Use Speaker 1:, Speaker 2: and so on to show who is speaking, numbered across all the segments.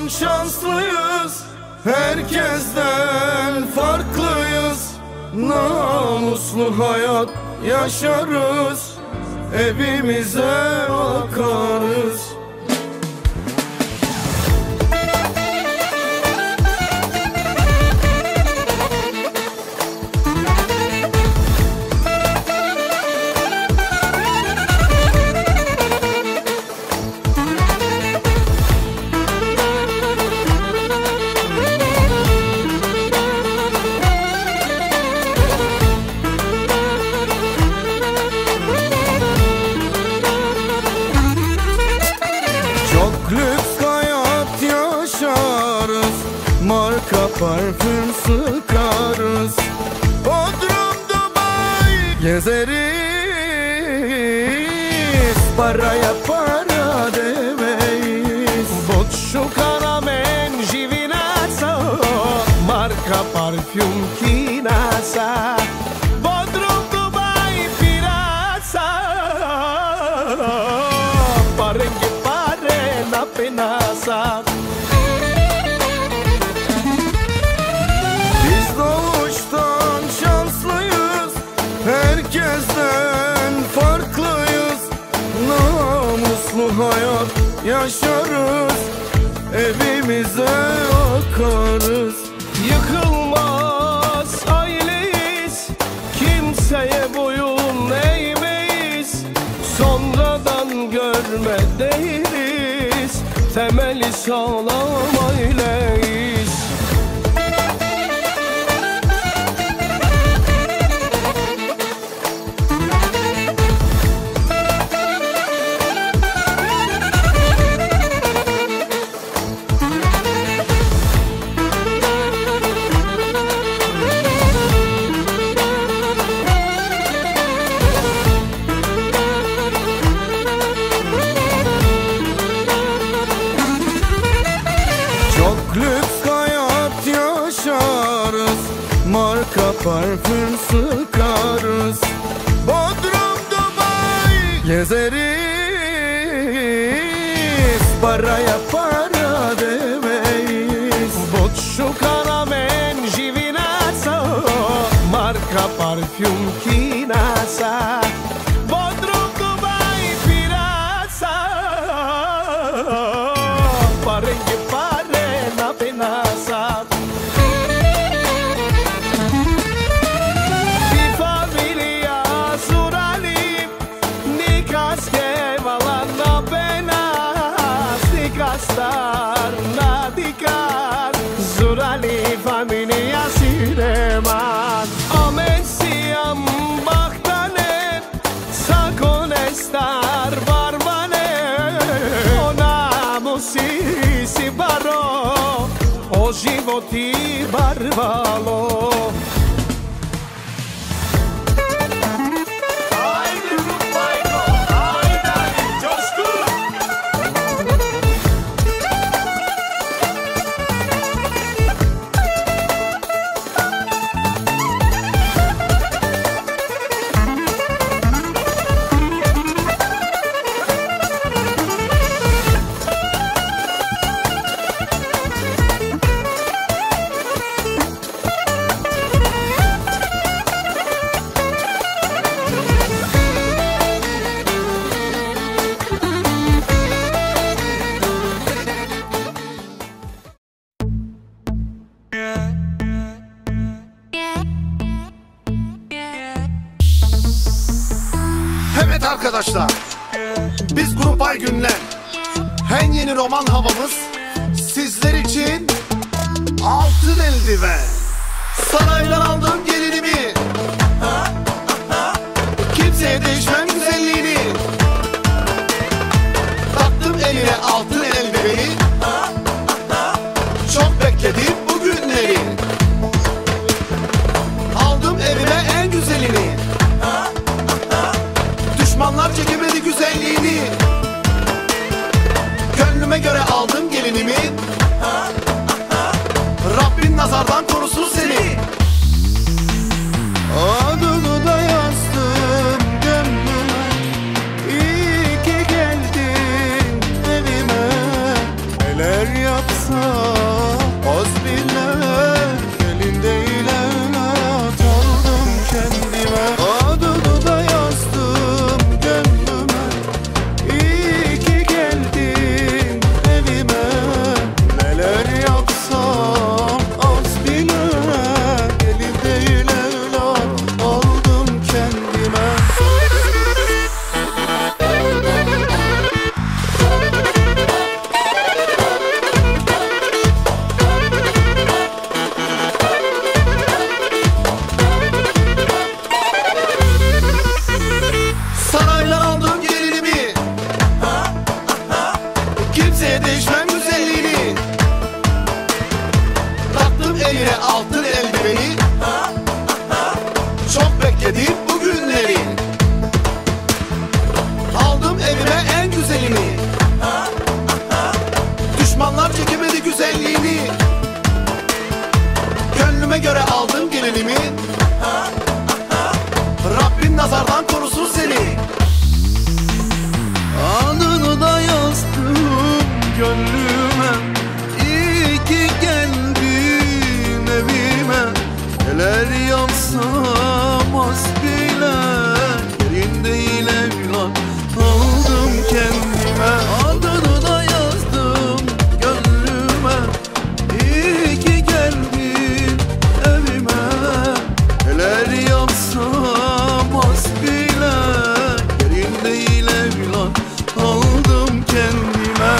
Speaker 1: şanslıyız, herkesten farklıyız. Namuslu hayat yaşarız, evimize bakarız. Marka parfüm sıkarız, Bodrum Dubai gezeriz. Paraya para demeyiz.
Speaker 2: Boccio Caramen Givinazza, marca parfüm Kinasa, Bodrum Dubai Pirazza. Paren que paren apenasa.
Speaker 1: Herkesten farklıyız, namuslu hayat yaşarız, evimize bakarız.
Speaker 2: Yıkılmaz aileyiz, kimseye boyun eğmeyiz. Sonradan görme değiliz, temeli sağlam aileyiz.
Speaker 1: Marka parfüm sıkarız, Bodrum Dubai gezeriz. Paraya para demeyiz.
Speaker 2: Boccio Caramen Givinazza, marca parfüm Kinasa, Bodrum Dubai Pirazza. Paren que paren apenasa. Nadicar, Zurali familia sireman. Amen siam baktanen, sakon estar barmane. Ona musisi baro, o životi barbalo.
Speaker 3: Evet arkadaşlar, biz Grup Aygünler, en yeni roman havamız sizler için Altın Eldiven. Saraydan aldım gelinimi, kimseye değişmem güzelliğini. Taktım eline altın eldiveni, çok bekledim bu günleri. Aldım evime en güzelini, düşmanlar çekemedi güzelliğini. Gönlüme göre aldım gelinimi, Rabbin nazardan korusun seni.
Speaker 1: Adını da yazdım gönlüme, iyi ki geldin evime. Neler yapsam
Speaker 3: eline altın eldiveni. Çok bekledim bu günleri. Aldım evime en güzelini. Düşmanlar çekemedi güzelliğini. Gönlüme göre aldım gelinimi. Rabbim nazardan korusun seni.
Speaker 1: Adını da yazdım gönlüme. İyi ki geldin evime. Neler yapsam hasbile, yerin değil evlat aldım kendime. Adını da yazdım gönlüme. İyi ki geldin evime. Neler yapsam hasbile, yerin değil evlat aldım kendime.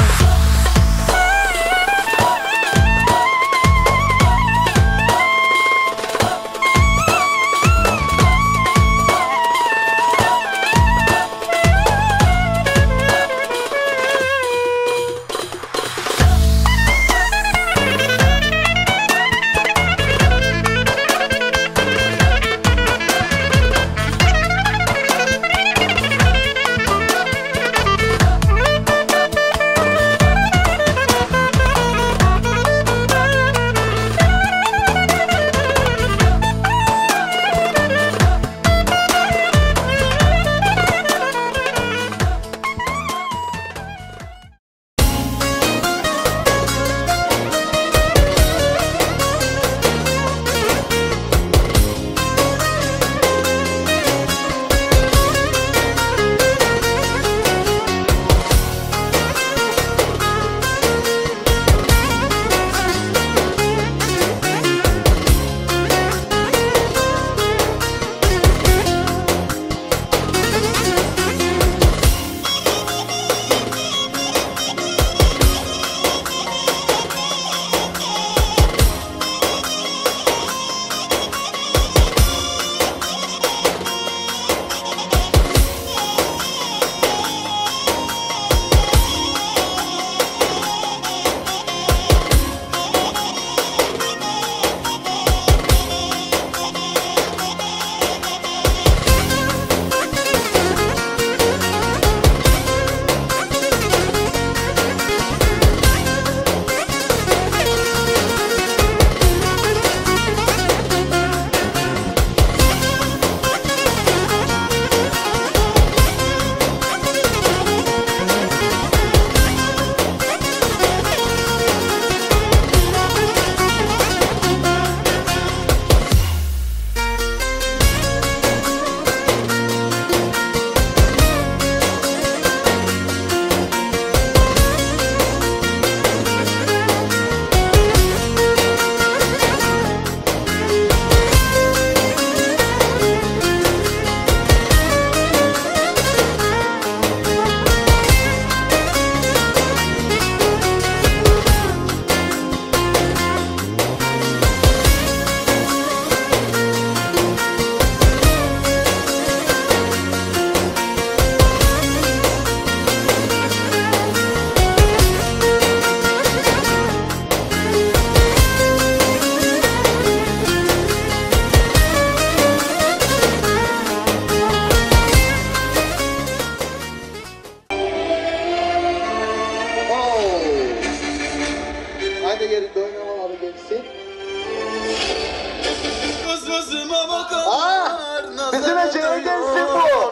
Speaker 3: Bizim Ece'ye gelsin bu.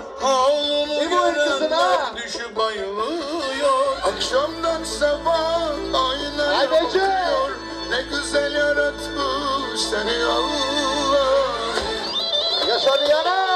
Speaker 3: İbo kızın ha. Düşüp bayılıyor. Akşamdan sabah aynen bakıyor. Ne güzel yaratmış seni Allah. Yaşa bir yana.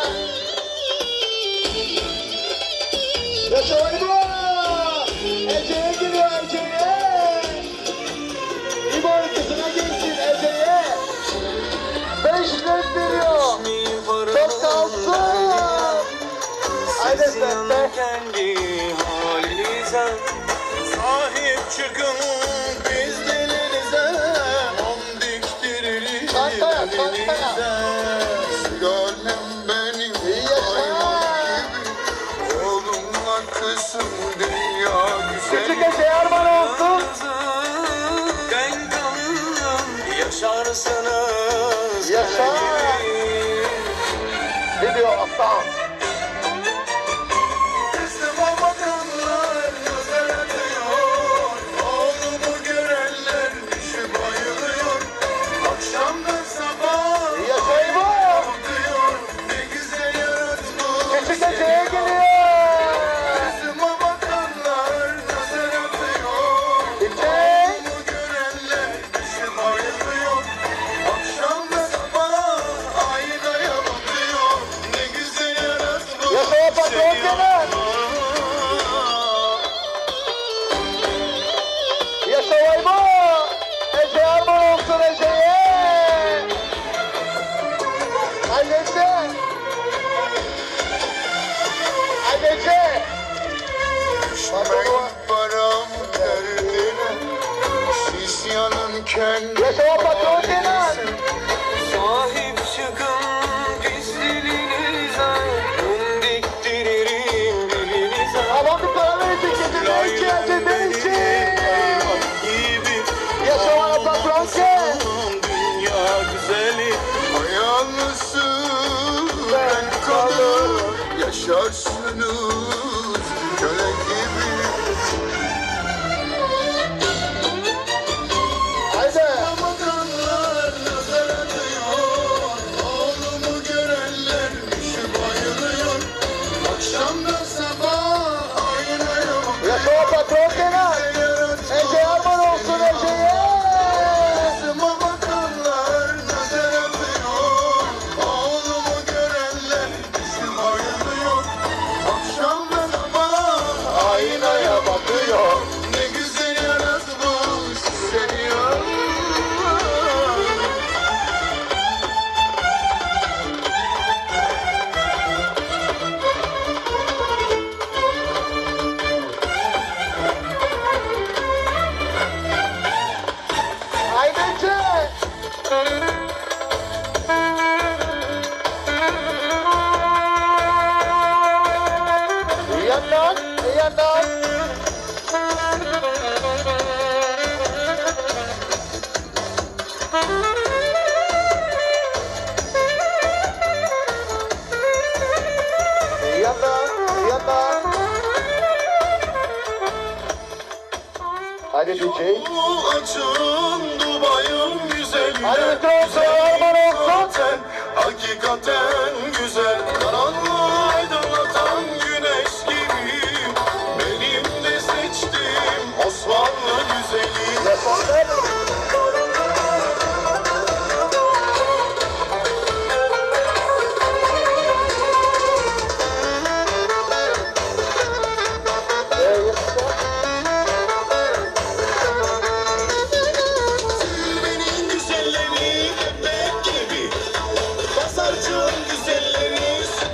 Speaker 3: Yaşa İbo. Ece'ye giriyor Ece'ye. İbo kızına gelsin Ece'ye. 5 lira veriyor. Çok kalsın. Haydi sen de.
Speaker 4: Kendi halinize sahip çıkın bizlerinize. On diktiririz evinize. Gönlüm benim ayım gibi. Oğlumla kızım dünya güzeli.
Speaker 3: Küçük Ece armağan olsun.
Speaker 4: Ben kaldım yaşarsınız.
Speaker 3: Yaşa. Ne diyor aslan?
Speaker 4: Kızıma bakanlar nazar atıyor, oğlumu görenler düşüp bayılıyor. Akşamdan sabah
Speaker 3: Yaşayın bu.
Speaker 4: diyor, ne güzel yaratmış.
Speaker 3: Küçük Ece'ye geliyor.
Speaker 4: Kızıma bakanlar nazar atıyor,
Speaker 3: Ece.
Speaker 4: oğlumu görenler düşüp bayılıyor. Akşamdan sabah aynaya bakıyor, ne güzel yaratmış.
Speaker 3: Yaşa patron Kenan. Yaşa vay bu. Ece armağan olsun Ece'ye. Annesi. Annesi.
Speaker 4: Ben param derdine, siz yanınken
Speaker 3: Yaşa patron Kenan.
Speaker 2: Sahip çıkın pisliğinize, mum diktiririm dilinize.
Speaker 3: Aman bir para verecek Ece'den için, Ece'den için.
Speaker 4: gibi
Speaker 3: Yaşa bana patron Kenan.
Speaker 4: dünya güzeli. Hayalısın ben kalır, yaşarsınız köle gibi.
Speaker 3: Haydi.
Speaker 4: Bakanlar nazar atıyor, oğlumu görenler düşüp bayılıyor. Akşamdan sabah aynaya bakıyor.
Speaker 3: Yaşa patron Kenan. Ece armağan olsun Ece'ye.
Speaker 4: Kızıma bakanlar nazar atıyor, oğlumu görenler düşüp bayılıyor. Akşamdan sabah aynaya bakıyor, ne güzel yaratmış seni ya.
Speaker 3: Haydi Ece. İyi yandan, iyi yandan. İyi yandan, iyi yandan. Hadi DJ.
Speaker 4: Bu açın Dubai'ın güzeli.
Speaker 3: Hadi bütün olsun, armağan olsun.
Speaker 4: Hakikaten, hakikaten güzel. Karanlığı aydınlatan güneş gibi. Benim de seçtiğim Osmanlı güzeli. Silmenin güzelleri bebek gibi. Pazarcığın güzelleri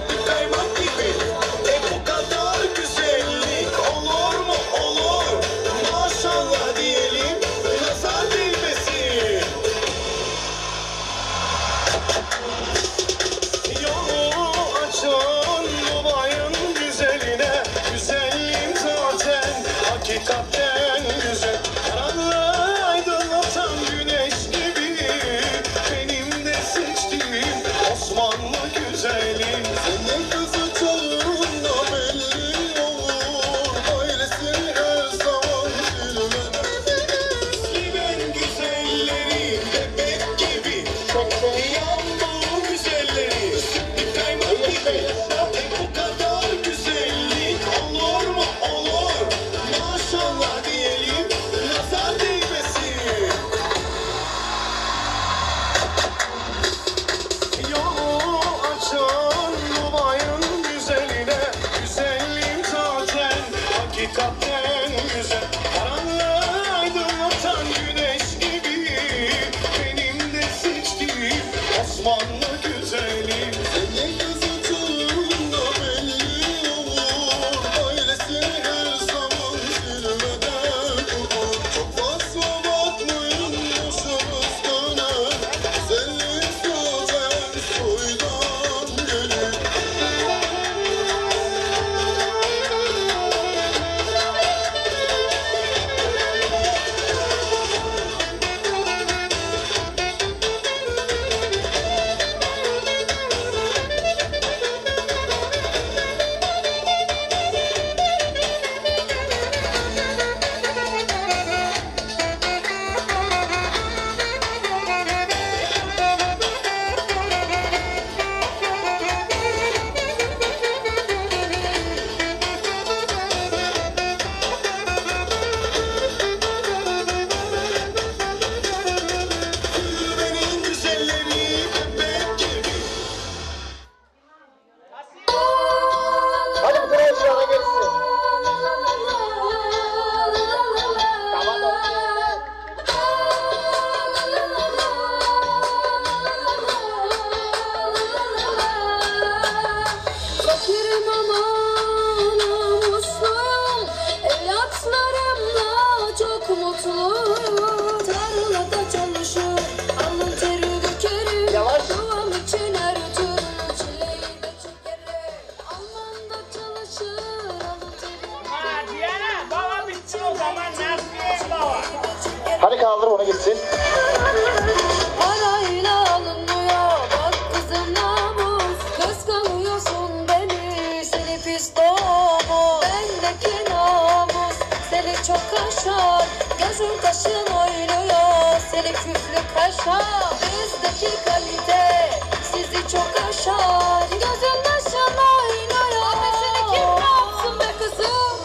Speaker 5: kaşın oynuyor, seni küflü kaşar. Bizdeki kalite sizi çok aşar. Gözün başın oynuyor, seni kim ne yapsın be kızım?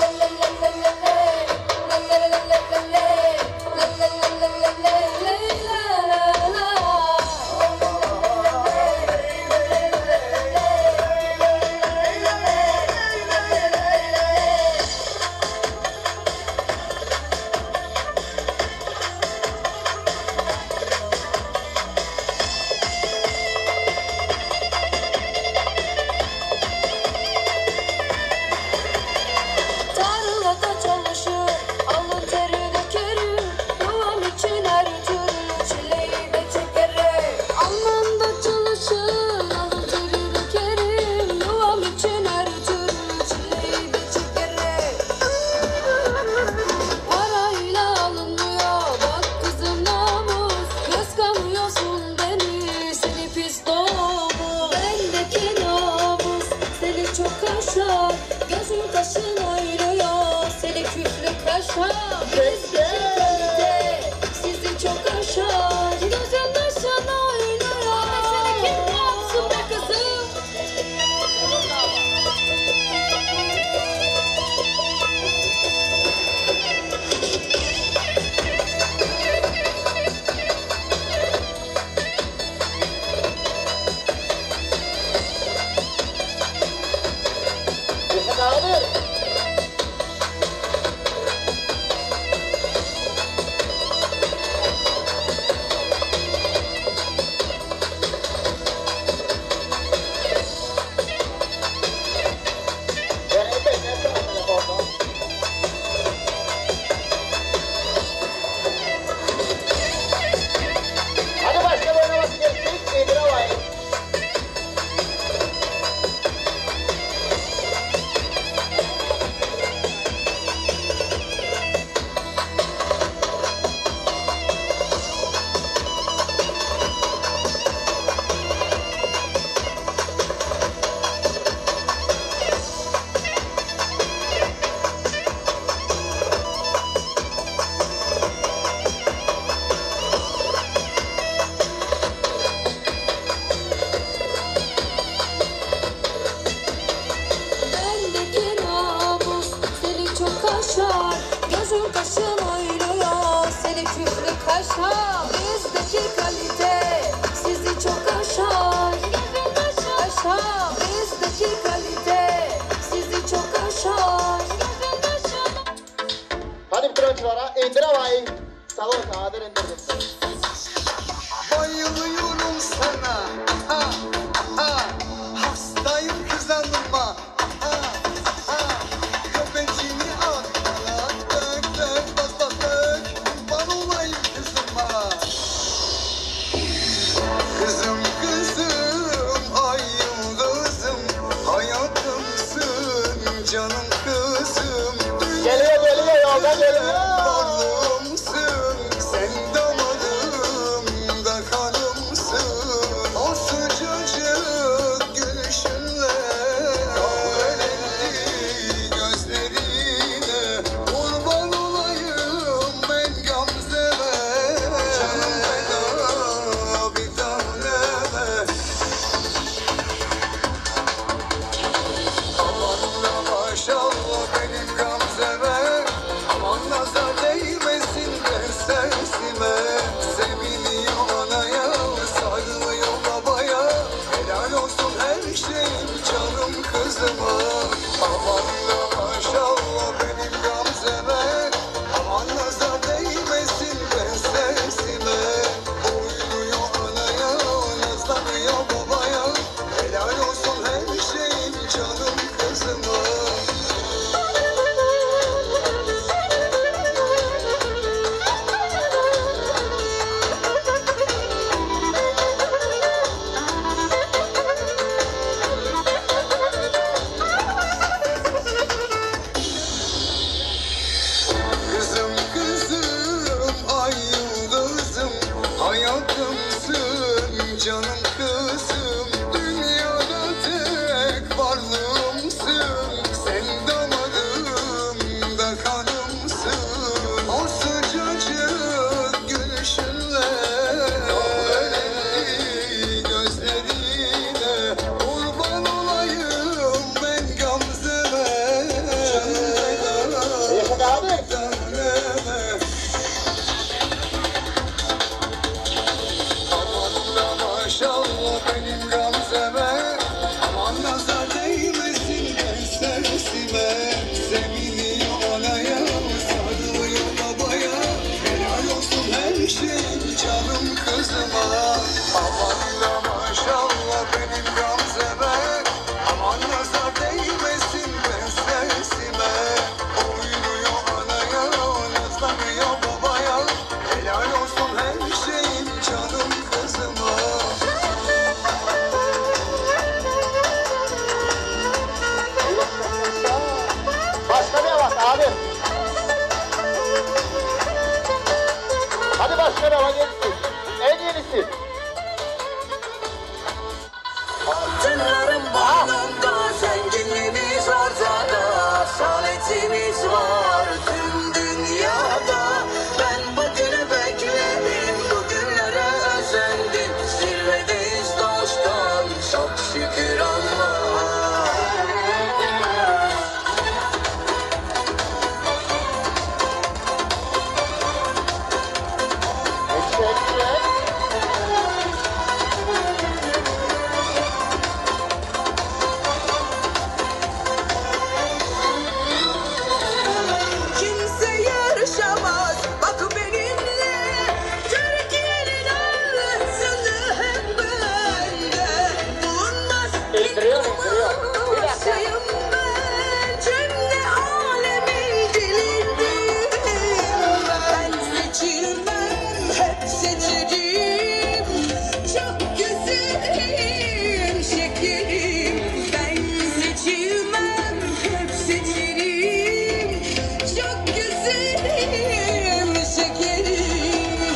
Speaker 5: Tarlada çalışır, alın teri dökerim. Yuvam için her türlü çileyi de çekerim. Almanda çalışır, alın teri dökerim. Yuvam için her türlü çileyi de çekerim. Parayla alınmıyor, bak kızım namus. Kıskanıyorsun beni, seni pis domuz. Bendeki namus seni çok aşar. Gözün kaşın oynuyor, seni küflü kaşar. Bizdeki kalite sizi çok aşar. Gözün kaşın oynuyor, seni kim ne yapsın be kızım?
Speaker 3: Reşat abi. Ben epey ne sana telefonda? Hadi başka bir oynaması geçtik. İndir havayı.
Speaker 5: Bendeki namus seni çok aşar. Gözün kaşın oynuyor, seni küflü kaşar. Bizdeki kalite sizi çok aşar. Gözün kaşın aşar. Bizdeki kalite sizi çok aşar. Gözün kaşın.
Speaker 3: Hadi bir tronçulara. İndir havayı. Salon kadir indirdim seni.
Speaker 1: Bayılıyorum sana. Hastayım kızanıma. Göbecini at bana. Dök dök bas bas dök. Kurban olayım kızıma. Kızım kızım ay yıldızım. Hayatımsın canım kızım.
Speaker 3: Geliyor yolda geliyor.
Speaker 1: Varlığımsın sen damarımda kanımsın. O sıcacık gülüşünle kahverengi gözlerine kurban olayım ben Gamze'me. Canım feda bir taneme. Aman da maşallah benim Gamze'me. Aman nazar değmesin ben sesime. Seviliyor anaya, sarılıyor babaya. Helal olsun her şeyim canım kızıma. Aman da maşallah benim Gamze'me. Aman nazar değmesin ben sesime. Oynuyor anaya, nazlanıyor babaya. Helal olsun her şeyim canım kızıma. Kızım kızım ay yıldızım. Hayatımsın canım kızım. Dünyada tek varlığımsın. Sen damarımda kanımsın. O sıcacık maşallah benim Gamze'me. Aman nazar değmesin sesime. Seviniyor anaya, sarılıyor babaya. Helal olsun her şey canım kızıma. Aman da maşallah benim Gamze'me. Aman nazar değmesin sesime. Oynuyor anaya, nazlanıyor babaya. Helal olsun her şeyim canım kızıma.
Speaker 3: Başka bir hava abi. Hadi başka bir hava gelsin. En yenisi.
Speaker 6: Altınlarım boynumda, zenginliğimiz ortada, saadetimiz var tüm dünyada. Ben bugünü bekledim, bugünlere özendim, zirvedeyiz dostum, çok şükür Allah'a. Kimse yarışamaz bak benimle, Türkiye'nin ağrısını hep bende. Bulunmaz sayım ben, cümle alemin dilindeyim. Ben seçilmem, hep seçeceğim, çok güzelim şekerim. Ben seçilmem, hep seçerim, çok güzelim şekerim.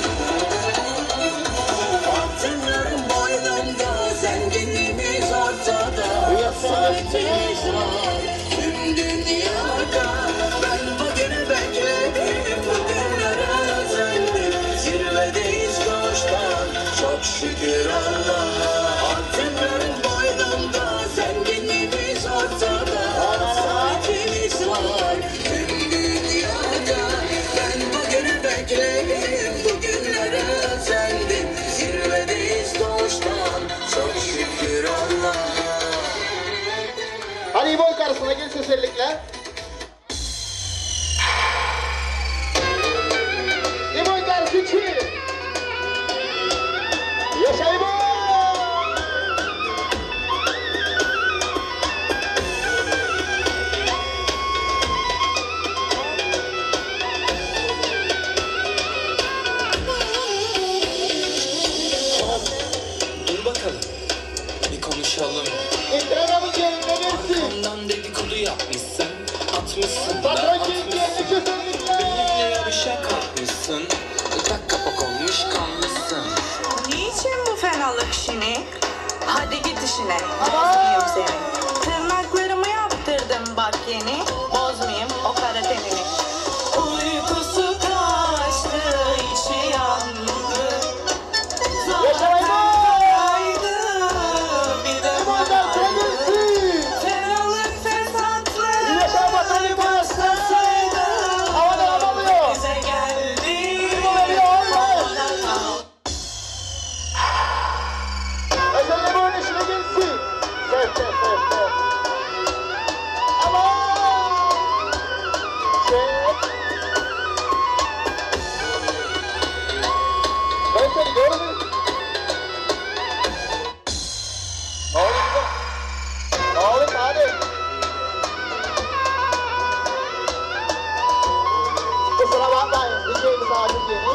Speaker 6: Altınlarım boynumda, zenginliğimiz ortada, saadetimiz var tüm dünyada. Ben bugünü bekledim, bugünlere özendim, zirvedeyiz doğuştan, çok şükür Allah'a. Altınlarım boynumda, zenginliğimiz ortada, saadetimiz var tüm dünyada. Ben bugünü bekledim, bugünlere özendim, zirvedeyiz doğuştan, çok şükür Allah'a.
Speaker 3: Hadi İbo'nun karşısına gel seslerlikle. İbo'nun karşısı için. Yaşa İbo!
Speaker 2: Dur bakalım, bir konuşalım.
Speaker 3: İntiramamız yerine gelsin.
Speaker 2: Ondan dedikodu yapmışsın, atmışsın da
Speaker 3: Patron
Speaker 2: atmışsın.
Speaker 3: keyifli seslerlikle.
Speaker 2: Benimle yarışa kalkmışsın, tak kapak olmuş kalmışsın.
Speaker 7: Niçin bu fenalık şimdi? Hadi git işine, bozmayayım seni. Tırnaklarımı yaptırdım bak yeni, bozmayayım o kara tenini. Uykusu kaçtı, içi yandı. Zaten karaydı, bir de
Speaker 3: İbo'nun karşısına gelsin.
Speaker 7: fenalık fesatlı.
Speaker 3: Yaşa patron İbo.
Speaker 7: Başlasaydı,
Speaker 3: Havada alıyor.
Speaker 7: bize geldi.
Speaker 3: İbo veriyor olmaz. Özel İbo'nun işine gelsin. Ses. Aman. Ses. Ben seni gördüm. Oğlum hadi. Kusura bakmayın. Bir şeyimiz acil değil.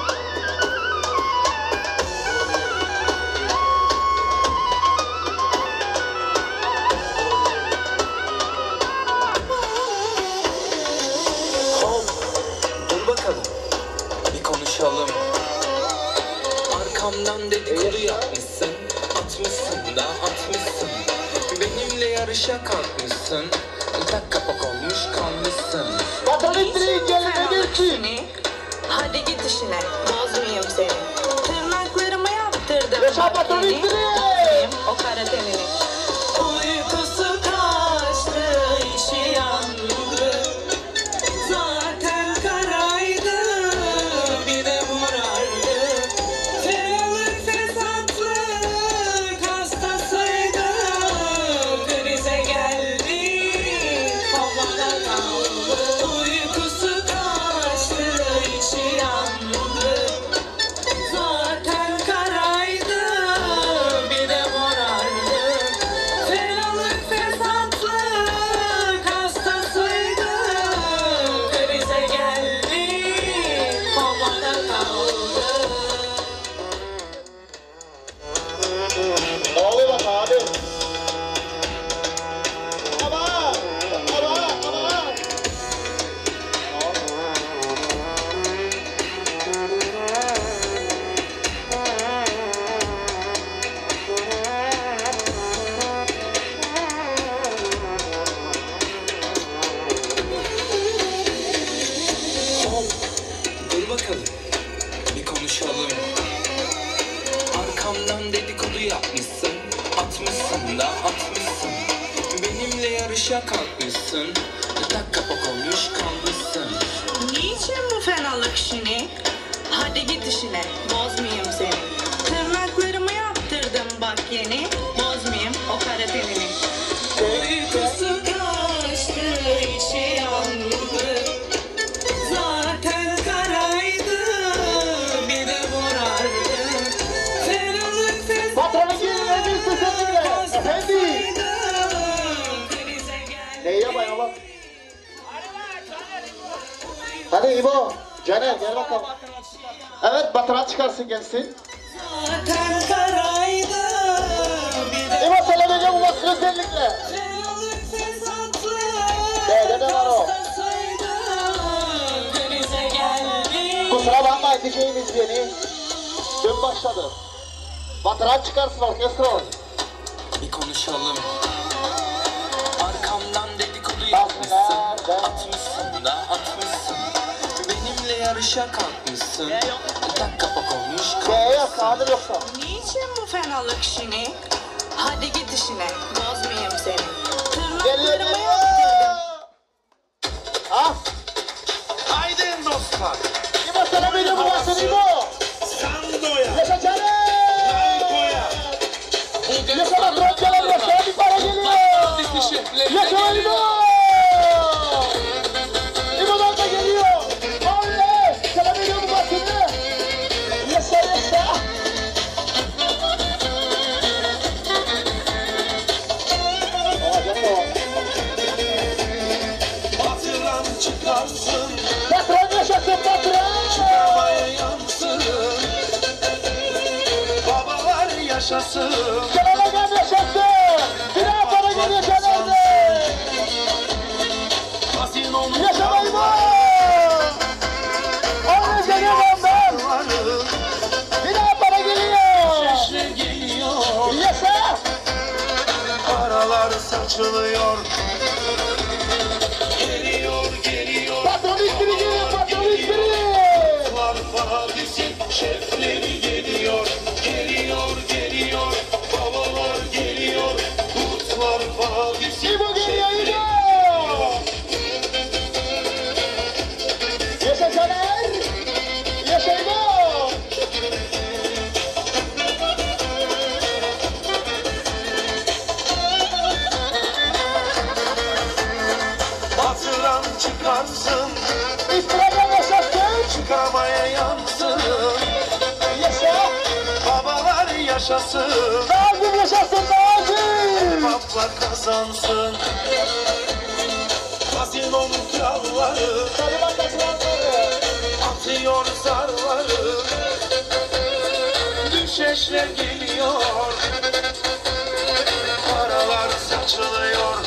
Speaker 2: Dur bakalım, bir konuşalım. Arkamdan dedikodu yapmışsın, atmışsın da atmışsın. Benimle yarışa kalkmışsın, tak kapak olmuş kalmışsın.
Speaker 3: Patron ittiriyi gelin
Speaker 7: Fenalık
Speaker 3: gelsin.
Speaker 7: şimdi. Hadi git işine, bozmayayım seni. Tırnaklarımı yaptırdım
Speaker 3: Yaşa
Speaker 7: bak
Speaker 3: patron
Speaker 7: yeni,
Speaker 3: ittiri.
Speaker 7: bozmayayım o kara tenini. Uykusu kaçtı, içi yandı. Zaten karaydı, bir de morardı. Fenalık fesatlı,
Speaker 3: Ne oluyor bak abi? Ama!
Speaker 2: Dur bakalım, bir konuşalım. Arkamdan dedikodu yapmışsın, atmışsın da atmışsın. Benimle yarışa kalkmışsın, tak kapak olmuş kalmışsın.
Speaker 7: Niçin bu fenalık şimdi? Hadi git işine, bozmayayım seni. Tırnaklarımı yaptırdım bak yeni, bozmayayım o kara tenini. Uykusu kaçtı, içi yandı. Zaten karaydı, bir de morardı. Fenalık tez
Speaker 3: Patronun gelin emin sesinle. Efendi. Neye bayağı? Hadi İbo. Caner gel bakalım. Evet batıran çıkarsın gelsin.
Speaker 7: Zaten karaydı, bir de
Speaker 3: İbo söyleyeceğim bu basın özellikle.
Speaker 7: fenalık tez attı.
Speaker 3: Değerli de var o.
Speaker 7: Denize geldi.
Speaker 3: Kusura bakmayın diyeceğimiz yeni. Dün başladı. Batıran çıkarsın orkestra.
Speaker 2: Bir konuşalım. Arkamdan dedikodu yapmışsın, atmışsın da atmışsın. Benimle yarışa kalkmışsın, tak kapak olmuş
Speaker 3: Yok
Speaker 2: kalmışsın.
Speaker 3: kadir yoksa.
Speaker 7: Niçin bu fenalık şimdi? Hadi git işine, bozmayayım seni.
Speaker 3: Geliyor
Speaker 7: Tırnaklarımı
Speaker 3: geliyor.
Speaker 7: yaptırdım.
Speaker 3: Ah.
Speaker 4: Haydi dostlar.
Speaker 3: İbo sana veriyor bu basın İbo.
Speaker 4: Sandoya.
Speaker 3: Yaşa Caner.
Speaker 4: Koya.
Speaker 3: Yaşa patron Caner yaşa bir para geliyor. Yaşa İbo. İbo'dan da geliyor. Oley. Sana veriyor bu basını. Yaşa yaşa.
Speaker 4: Batıran çıkarsın.
Speaker 3: Patron yaşasın patron.
Speaker 4: Havaya yansın. Babalar yaşasın.
Speaker 3: Caner'e gel yaşasın. Bir daha para geliyor Caner'de.
Speaker 4: Hazinonun
Speaker 3: Yaşa İbo. Oley geliyor benden.
Speaker 4: varı.
Speaker 3: Bir daha para geliyor.
Speaker 4: Şeşre geliyor.
Speaker 3: Yaşa.
Speaker 4: Paralar saçılıyor. Geliyor.
Speaker 3: Patron ispiri geliyor patron ispiri.
Speaker 4: Var vadisi şefleri geliyor. Geliyor. Babalar geliyor. Kurtlar vadisi
Speaker 3: İbo geliyor İbo. Yaşa Caner. Yaşa İbo.
Speaker 4: Batıran çıkarsın.
Speaker 3: İspira'dan yaşasın.
Speaker 4: Çıkamaya yansın.
Speaker 3: Yaşa.
Speaker 4: Babalar yaşasın.
Speaker 3: Nazım yaşasın Nazım.
Speaker 4: Paplar kazansın. Hazinonun kralları
Speaker 3: Taliban kaçıranları.
Speaker 4: atıyor zarları. Düşeşler geliyor. Paralar saçılıyor.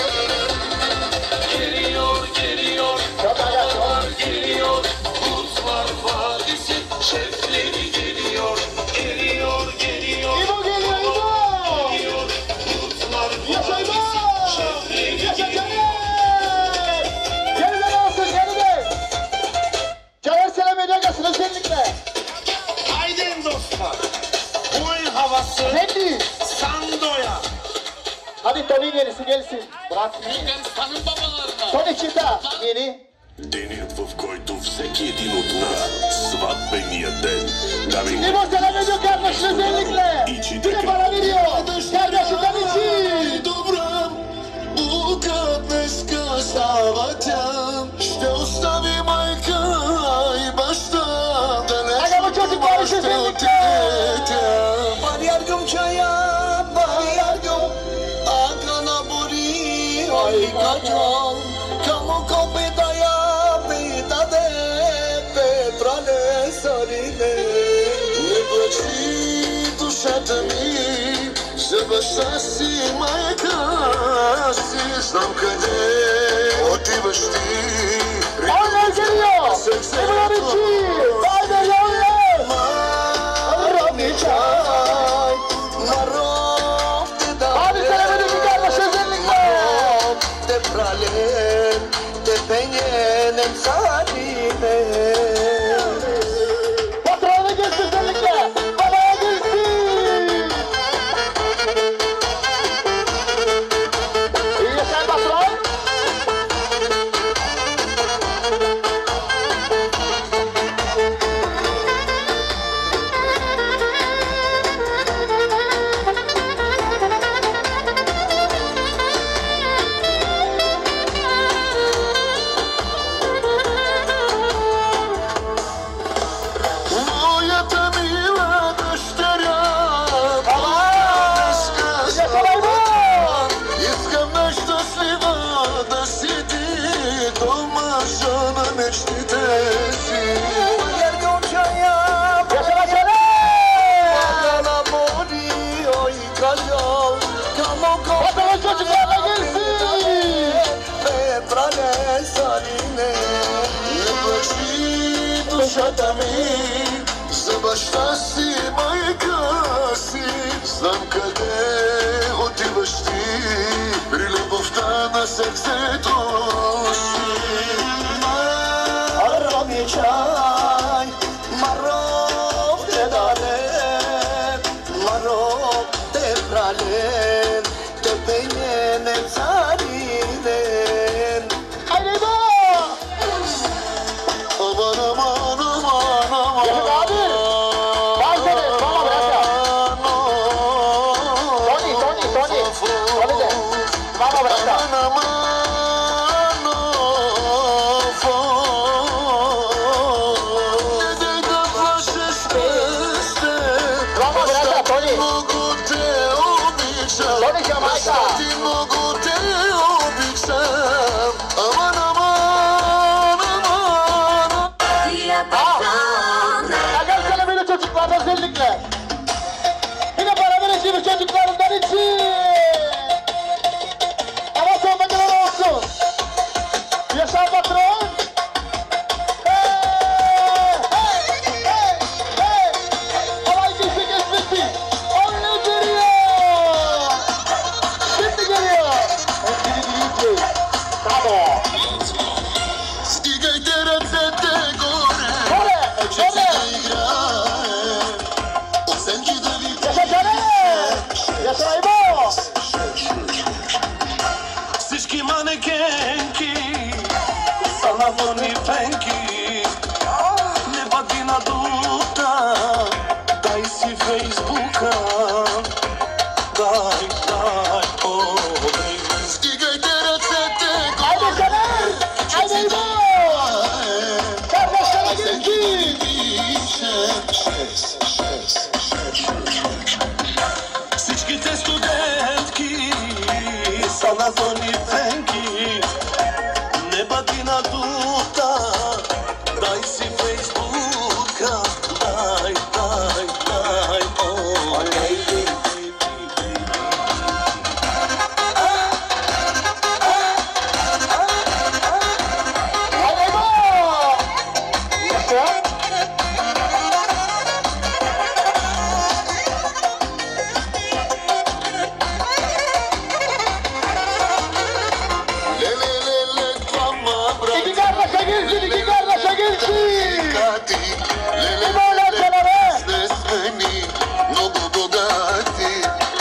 Speaker 4: Geliyor. Babalar geliyor. Kurtlar vadisi şefleri geliyor. Geliyor.
Speaker 3: İbo geliyor İbo.
Speaker 4: Kurtlar
Speaker 3: Yaşa İbo.
Speaker 4: vadisi şefleri
Speaker 3: Yaşa
Speaker 4: geliyor.
Speaker 3: Caner. Geriden olsun geriden. Caner selam ediyorsun özellikle.
Speaker 4: Haydi dostlar. Boy havası
Speaker 3: Efendi.
Speaker 4: Sandoya.
Speaker 3: Hadi Tony gerisi gelsin. Bırak. Tony Çita yeni.
Speaker 8: Денят, в който всеки един от нас сватбения ден дами
Speaker 3: İbo selam ediyor kardeşin özellikle. Bir de para veriyor. Kardeşinden için.
Speaker 4: Добра, бука днеска става тя. Ще остави майка и баща.
Speaker 3: Aga bu çocuk barış özellikle.
Speaker 4: Baryargım çaya, baryargım. Akana buri, ay kaçal. Kamu kopidaya, pidade, petrale sarine. Не плачи, душата ми, баща си, майка си, знам къде отиваш ти.
Speaker 3: Айде, Герио! Ивановичи! Айде, Йонле!
Speaker 4: Марони чай, маров те даде.
Speaker 3: Айде, Селеме, да ги карваш езерникме!
Speaker 4: Те прален, те пененем садине.
Speaker 3: Патрона гелси, езерникме! Бабая гелси! И yaşar patron!
Speaker 4: Моята мила дъщеря, искам щастлива да си ти, дома на мечтите си.
Speaker 3: Yaşar Çele! Patron çocuklarla gelsin!
Speaker 4: Душата ми за баща си, майка си, знам къде отиваш ти, при любовта на сърцето си. Марони чай, маров те даде, маров те прален, те пененем царинен.
Speaker 3: Haydi İbo!
Speaker 4: Aman aman aman aman.
Speaker 3: Yaşar abi! Var seni, bana bırak ya! Tony! Tony de! Bana bırak ya!
Speaker 4: Aman aman of. Neden faşiste?
Speaker 3: Bana bırak ya Tony!
Speaker 4: Mogu te običam.
Speaker 3: Tony Jamajka!
Speaker 4: Ti mogu te običam. Aman aman aman.
Speaker 3: Agam Seleme'li çocuklar özellikle! Yine para vereceğimiz çocuklarından için! Ama sonuna kadar olsun! Yaşar patron! Olay geçti geçmesi! Onunla geliyor! Şimdi geliyor! Hepsini dinleyin! Bravo!
Speaker 4: Стигайте ръцете горе.
Speaker 3: Горе! Горе!
Speaker 4: Оценки да ви
Speaker 3: Yaşar Çele! Yaşar İbo!
Speaker 8: Всички манекенки са на вълни пенки. Не бъди надута, дай си фейсбука. Дай, о, бейби.
Speaker 4: Стигайте ръцете
Speaker 3: Haydi
Speaker 4: горе.
Speaker 3: Şener! Haydi İbo! Kardeşlere gelsin!
Speaker 8: Всичките студентки са на вълни пенки. Не бъди надута, дай си фейсбука. Дай, о, бейби.
Speaker 3: Haydi İbo! Yaşar!
Speaker 4: Ле, твама
Speaker 3: İki kardeşe gelsin! İki kardeşe gelsin!
Speaker 4: брати.
Speaker 3: İbo'yla Çelebi!
Speaker 4: Сте смени, много богати.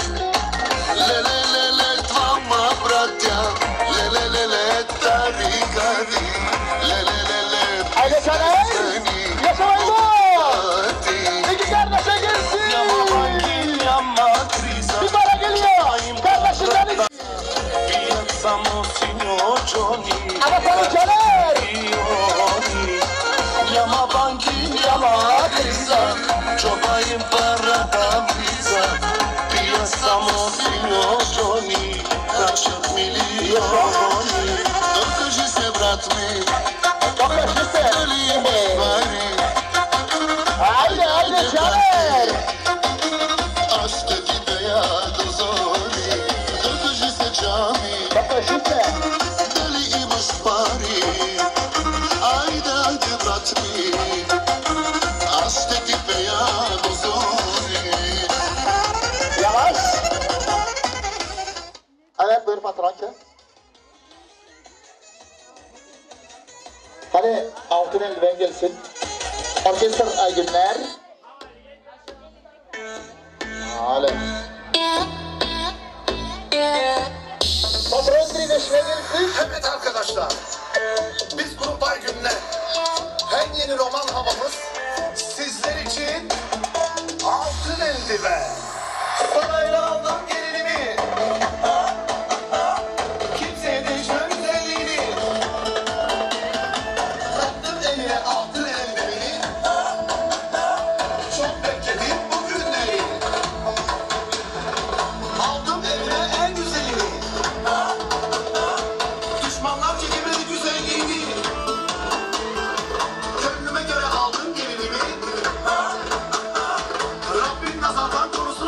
Speaker 4: Ле, твама братя. Ле, тарикади. Ле,
Speaker 3: Haydi Şener!
Speaker 4: смени,
Speaker 3: Yaşar İbo!
Speaker 4: богати.
Speaker 3: İki kardeşe gelsin!
Speaker 8: Няма криза,
Speaker 3: Bir para geliyor! Kardeşinden için!
Speaker 8: пият само синьочони.
Speaker 3: Ama sana Çeler!
Speaker 8: Иони. Няма банки, няма криза, чоба им парата влиза. Пия само синьочони, харчат милиони.
Speaker 4: Докажи се, брат ми,
Speaker 3: Doktor işte!
Speaker 4: дали имаш пари.
Speaker 3: Haydi Çeler!
Speaker 4: Аз ще ти дая до зор.
Speaker 3: buyur patron ki. Hadi altın eldiven gelsin. Orkestr Aygünler. Hadi. Patron Trineş'ine gelsin.
Speaker 1: Evet arkadaşlar, biz Grup Aygünler. En yeni roman havamız sizler için Altın Eldiven. Parayla aldım gelinimi, kimseye değişmem güzelliğini. Sattım eline altın eldiveni, çok bekledim bu günleri. Aldım eline en güzelini, düşmanlar çekemedi güzelliğini. Gönlüme göre aldım gelinimi, Rabbim nazardan korusun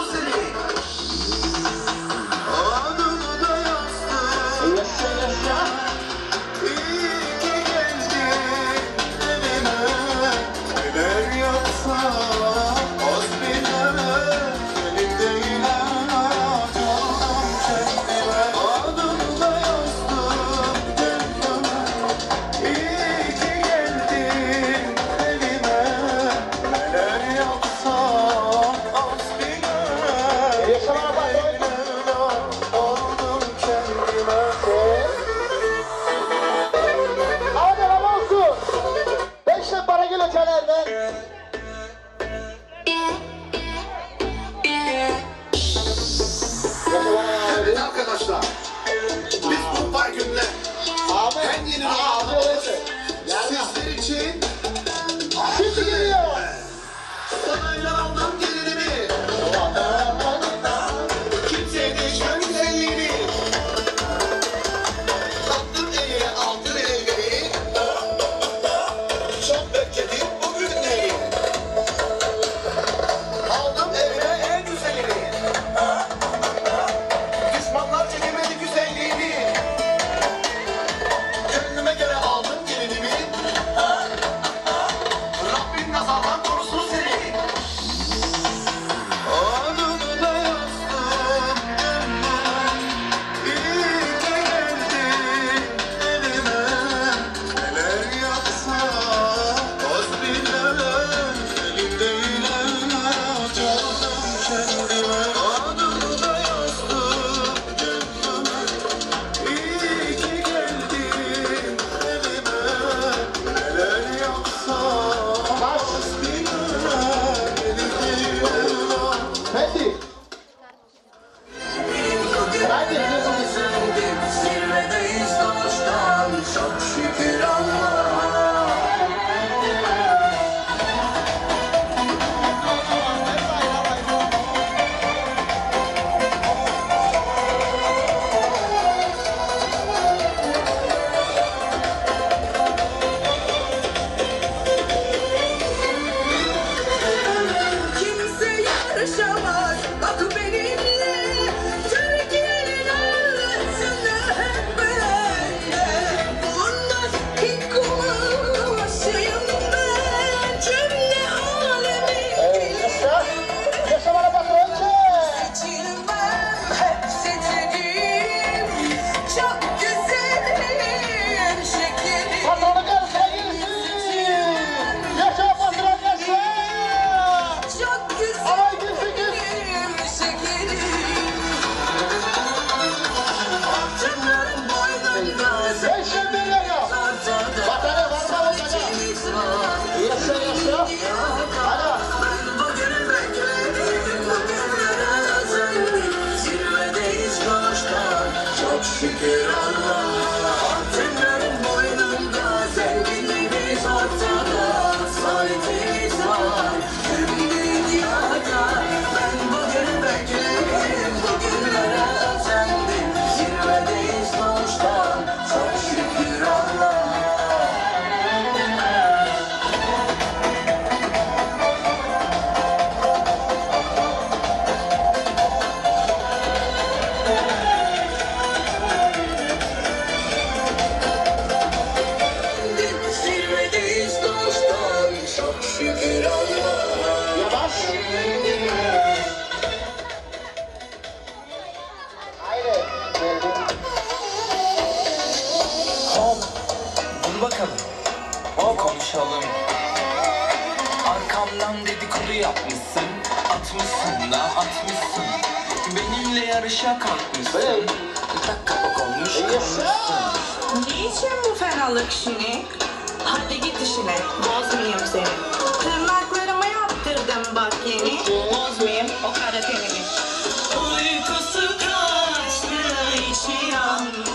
Speaker 2: bakalım. Konuşalım. Arkamdan dedikodu yapmışsın. Atmışsın da atmışsın. Benimle yarışa kalkmışsın. Tak kapak olmuş kalmışsın.
Speaker 7: Niçin bu fenalık şimdi? Hadi git işine, bozmayayım seni. Tırnaklarımı yaptırdım bak yeni. Bozmayayım o kara tenini. Uykusu kaçtı içi yandı.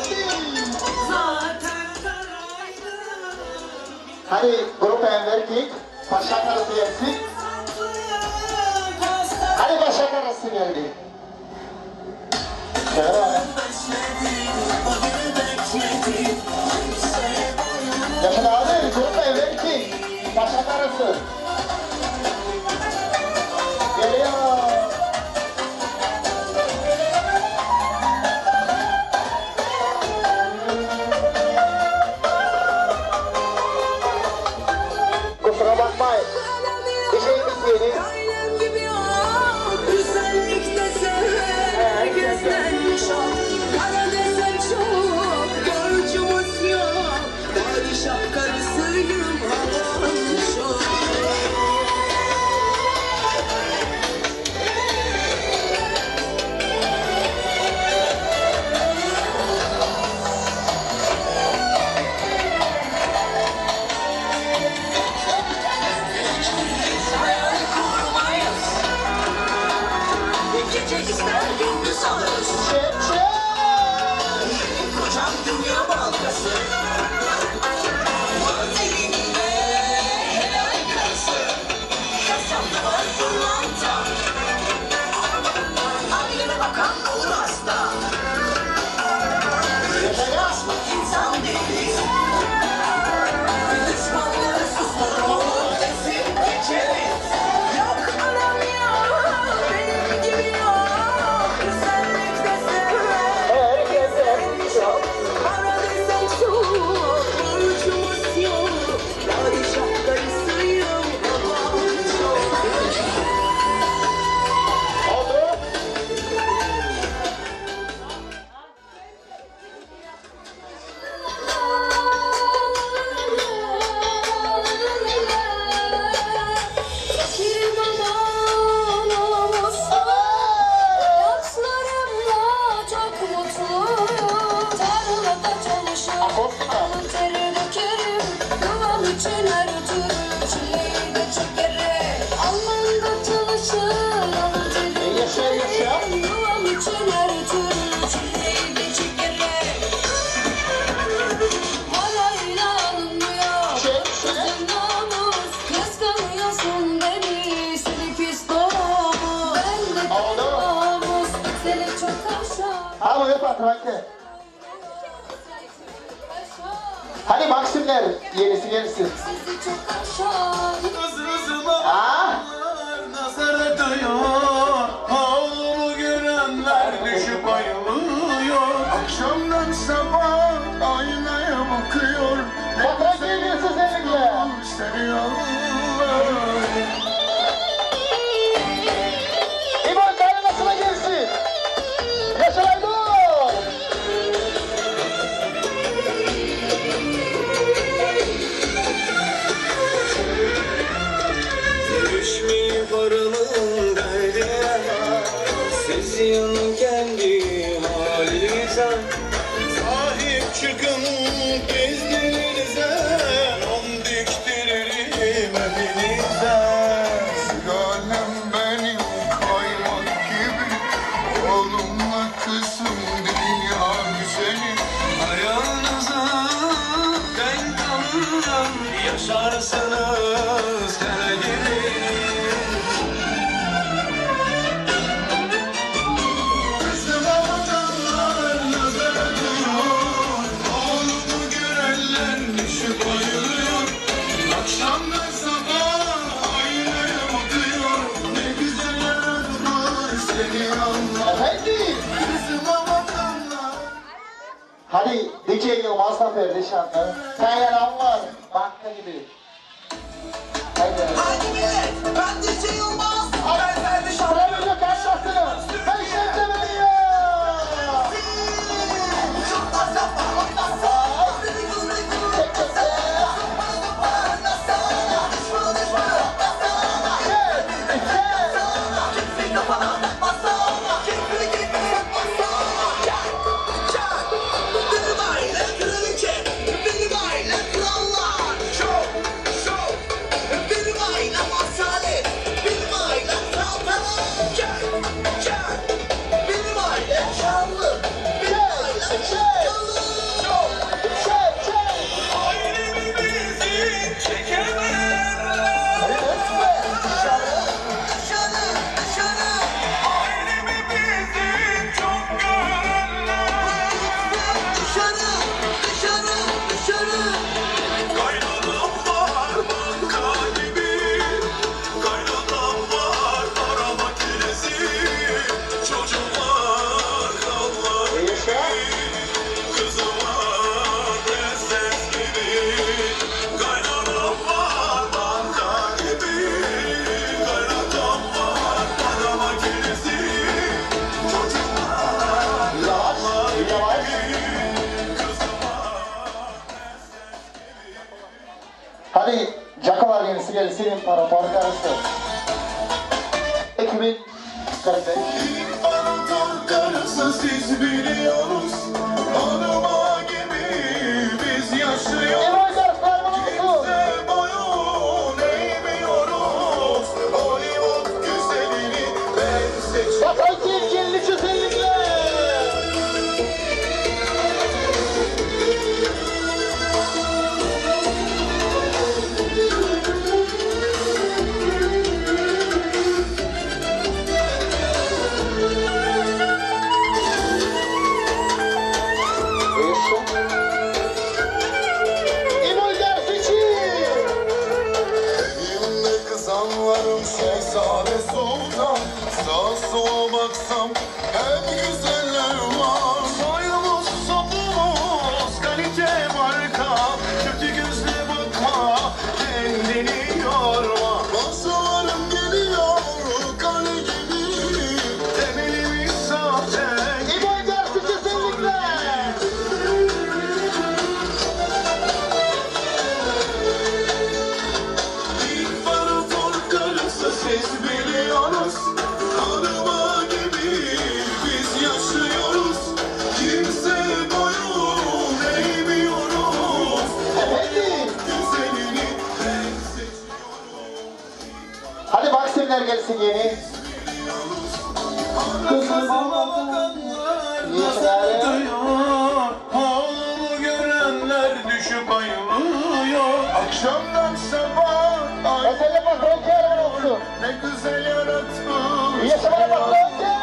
Speaker 7: Zaten karaydı.
Speaker 3: Hadi grup Enverkik, Başak arası gelsin. Hadi Başak arası geldi. Yaşın abi, grup Enverkik, Başak arası. Geliyor. Kusura bakmayın. Bir şeyimiz yeni.
Speaker 6: Ailem gibi yok, güzellikte sever, herkesten çok. Para desen çok, borcumuz yok. Padişah karısıyım, havam çok. Gece ister gündüz alırız. Kocam dünya bankası. Var elinde helal kası. Kasamda var pırlanta. Aileme bakan olur hasta. İnsan değil. Düşmanları susturur. Ezip geçeriz. Yok anam yok. Benim gibi yok. Güzellikte sever. Herkesten çok. Para desen çok. Borcumuz yok. Padişah karısıyım. Havam çok.
Speaker 3: Oldu.
Speaker 5: Fikrim aman olmazsa yaşlarımla çok mutluyum. Tarlada çalışır, alın teri dökerim. Yuvam için her türlü çileyi de çekerim. Alnında çalışır, alın teri dökerim. Yuvam için her türlü çileyi de çekerim. Parayla alınmıyor kızım namus. Kıskanıyorsun beni seni pis domuz. Ben de namus seni çok aşağı.
Speaker 3: Ha buyur patron. Hadi Maksimler yenisi gelsin.
Speaker 5: Sizi çok aşağı.
Speaker 3: Ha?
Speaker 1: Nazar ediyor, oğlumu görenler düşüp ayılıyor. Akşamdan sabah aynaya bakıyor.
Speaker 3: Patron geliyor özellikle.
Speaker 1: Seni Allah.
Speaker 3: İmam kaynanasına gelsin. Yaşar Aydın.
Speaker 2: Düşmeyi varımın derdine. Siz yanın kendi halinize.
Speaker 1: Sahip çıkın bezlerinize, on diktiririm evinize. Sülalem benim kaymak gibi, oğlumla kızım dünya güzeli.
Speaker 2: Ayağınıza denk alırım. Yaşarsınız her gibi.
Speaker 1: Kızıma bakanlar nazar ediyor, oğlumu görenler düşüp ayılıyor. Akşamdan sabah aynaya bakıyor, ne güzel yaratmış seni Allah.
Speaker 3: Efendim.
Speaker 1: Kızıma bakanlar.
Speaker 3: Hadi DJ Yılmaz Zafer Dişanlı. Kaynanan var. Banka gibi. Haydi.
Speaker 6: Hadi millet, ben de Yılmaz.
Speaker 3: Televizyon kaçmasını. Ben şevklemeyim.
Speaker 6: Çok az yapma, ondan sonra.
Speaker 3: gelsin imparator karısı. Ekibin karısı.
Speaker 4: İmparator karısı siz biliyoruz. Hanıma gibi biz yaşıyoruz.
Speaker 3: İmaj dersler bunu musun?
Speaker 4: Kimse boyun eğmiyoruz. Hollywood güzelini ben seçiyorum.
Speaker 3: Vatan sevgili güzellikle. İmaj dersi için.
Speaker 4: Evimde kızanlarım şehzade sultan. Sağa sola baksam hep güzeller var. Soyumuz sopumuz kalite marka. Kötü gözle bakma kendini yorma. Masalarım geliyor kale gibi. Temelimiz sahte.
Speaker 3: İmaj dersi kesinlikle.
Speaker 4: İmparator karısı siz biliyoruz. Hanıma gibi biz yaşıyoruz. Kimse boyun eğmiyoruz.
Speaker 3: Efendim.
Speaker 4: Güzelini ben seçiyorum.
Speaker 3: Hadi Maksimler gelsin yeni.
Speaker 4: Kızıma bakanlar nasıl duyuyor. Oğlumu görenler düşüp ayılıyor. Akşamdan sabah ay
Speaker 3: Mesela bak rocker olsun.
Speaker 4: ne güzel yaratmış.
Speaker 3: Yaşamaya bak rocker.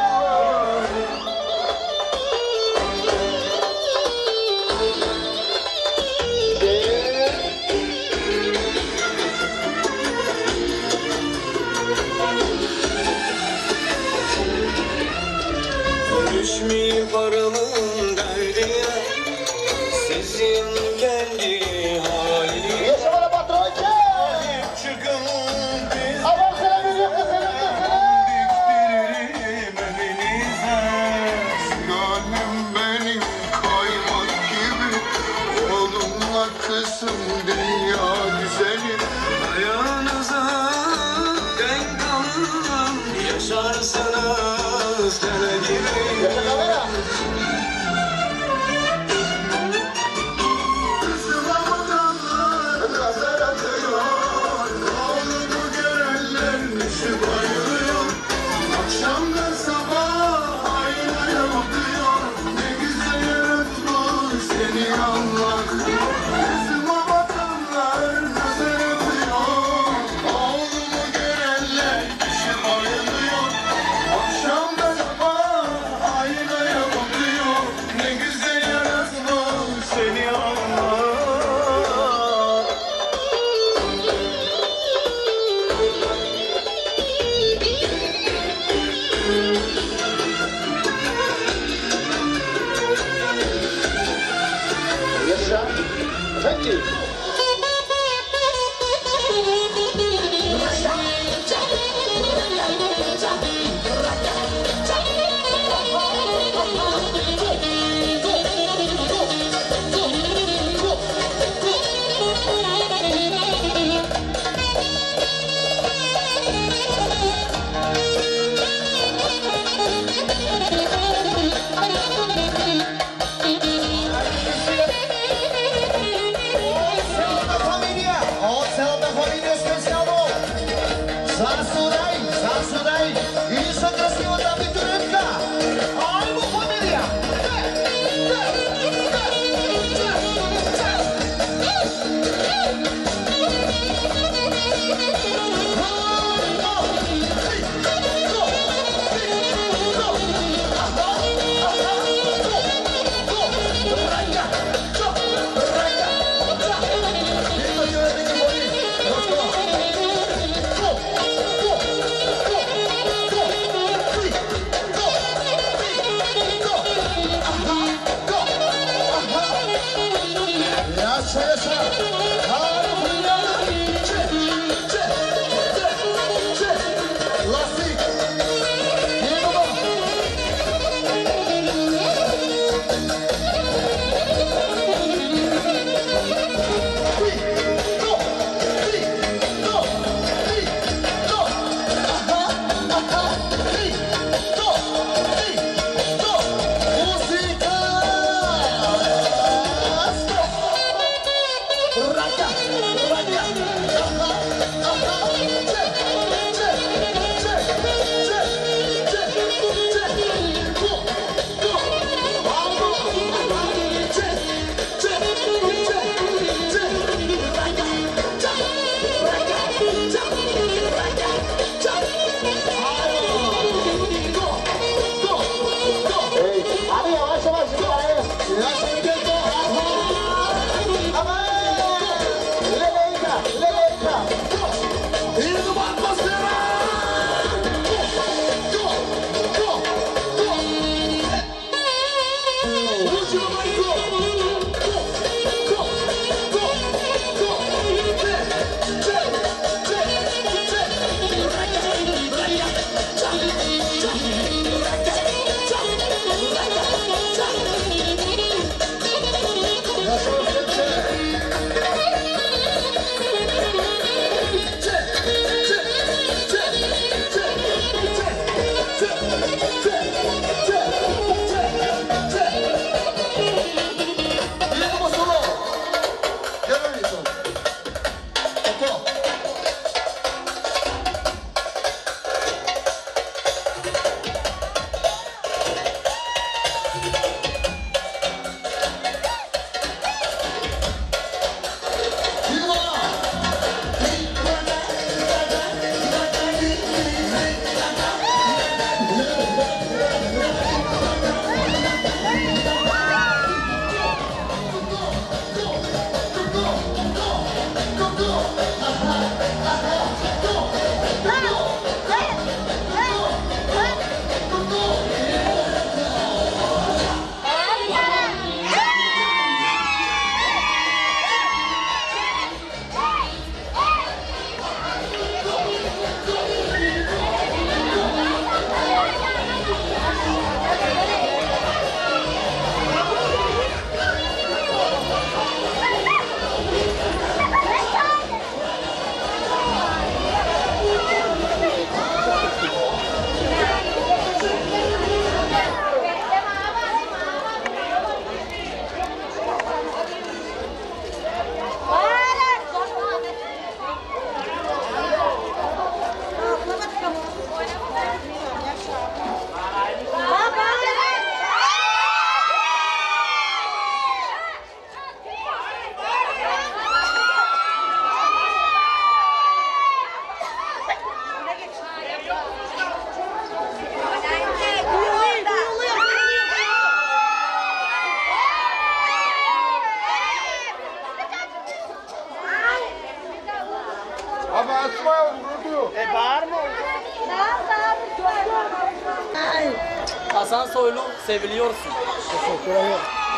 Speaker 2: Düşmeyip aramın derdine, sezin kendi haline.
Speaker 3: Yaşamaya bak rocker.
Speaker 4: Çıkın biz
Speaker 3: Aman sana bir yok senin
Speaker 4: diktiririm evinize. Gönlüm benim kaymak gibi. Oğlumla kızım dünya güzeli.
Speaker 2: Ayağınıza denk alın, yaşarsınız dere gibi.
Speaker 3: Yaşa kamera.
Speaker 4: Kızıma
Speaker 9: Hasan Soylu seviliyorsun.
Speaker 3: Teşekkür ederim.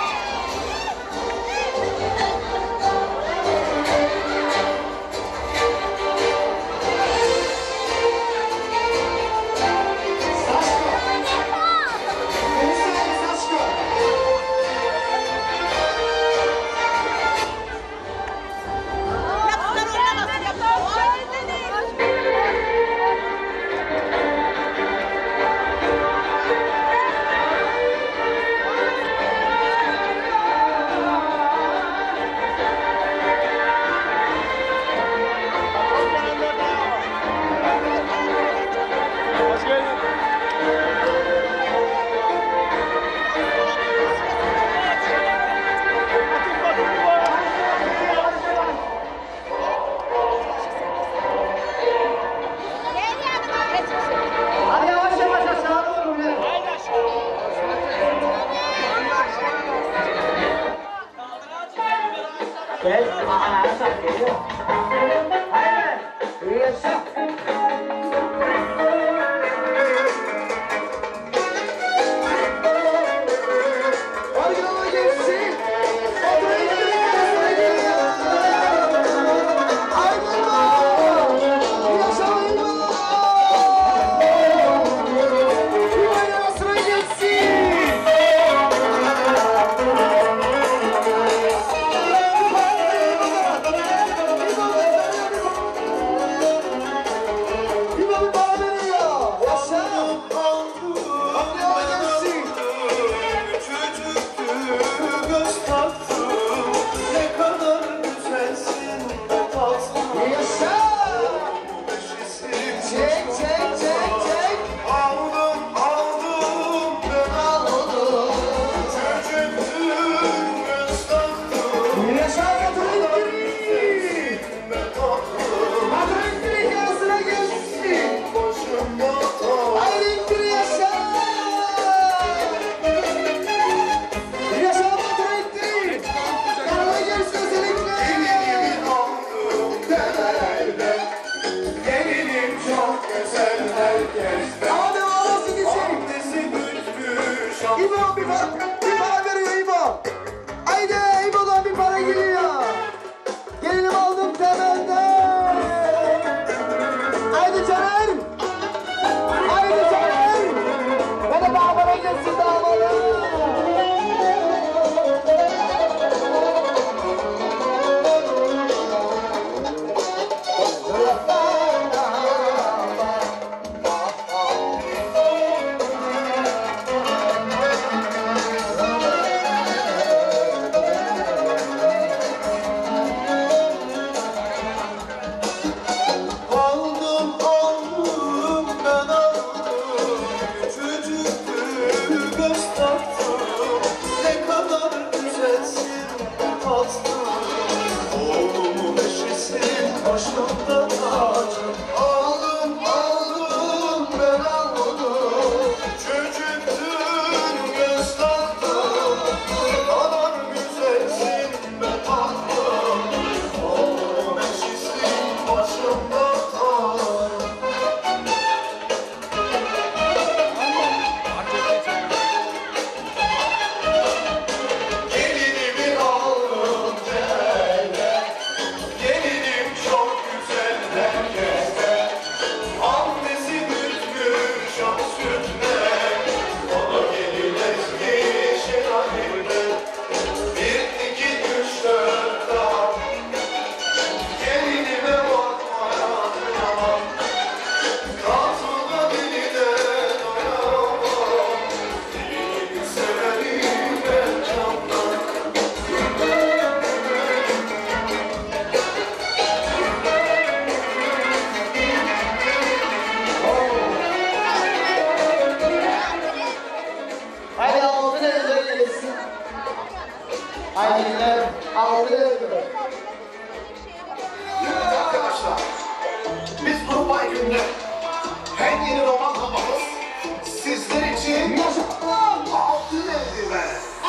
Speaker 10: Arkadaşlar, biz Grup Aygün'de en yeni roman havamız sizler için altın eldiven.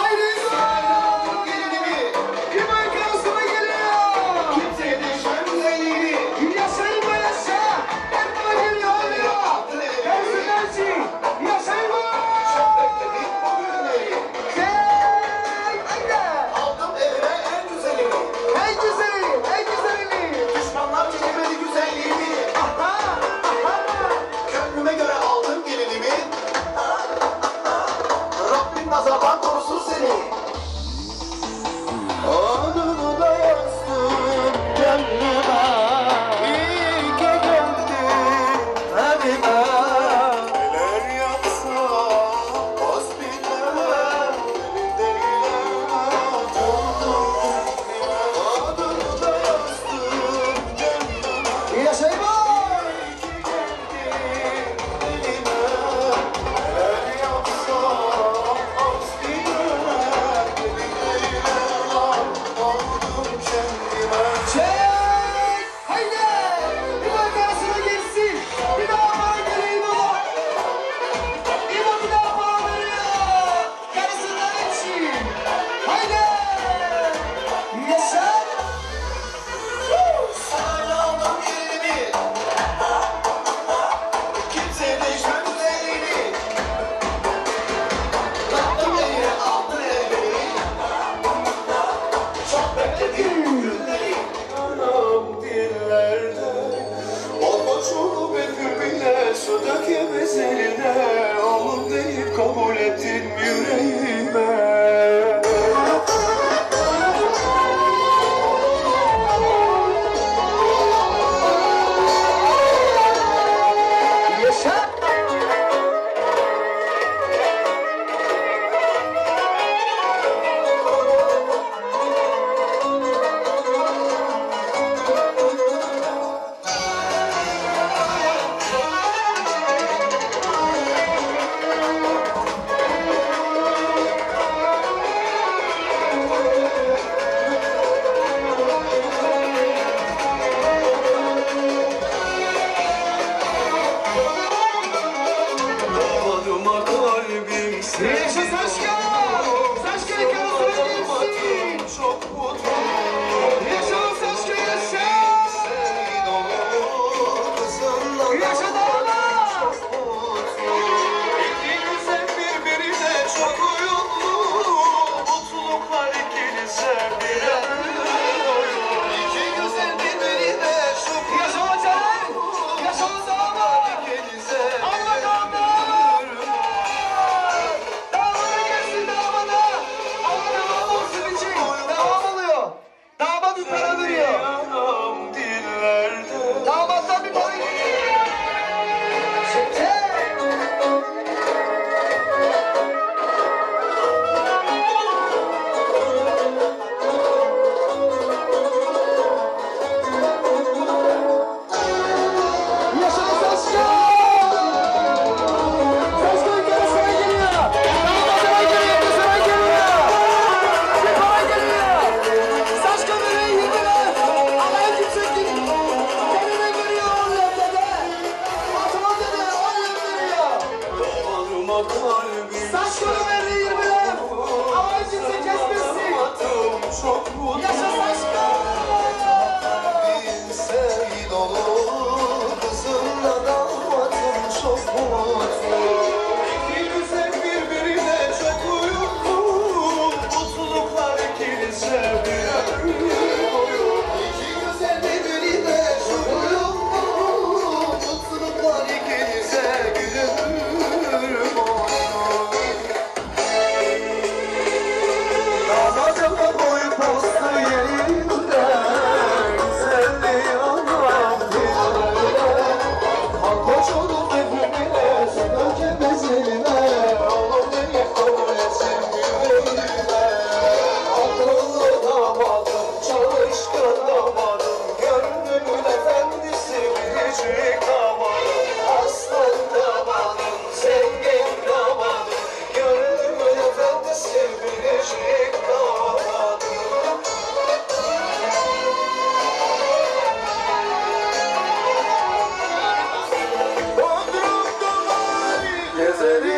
Speaker 10: Gelinimi kim arkasına geliyor? Kimseye düşenleri yaşayın mı yaşa? Aklıma geliyor oluyor. Gelsin yaşayın mı? Rabbim nazardan korusun seni.
Speaker 3: Adını da yazdım gönlüme. İyi ki geldin evime.
Speaker 10: Neler yapsa az bilmem. Adını da yazdım gönlüme.
Speaker 3: Yaşayın var.
Speaker 10: Su dökemez eline, oğlum deyip kabul ettin yüreğime. Damadıma kalbim sevdi. Çok mutlu. İki güzel birbirine çok uyumlu. Mutluluklar ikinize birer oyun. İki güzel birbirine çok uyumlu. Mutluluklar ikinize birer oyun.
Speaker 3: Damat bir para veriyor.
Speaker 10: Yanım dillerde.
Speaker 3: Damattan bir para geliyor. Yaşasın Saşka! Saşka ülkede sıra geliyor. Damat sıra geliyor, bir sıra geliyor. Bir para geliyor. Saşka böreği yediler. Alay kimse değil. Kendine görüyor oğlum dede. Atma dede, oğlum veriyor.
Speaker 10: Damarıma kalbim
Speaker 3: Saşka böreği 20 lira. Alay kimse kesmesin.
Speaker 10: Damatım çok mutlu.
Speaker 3: Yaşa Saşka!
Speaker 10: Kalbim sevgi dolu. Kızımla damatım çok mutlu. İki güzel birbirine çok uyumlu. Mutluluklar ikinize birer oyun. İki güzel birbirine çok uyumlu. Mutluluklar ikinize birer oyun. Damadıma boy postu yerinde. Güzelliği anlam dillerine. Koç olup evimine, sen dökemez eline. Oğlum beni kabul etsin yüreğime. Akıllı damadım, çalışkan damadım. Gönlümün efendisi, biricik damadım. Aslan damadım, zengin damadım. Gönlümün efendisi, biricik damadım. Bodrum'da gezeriz,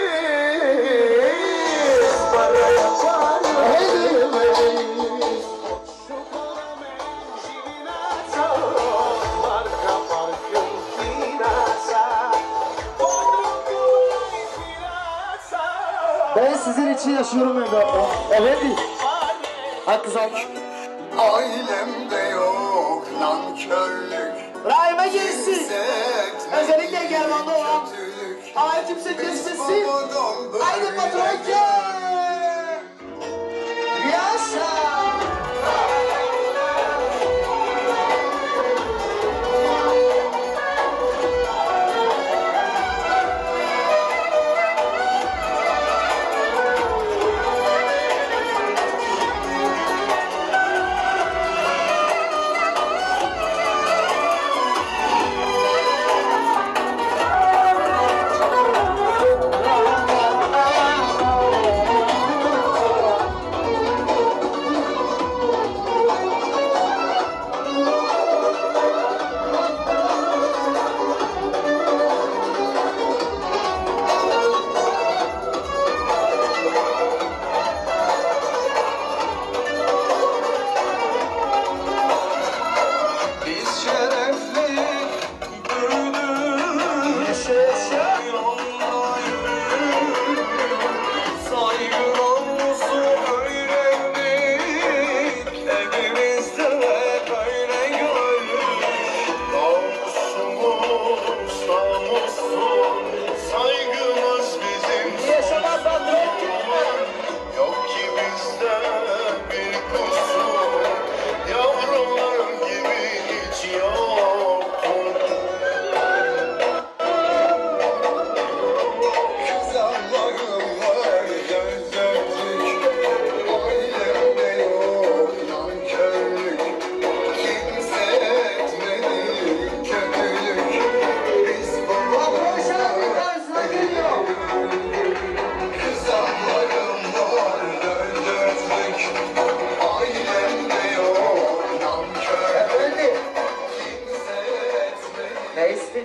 Speaker 10: para yapar edemeyiz. Şu kara menşinin açar, marka parfüm kinasa. Bodrum'da kinasa.
Speaker 3: Ben sizin için yaşıyorum evladım. Evet değil. Hakkı Zak.
Speaker 4: Ailemde yok nankörlük.
Speaker 3: Rahime gelsin.
Speaker 4: İzzet,
Speaker 3: Özellikle German'da olan.
Speaker 4: kötülük.
Speaker 3: Alay kimse kesmesin.
Speaker 4: Babadan böyle
Speaker 3: Haydi patron gel.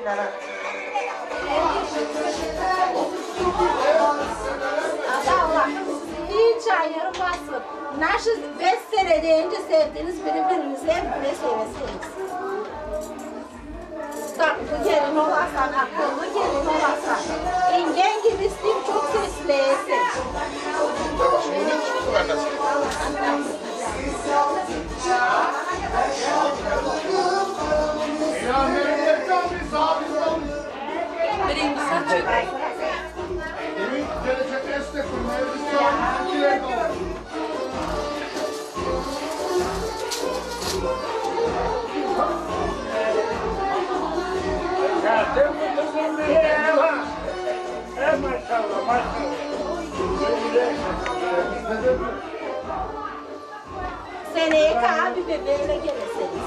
Speaker 11: Allah hiç ayırmasın. Nasıl 5 sene önce sevdiğiniz birbirinizi bile söyleseniz. Tatlı gelin olarsan, akıllı gelin olarsan, ingen gibi isteyip çok sesleyesin.
Speaker 5: Birinci saçı.
Speaker 10: Maşallah, maşallah.
Speaker 11: Seneye abi bebeğiyle gelirseniz.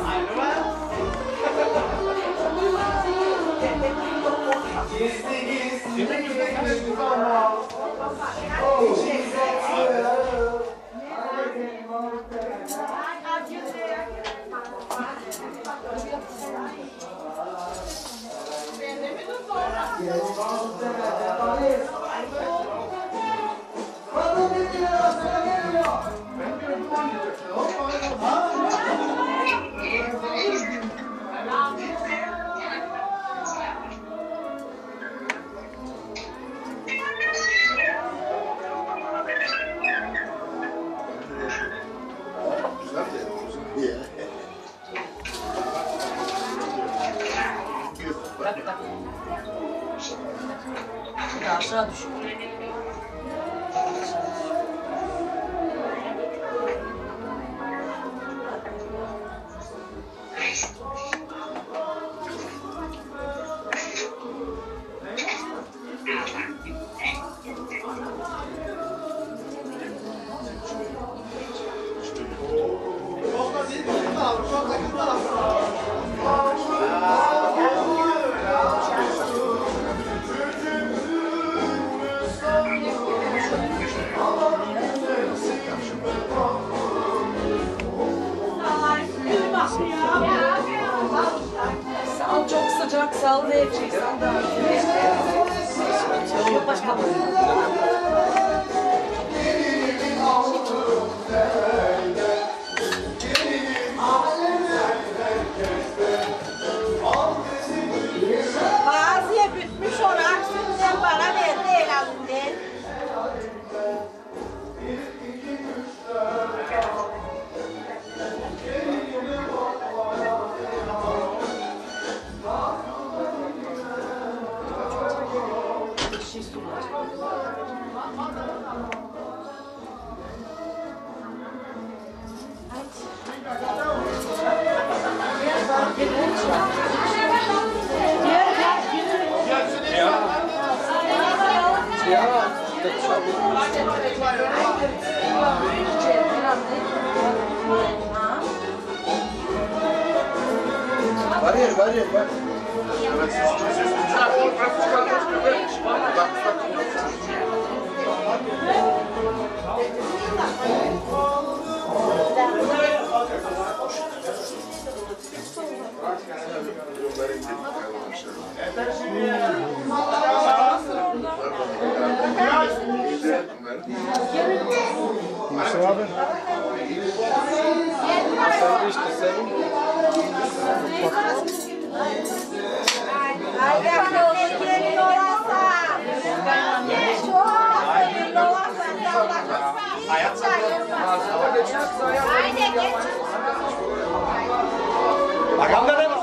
Speaker 5: Aşağı düşün. Sal çok sıcak, sal ne yapacaksan da. Yok başka bir.
Speaker 11: Bazıya bütmüş onu aksünden bana verdi el alından.
Speaker 3: Bariyer, bariyer, bariyer. Nasıl abi? Sen işte senin.
Speaker 11: Ayakta gelin olarsan. Çok gelin olarsan da olarsan. Hiç ayırmasın. Aynen geç.
Speaker 3: Bakalım ne?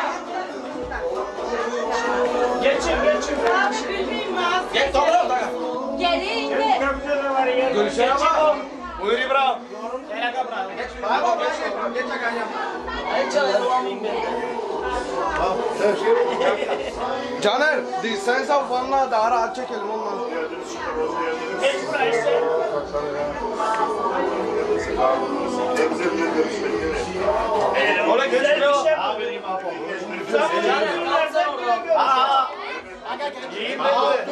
Speaker 10: Geçin, geçin.
Speaker 3: Gel tamam da.
Speaker 11: Gelin de.
Speaker 3: Görüşelim ama.
Speaker 10: Buyur İbrahim.
Speaker 3: Baba geç akanya.
Speaker 5: Ay çalalım ben.
Speaker 3: Caner, sen savunla daha rahat çekelim ondan.
Speaker 10: Geç buraya işte.
Speaker 3: Ola
Speaker 10: Güzel bir şey bu. İyiyim ben de.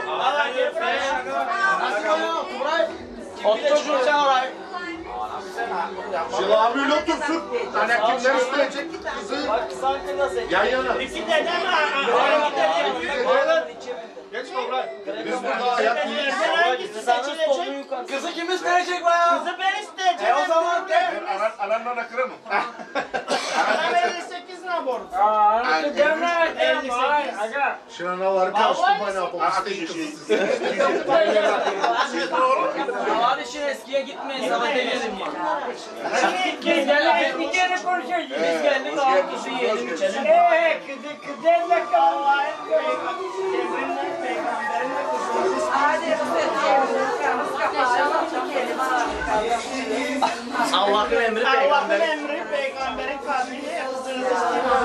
Speaker 3: Otur sen oraya.
Speaker 12: Şila böyle otursun. Hani kimler isteyecek kızı?
Speaker 9: Bak sanki nasıl?
Speaker 12: Yan yana.
Speaker 10: İki dede mi?
Speaker 12: Geç Toprak. Biz burada hayat
Speaker 3: Kızı kim isteyecek be?
Speaker 10: Kızı ben isteyeceğim.
Speaker 3: O zaman de.
Speaker 12: Ananla da kıramam.
Speaker 10: Bana 58 ne borç?
Speaker 12: Şıranaları karıştırmayın yapalım. İsteyin kızı.
Speaker 9: Hadi işin eskiye gitmeyin sana demeyelim ya.
Speaker 10: Bir kere konuşacağız.
Speaker 9: Biz geldik ağzımızı yiyelim içelim.
Speaker 10: Kızı da Allah'ın
Speaker 9: Allah'ın emri
Speaker 10: Allah'ın
Speaker 9: peygamberin.
Speaker 10: emri peygamberin kalbine hızınızı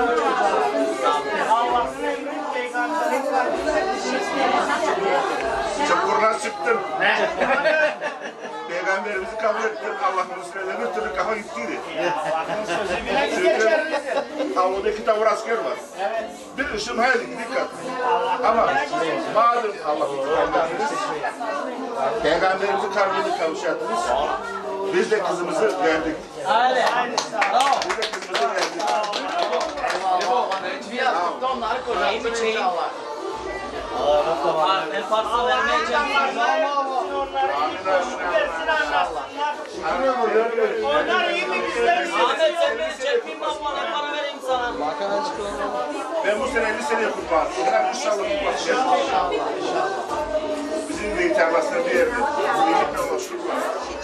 Speaker 10: Allah'ın emri peygamberin kalbine
Speaker 12: Çukurdan çıktım. Peygamberimizi kabul ettim. Allah'ın Resulü'ne bir türlü kafa gittiydi.
Speaker 10: Allah'ın sözü bile geçerlidir.
Speaker 12: Havada iki tavır asker var. Bir ışın hayli dikkat. Ama madem Allah'ın Peygamberimizin kalbini kavuşattınız. Biz de kızımızı verdik.
Speaker 9: Hadi. Bravo.
Speaker 12: Biz de kızımızı verdik.
Speaker 3: Onları koyacaksın inşallah.
Speaker 9: El parça vermeyeceğim.
Speaker 10: Onları iyi versin anlasınlar. Onlar iyi bir güzel
Speaker 9: Ahmet sen beni çekeyim ben bana para vereyim sana.
Speaker 12: Ben bu sene 50 seneye kurban. Ben inşallah kurbanacağız. Bizim de tarlasında bir yerde. Birlikte oluşturur var.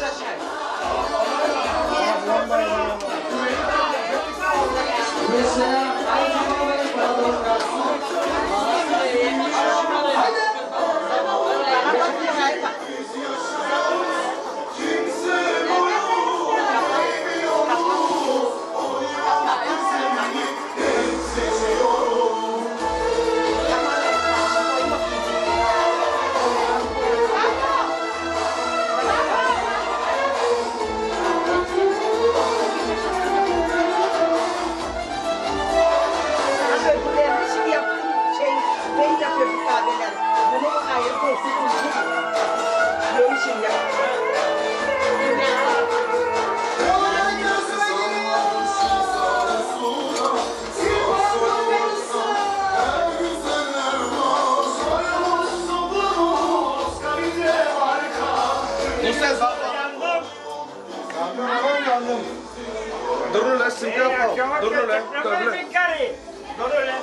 Speaker 12: Dur lan simge yapalım. Dur lan.
Speaker 10: Dur lan.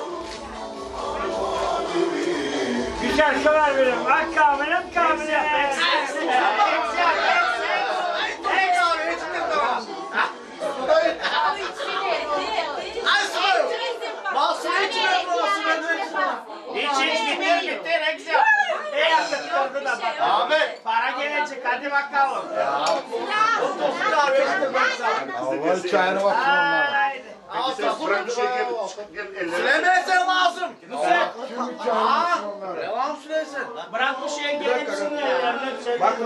Speaker 10: Bir şarkılar verin. Bak kamile. Hiç bitir ne güzel. Yaptırdı da bak.
Speaker 12: Ahmet.
Speaker 10: Para gelecek hadi bakalım.
Speaker 12: Allah çayına baksın onlara. Peki sen bırak bir şey gel.
Speaker 3: Söylemesen lazım. Devam süresin.
Speaker 10: Bırak bu şeye geleceksin. Bakın.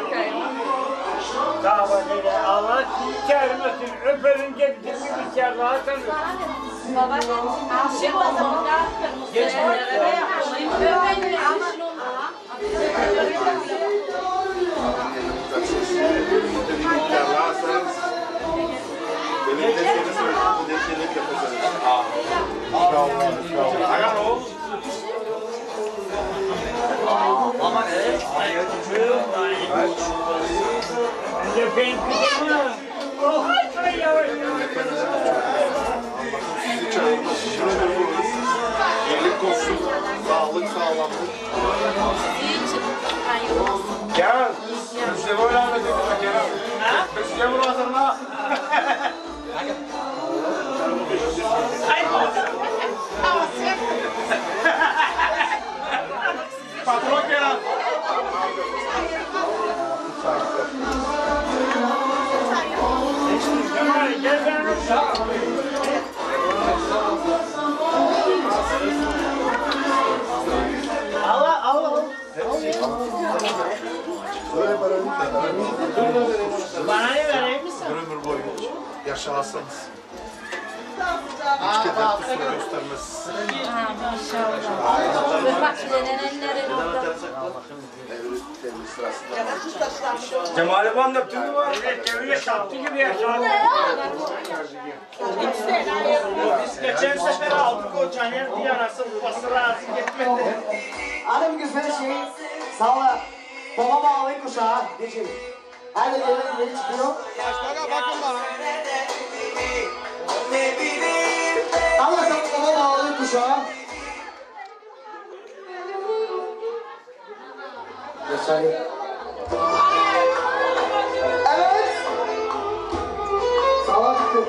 Speaker 10: Davada Allah kermesin. Öperin getirsin bir kere daha tanıyor.
Speaker 5: Baba aşık oldum. Geç
Speaker 9: Ama ne?
Speaker 12: Birlik olsun. Sağlık sağlamlık.
Speaker 10: Gel. İşte böyle anladık. Gel. İşte bunu hazırla. Patron gel. Gel ben. Allah. Bana ne vereyim misin?
Speaker 12: Ömür boyu yaşarsanız. Hiç keder kusura göstermez.
Speaker 5: Maşallah. Bak şöyle nenenlerin orada.
Speaker 12: Temiz.
Speaker 10: Cemal'i bana döktürdü var.
Speaker 9: Evet, devriye şaptı gibi yaşadı. Biz geçen sefer aldık o Caner diye anası babası razı gitmedi.
Speaker 3: Hanım güzel şey, sağla. Baba bağlayın kuşağı, diyeceğim. Hadi gelin çıkıyor.
Speaker 1: Başlara bakın bana.
Speaker 3: Allah sana baba bağlayın kuşağı. Yaşayın. Evet. Sağla çıkın.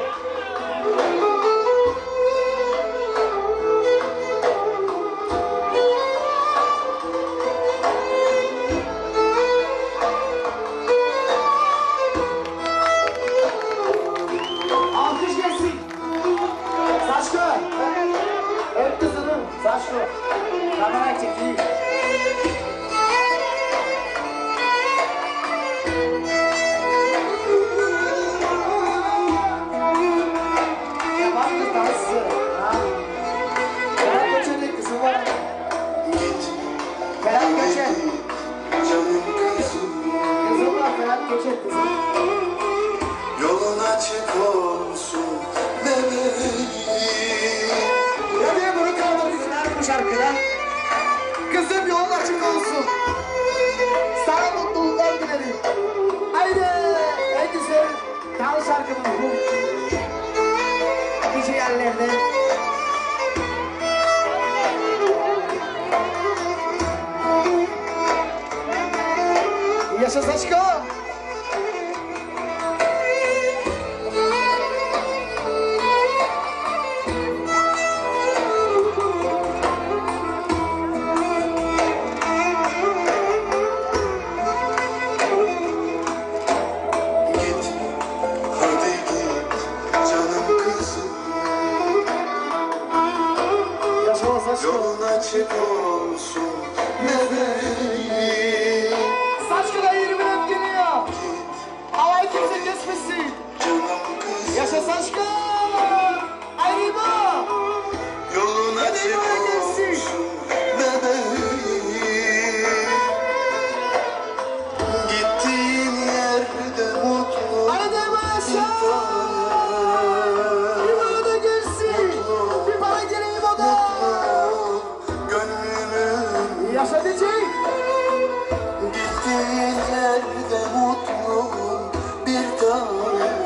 Speaker 3: Alkış gelsin. Saçko. Öp kızını. Saçko. Kamera çekiyor. Yapar kız dansı. Ferhat Göçer'in kızı var. Ferhat Göçer. Kızım var Ferhat Göçer kızım.
Speaker 4: Yolun açık olsun bebeğim.
Speaker 3: Ya diye bunu kaldırdılar bu şarkıda. Kızım yolun açık olsun. Sana mutluluklar dilerim. Haydi en güzel tanrı şarkımız bu. Nice yerlerde. Yaşa Saçko.
Speaker 4: Git hadi git canım kızım.
Speaker 3: Yaşa Saçko.
Speaker 4: Yolun açık olsun bebeğim.
Speaker 3: Saçko'da 20 öp geliyor. Havayı kimse kesmesin.
Speaker 4: Canım kızım.
Speaker 3: Yaşa Saçko. Ayrıma.
Speaker 4: Yolun açık
Speaker 3: Hadi
Speaker 4: olsun bebeğim. Gittiğin yerde mutlu.
Speaker 3: Aradayma yaşa. Bir bana da gelsin. Bir bana geleyim o da.
Speaker 4: Gönlümün
Speaker 3: Yaşa diyecek.
Speaker 4: gittiğin yerde mutlu bir tanem.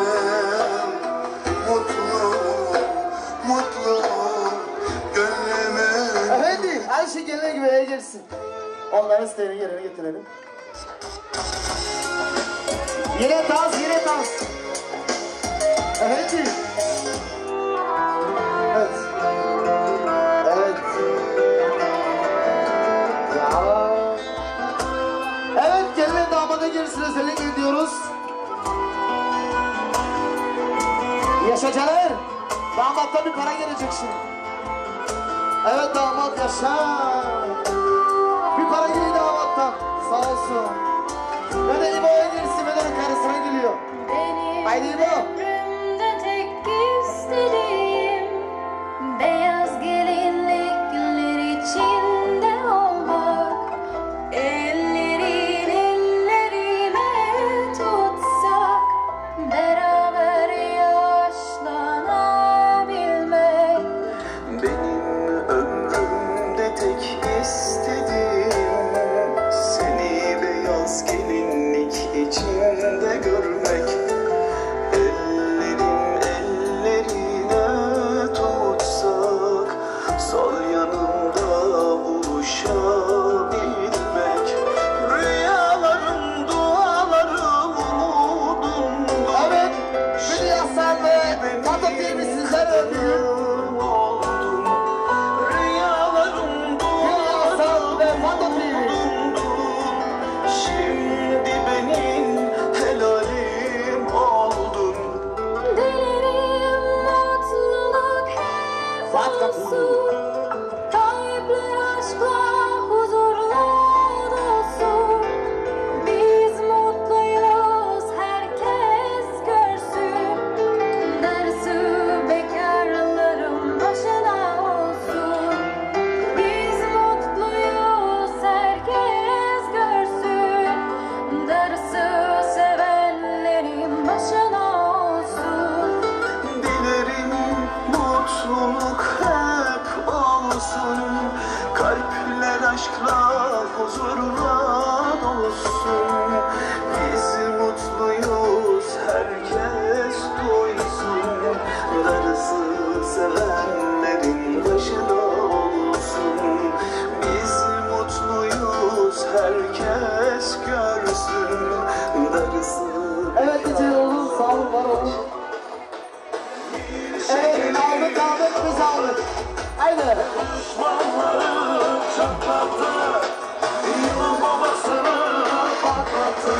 Speaker 4: Mutlu gönlümün.
Speaker 3: Efendim her şey gelene güveye gelsin. Onların isteğini yerine getirelim. Yine dans, yine dans. Efendim. Evet. Evet. Ya. Evet, gelin damada gelsin özellikle diyoruz. Yaşa Caner. Damattan bir para gelecek şimdi. Evet damat yaşa. Bir para geliyor damattan. Sağ olsun. Ve de İbo'ya girsin ve de onun karısına geliyor. Haydi İbo.
Speaker 5: Ömrümde tek istediğim beyaz gelinlikler içinde olmak. Ellerin ellerime tutsak beraber yaşlanabilmek.
Speaker 4: Benim ömrümde tek istediğim seni beyaz gelinlik içinde görmek. huzurla dolsun. Biz mutluyuz, herkes duysun. Darısı sevenlerin başına olsun. Biz mutluyuz, herkes görsün. Darısı.
Speaker 3: Evet Ece oğlum, sağ olun, var olun. Evet, aldık, biz aldık. Haydi.
Speaker 4: Düşmanları çatlattı, yılın babasını patlattı.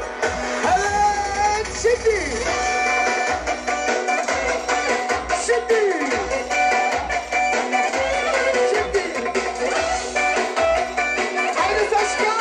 Speaker 3: Evet, şimdi. Haydi Saşka.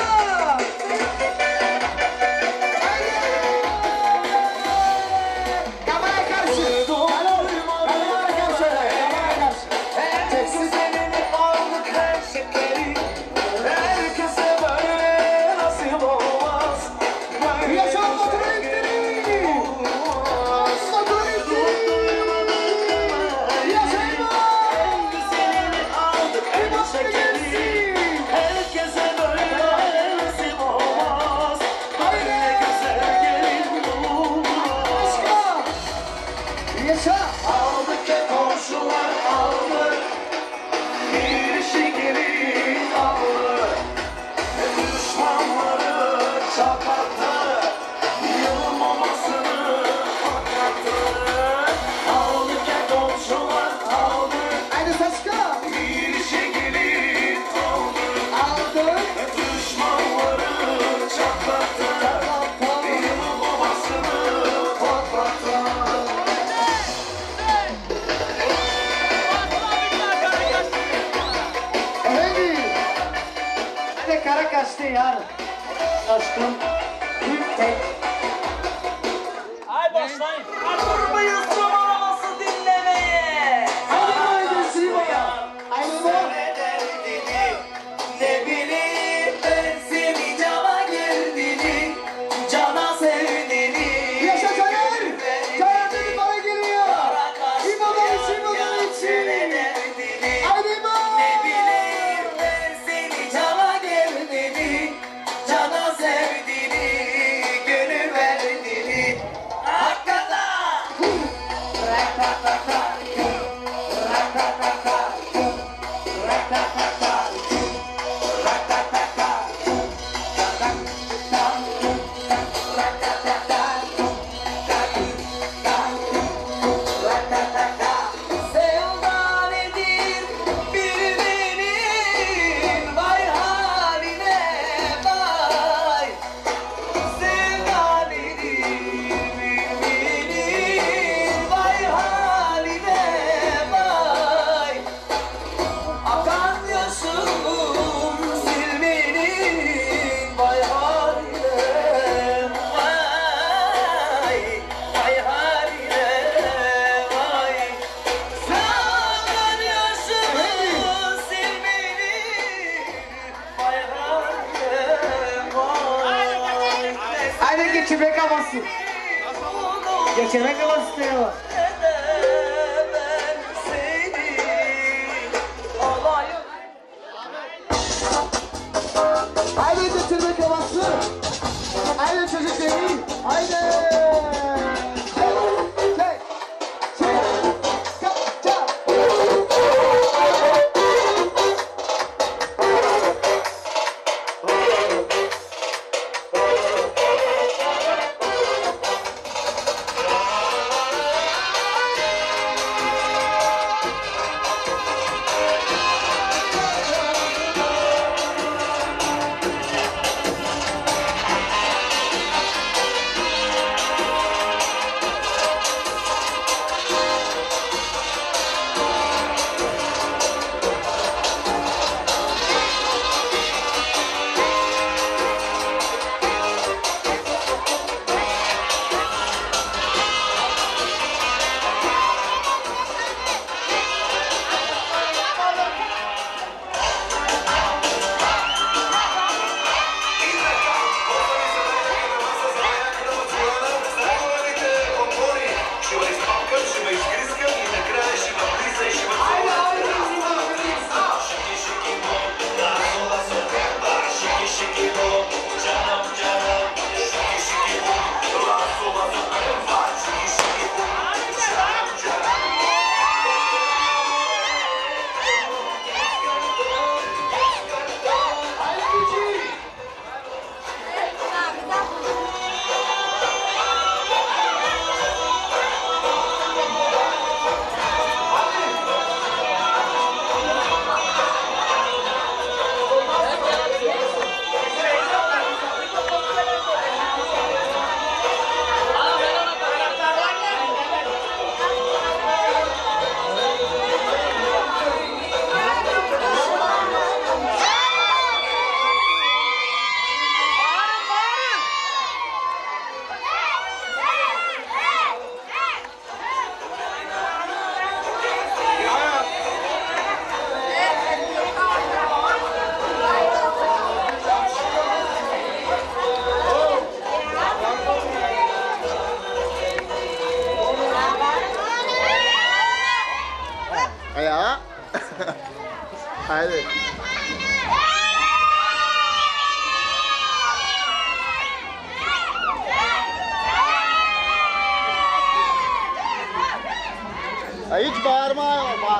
Speaker 3: Kamera karşı. Kamera karşı.
Speaker 4: Teksiz elini aldık her şekeri. Herkese böyle nasip olmaz. Böyle
Speaker 3: Yaşa motoru ittirin. Motoru ittirin. Yaşayın.
Speaker 4: elini aldık her şekeri. Herkese böyle nasip olmaz. Böyle güzel gelin olmaz.
Speaker 3: Yaşa.
Speaker 4: Aldık ya komşular aldı. Bir işi geri aldı. Düşmanları çatlattı. Yılın mamasını patlattı. Aldık ya komşular aldı.
Speaker 3: Haydi Saşka.
Speaker 4: Bir işi geri aldı.
Speaker 3: Aldık.
Speaker 4: Düşmanları çatlattı. Yılın mamasını patlattı.
Speaker 3: Efendim. Hadi kara kaçtı yarın. Aşkım. Bir tek.
Speaker 9: Ay başlayın.
Speaker 6: Durmayız çoğalaması dinlemeye.
Speaker 3: Hadi haydi Siva'ya. Haydi.
Speaker 6: Ne bileyim ben seni cana girdiğini, cana sevdiğini.
Speaker 3: Yaşa Caner. Caner dedi bana geliyor. İmadan için. Haydi İmam.
Speaker 6: Ne bileyim ben seni cana girdiğini, cana sevdiğini, gönül verdiğini. Hakikaten. Sevda nedir bilmenin, vay haline vay. Sevda nedir bilmenin, vay haline vay. Akan yaşım silmenin, vay haline vay. Vay haline vay. Akan yaşım silmenin, vay haline vay.
Speaker 3: Haydi geçirmek havası. Geçirmek havası istiyor.
Speaker 6: Ben seni alayım.
Speaker 3: Haydi geçirmek havası. Haydi çocuk değil. Haydi. Çek. Çek. Çek. Çek.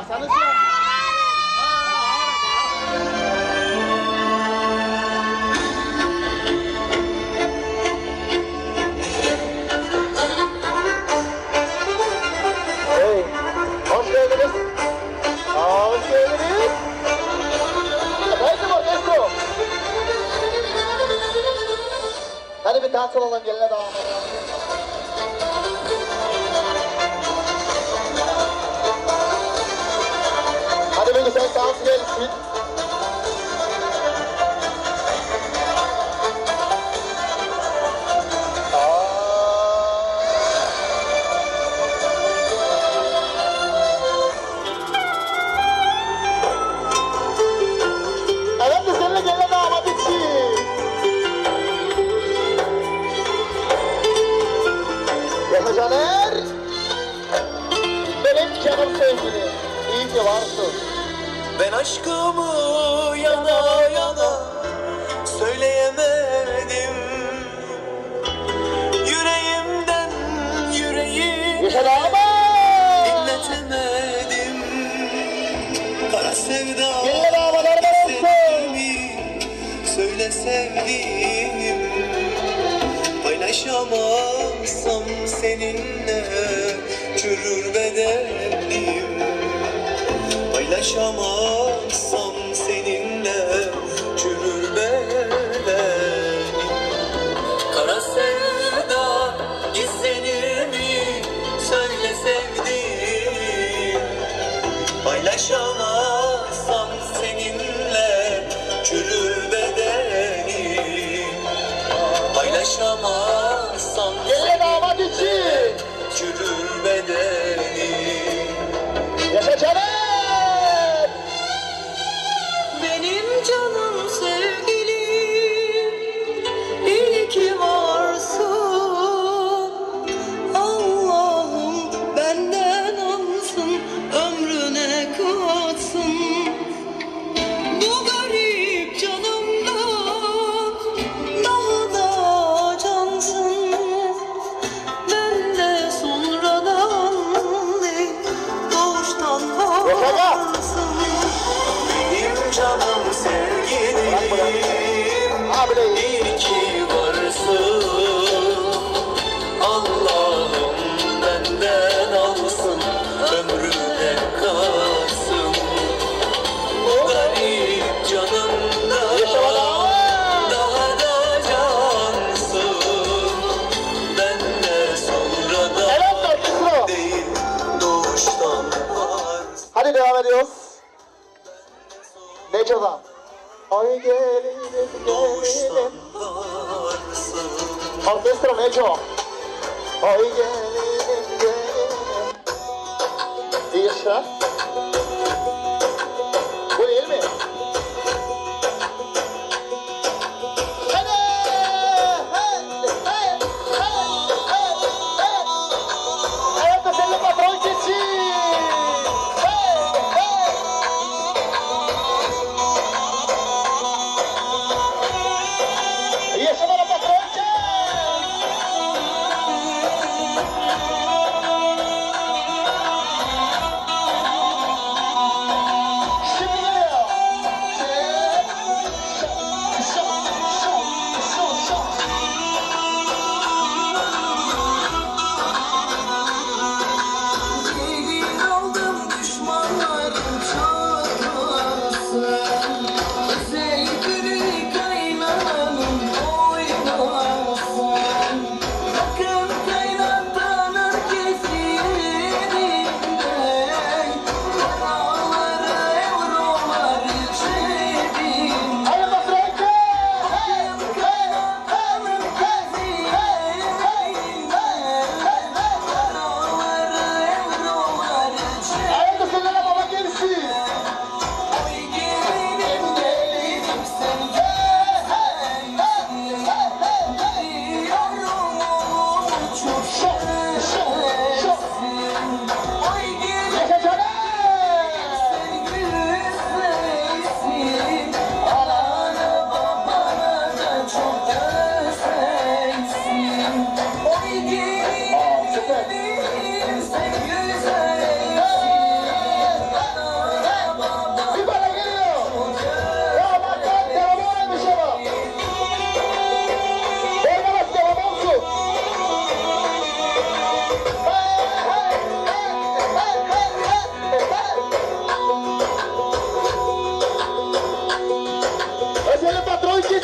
Speaker 3: Bağırsanız ya. Hey, hoş geldiniz. Hoş geldiniz. Efendim orkestro. Hadi bir dans alalım geline devam edelim. Hadi bir güzel dans gelsin. Evet de seninle geline damat için. Yaşa Caner. Benim canım sevgili. İyi ki varsın.
Speaker 6: Ben aşkımı yana yana söyleyemedim. Yüreğimden yüreği dinletemedim. Kara sevda sevdiğimi söyle sevdiğim. Paylaşamazsam seninle çürür bedenim. Paylaşamazsam seninle çürür bedenim. Kara sevda gizlenir mi söyle sevdiğim. Paylaşamazsam seninle çürür bedenim. Paylaşamazsam seninle çürür bedenim.
Speaker 3: Yaşa Caner.
Speaker 6: Benim canım sevgilim, iyi ki varsın. Allah'ım benden alsın, ömrüne katsın. Bu garip canımdan daha da cansın. Ben de sonradan değil, doğuştan varsın. Benim canım sevgilim, iyi ki varsın. Allah'ım benden alsın, ömrüne kalsın. Bu garip canımda daha da cansın. Ben de sonradan değil, doğuştan varsın.
Speaker 3: Hadi devam ediyoruz. Neco'dan. Ay gelinim gelinim. Orkestra Neco. Ay gelinim gelinim. İyi yaşa. Bu değil mi? Hadi! Evet de seninle patron geçsin. Yaşa bana patron.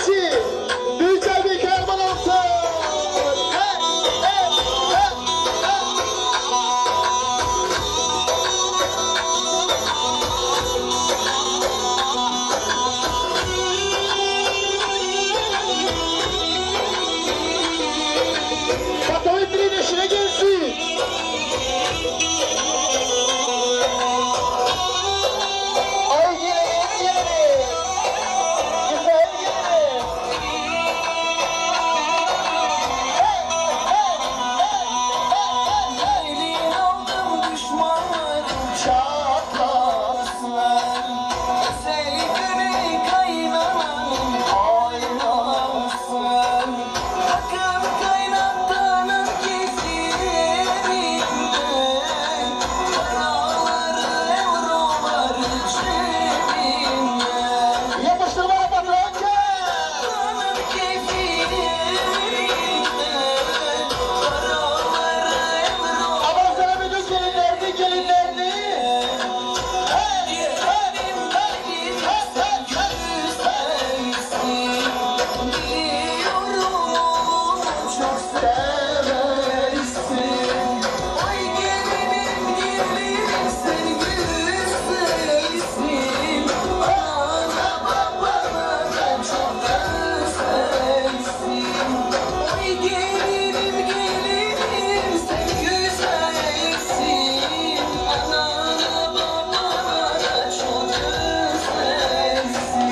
Speaker 3: gelmesi. Büyükler bir kervan olsun. Bakalım birinin işine gelsin. Ay gelin gelin. Güzel gelin.
Speaker 6: Elin aldım düşmanlarım çatlasın. Sevgili kaynananın oynasın. Takım kaynattanın gizlerinde paraları euroları cebinde.
Speaker 3: Yapıştır bana patron gel.
Speaker 6: Kanın keyfinde paraları euroları.
Speaker 3: Aman sana bütün gelinlerini gelinlerini.
Speaker 6: Çok seversin. Ay gelinim gelinim sen güzelsin. Ana babana da çok özlersin. Ay gelinim gelinim sen güzelsin. Ana babana da çok özlersin.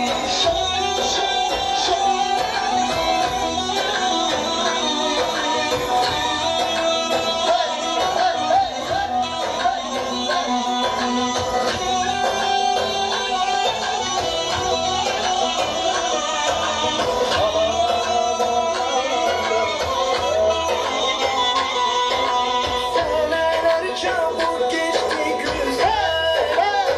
Speaker 6: Seneler çabuk geçti güzel.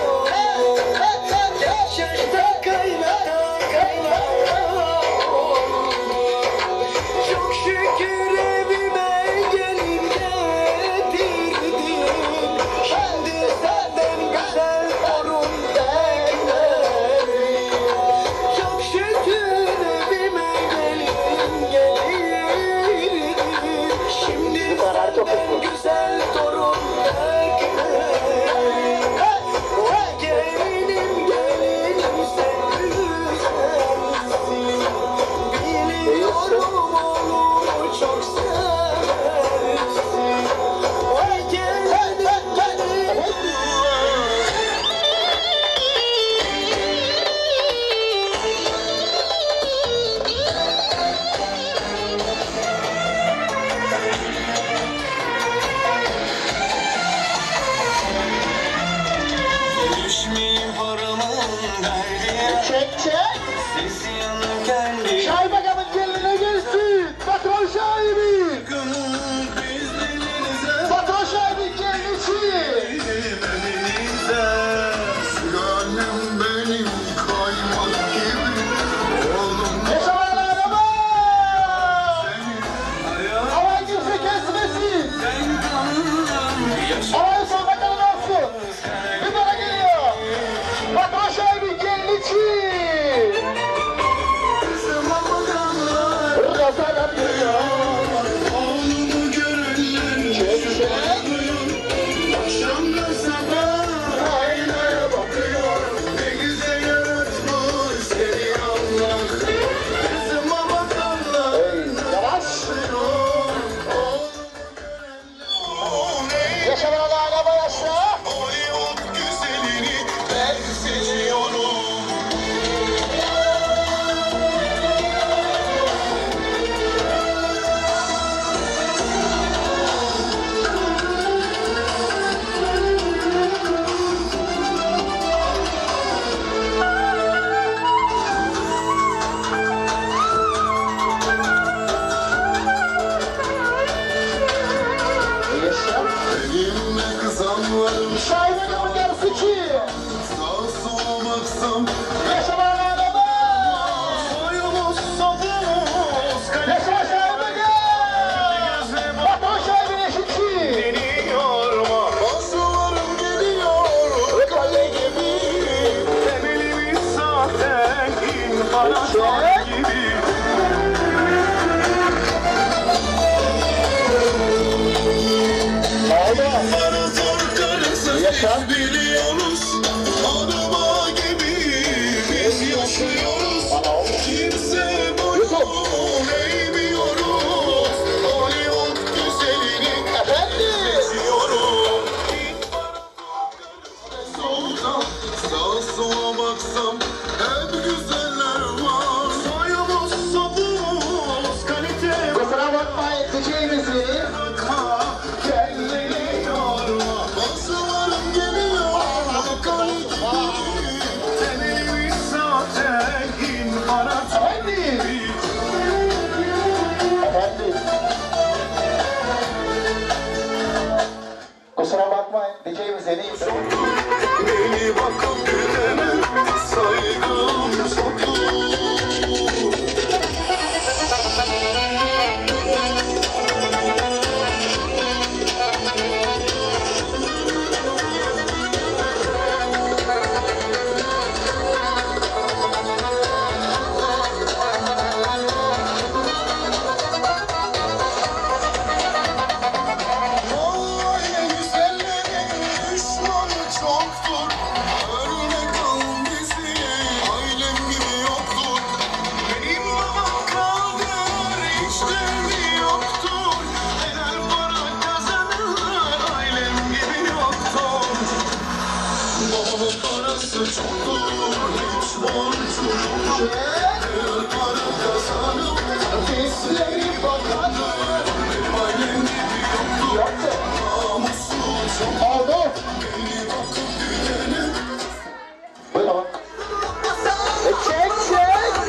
Speaker 6: Yaşta kaynata kaynata. Çok şükür evime gelin getirdim. Şimdi senden güzel torun beklerim. Çok şükür evime gelin getirdim. Şimdi senden güzel torun beklerim. Gelinim gelinim sen güzelsin. Biliyorum onu çok seversin. Ay gelinim gelinim. Düşmeyeyim paramın derdine.
Speaker 3: Çek çek.
Speaker 6: Siz yanırken bir
Speaker 3: Şahin bakalım geline gelsin. Patron Şahin'in.
Speaker 6: gönül bizlerinize.
Speaker 3: Patron Şahin'in gelmesi.
Speaker 1: Gönlüm benim kaymak gibi. Oğlum
Speaker 3: Yaşanan araba. Havayı kimse kesmesin. Havayı son bakalım olsun. Bir bana geliyor. Patron Şahin'in gelmesi. Ramazan atıyor.
Speaker 1: oğlumu görenler akşamda sabah aynaya bakıyor. Ne güzel yaratmış seni Allah. Kızıma bakanlar
Speaker 3: Yavaş. Yaşanan araba yaşa.
Speaker 1: Hollywood güzelini ben seçiyorum. Elimle kızanlarım
Speaker 3: Şahin bakalım gelsin ki.
Speaker 1: sağ sola baksam
Speaker 3: Yaşanan araba.
Speaker 1: soyumuz sabımız
Speaker 3: Yaşa Şahin bakalım. Patron Şahin'in eşitçi.
Speaker 1: beni yorma. Bazılarım geliyor kale gibi. Temelimiz zaten in bana
Speaker 3: Çek. Yaşa.
Speaker 4: Biliyoruz araba gibi biz yaşıyoruz. Kimse boyun eğmiyoruz. Hollywood güzelini seziyorum. Sağa sola baksam hep güzeller var. Soyumuz sopumuz kalite.
Speaker 3: Kusura bakmayın diyeceğimizi.
Speaker 4: Kendini yorma. Bazılarım geliyor. Kalite. Tenimiz zaten imparator.
Speaker 3: Efendim. Kusura bakmayın diyeceğimiz en iyisi.
Speaker 4: Beni bakıp gülene saygım sonsuz. Vallahi güzellerin düşmanı çoktur. Örnek al bizi, ailem gibi yoktur. Benim babam kaldır, hiç derdi yoktur. Helal para kazanırlar, ailem gibi yoktur. Babamın parası çoktur, hiç borcu yoktur. Helal para kazanıp, bizleri bakarlar. Ailem gibi yoktur. Namussuz çok
Speaker 3: Oldu.
Speaker 4: beni bakıp gülene.
Speaker 3: Buyur ama. Çek çek.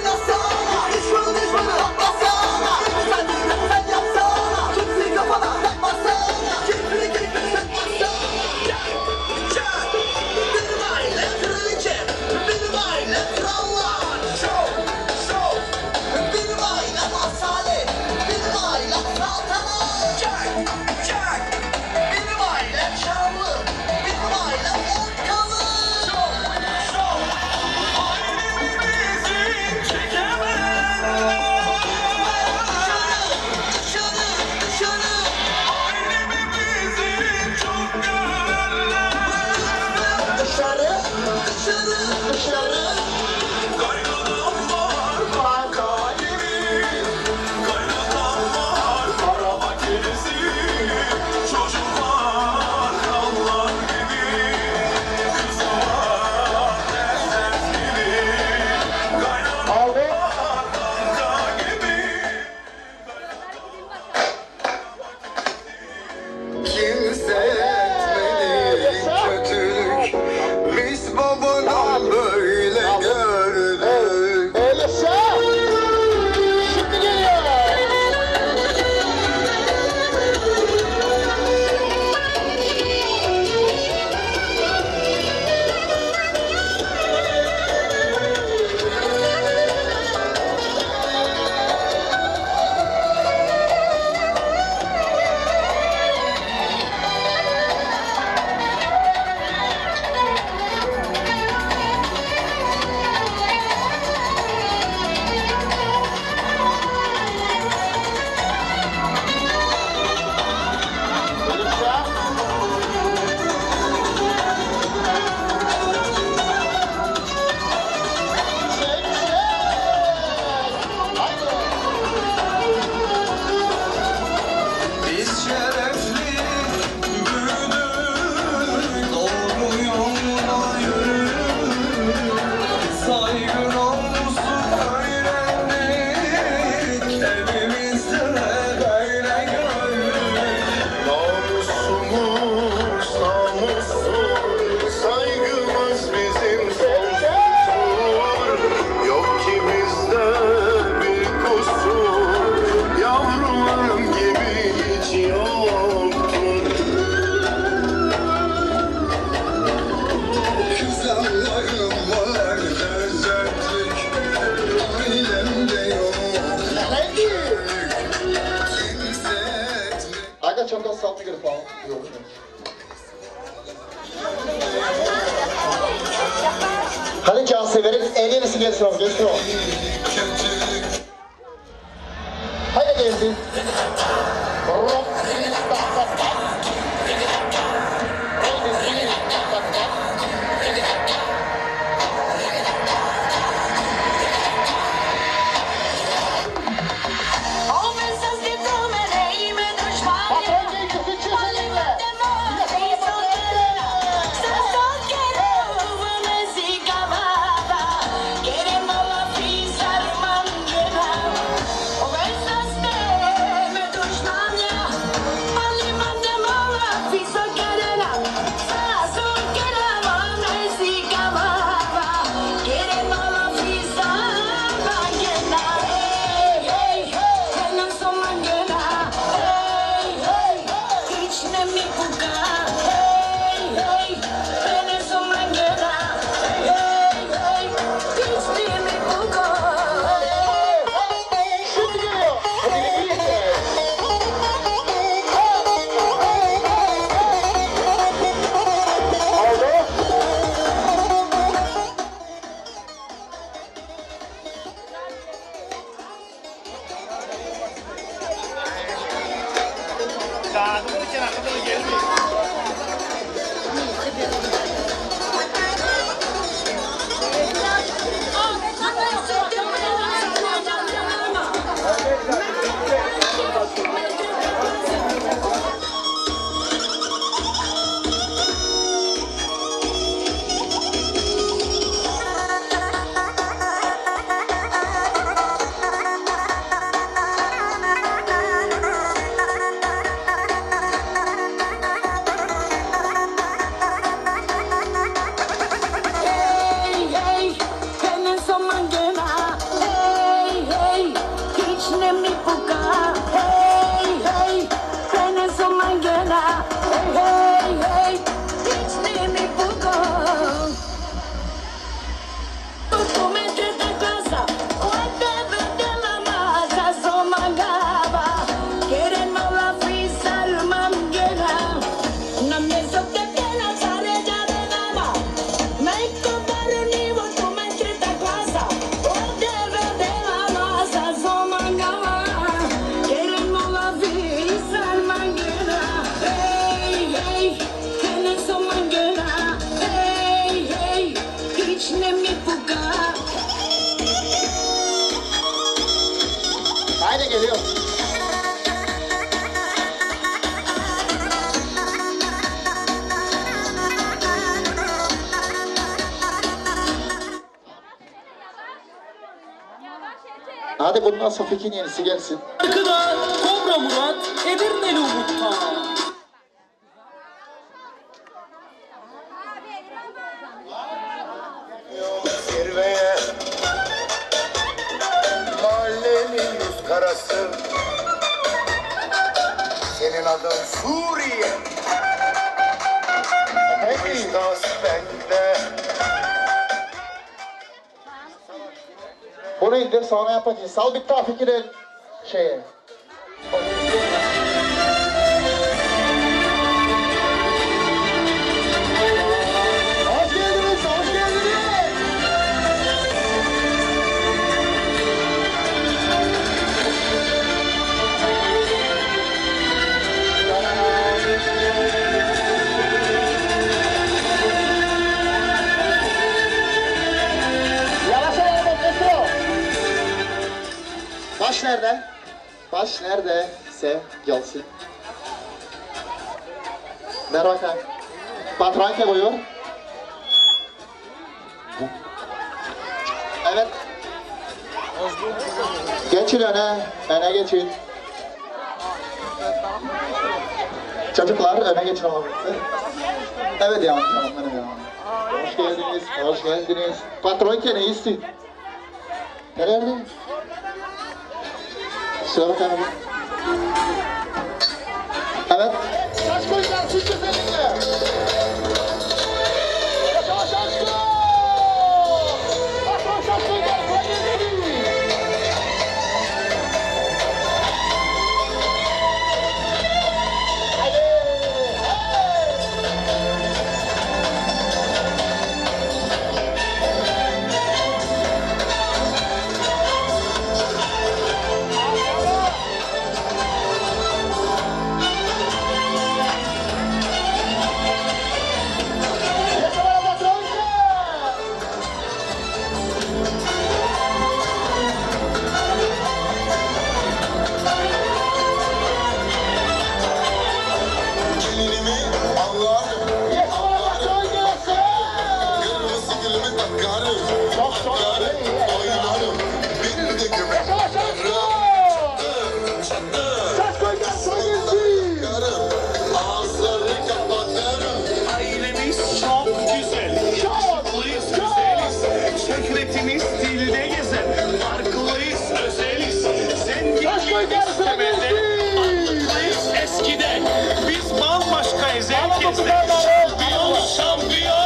Speaker 4: Kimse etmedi kötülük. Biz babadan böyle gördük.
Speaker 3: Yaşa. Şimdi geliyor.
Speaker 4: Biz şerefli büyüdük, doğru yolda yürüdük. Saygı namusu öğrendik, evimizde böyle gördük. Namusumuz namussuz, saygımız bizim sonsuzdur. Yok ki bizde bir kusur, yavrularım gibi hiç yoktur. Kızlarım var desertlik, ailemde yok. Kimse etme.
Speaker 3: I got your little something to follow. Hadi Cansever'in en yenisi gelsin oğlum, gelsin oğlum. Haydi gelsin.
Speaker 13: ne mi puka. Hey hey, beni somangena. Hey hey, hiç ne mi puka. Tu me de casa, whatever de la masa somangaba. Quieren no la frisa mangena. No me sote pena sale ya de nada. Me contaron ni vos tu me trita casa. Whatever de la masa somangaba. Quieren no la frisa mangena. Hey hey, quieren somangena. Hey hey, hiç ne mi puka.
Speaker 3: Haydi geliyor. Hadi bundan Sofik'in yenisi gelsin.
Speaker 14: Şarkıda Kobra Murat, Edirneli Umut'ta.
Speaker 4: Zirveye mahallenin yüz karası. Senin adın Suriye. Kışlas bende.
Speaker 3: Bunu indir sonra yapacağız. Sal bir Tafik'in şeye. Hoş geldiniz, hoş geldiniz. Yavaş yavaş Mesut. Baş nerede? Baş nerede? Gelsin. Ver bakayım. Patranke buyur. Evet. Geçin öne geçin. Çocuklar öne geçin olabilirse. Evet ya canım benim ya. Hoş geldiniz, hoş geldiniz. Patronke ne istiyor? Nerede? Söyle bakalım. Evet. Kaç koyacağız Türkçe seninle? Yaşa şaşkın! Patron şaşkın gel, koyun.
Speaker 4: Gelinimi Allah'ım. Kırmızı gülümü takarım. Takarım, oynarım. Bir de göbek takarım. Takarım. Ağızları kapatırım.
Speaker 6: Ailemiz çok güzel. Şaşıklıyız, güzeliz. Şöhretimiz dilde gezer. Farklıyız, özeliz. Zenginliğimiz temelde. Farklıyız eskiden. Biz bambaşkayız herkesten. Şampiyon, şampiyon.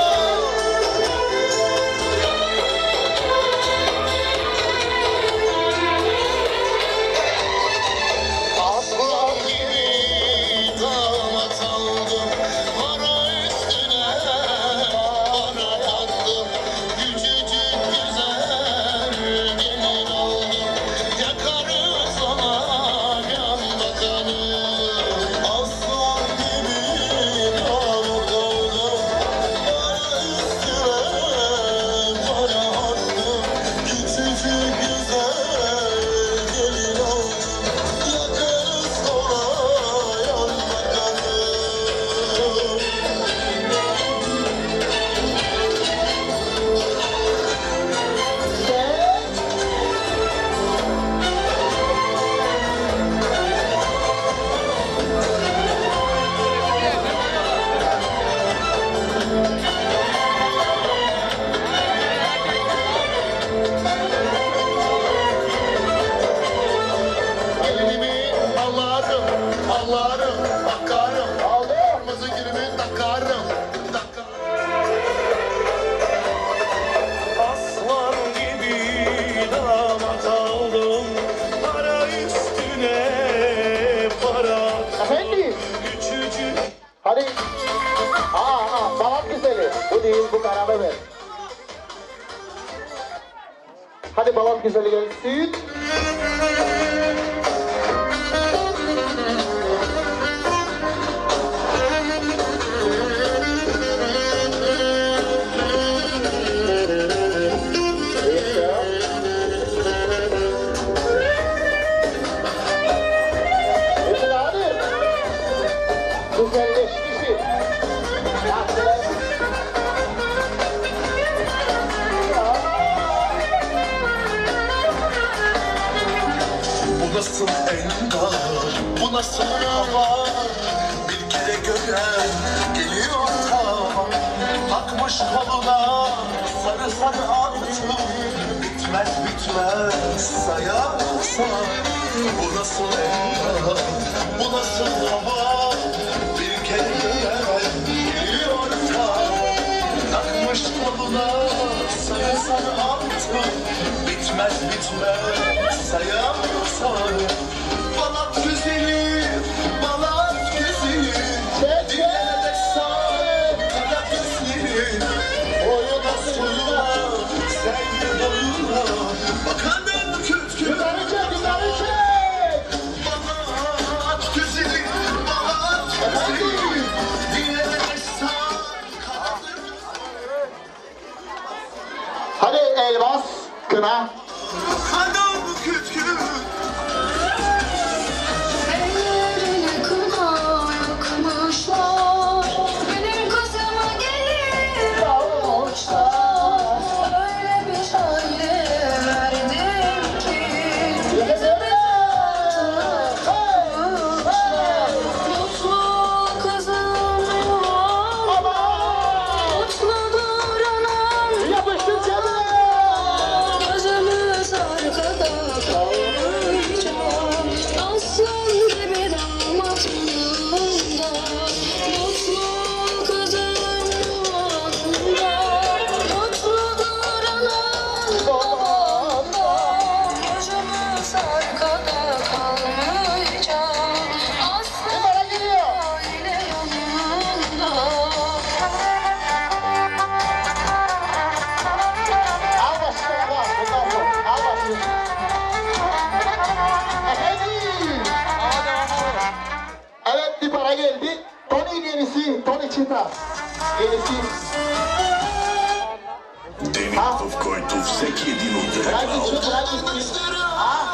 Speaker 4: Aslan gibi damat aldım. Para üstüne para yattım. Küçücük güzel gelin oldum. Yakarız ona yan bakanı. Aslan gibi damat
Speaker 3: Ey bu kararı ver. Hadi balon güzeli gelsin.
Speaker 4: Bu nasıl engel, bu nasıl hava? Bir kere gören geliyor ta. Takmış koluna sarı sarı artık. Bitmez bitmez saya say. Bu nasıl engel, bu nasıl hava? Bir kere gören geliyor ta. Takmış koluna sarı sarı artık. Bitmez bitmez saya say. Balat güzelim, balat güzelim. Dinle say, kara güzelim. Oyuna suyuna, sevgi boyuna. Bakanın kütkü. Balat güzelim, balat güzelim. Dinle say, kara güzelim.
Speaker 3: Hadi Elmas, kına.
Speaker 4: Bakanın kütkü.
Speaker 5: Ellerine kına yakmışlar. Benim kızıma gelir avuçlar. Öyle bir şair verdim ki yüzüme takmışlar. Mutlu kızım var, mutludur anam.
Speaker 3: Yapıştır canım.
Speaker 5: Gözümüz arkada kalmayacak. Aslan gibi damat yanında. Mutlu kızım yanında. Mutludur anam babanda. Gözümüz arkada kalmayacak. Aslan gibi aile yanında.
Speaker 3: Al başına bak, bundan sonra. Al başına. Efendim. Evet, bir para geldi. Tony yenisi, Tony Çita. Yenisi.
Speaker 8: Денят, в който всеки един от
Speaker 3: Радио,
Speaker 8: теб
Speaker 3: радио.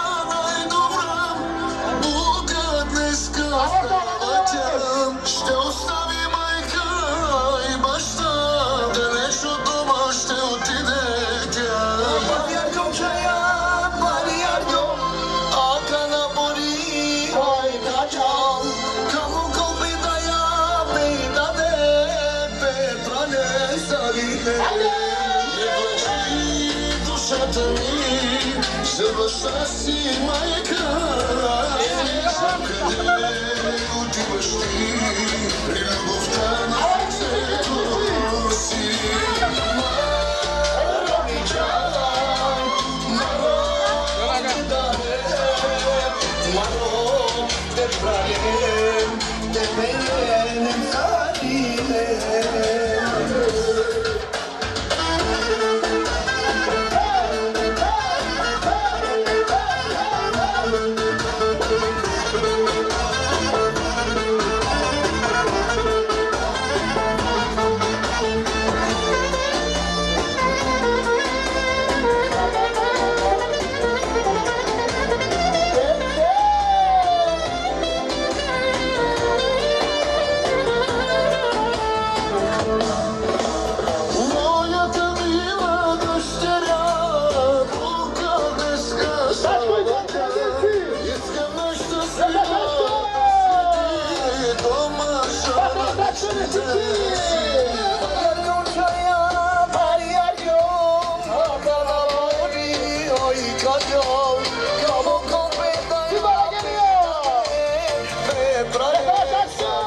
Speaker 4: Ще остави майка и баща, да нещо дома ще отиде тя. Париарко чая, париарко, ака на бори, ой качал, камо копи да я ми даде, Петра не завиде. Не влачи душата ми, за баща си майка, знам къде отиваш ти, при любовта на сърцето си. Маромичала, маро те дарем, маро те правим, те менем харилем. Моята мила дъщеря, булка дъска салата, искам нещо сила, седи дома шарачите си. Париарко чая, париарко, ака на бори, ой кадьол, камо копе да я ме прави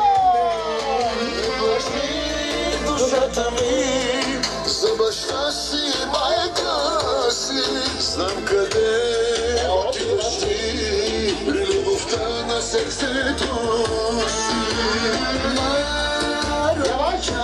Speaker 4: влашни душата ми, за баща си, майка си, знам къде отиваш ти, при любовта на сърцето си. Маро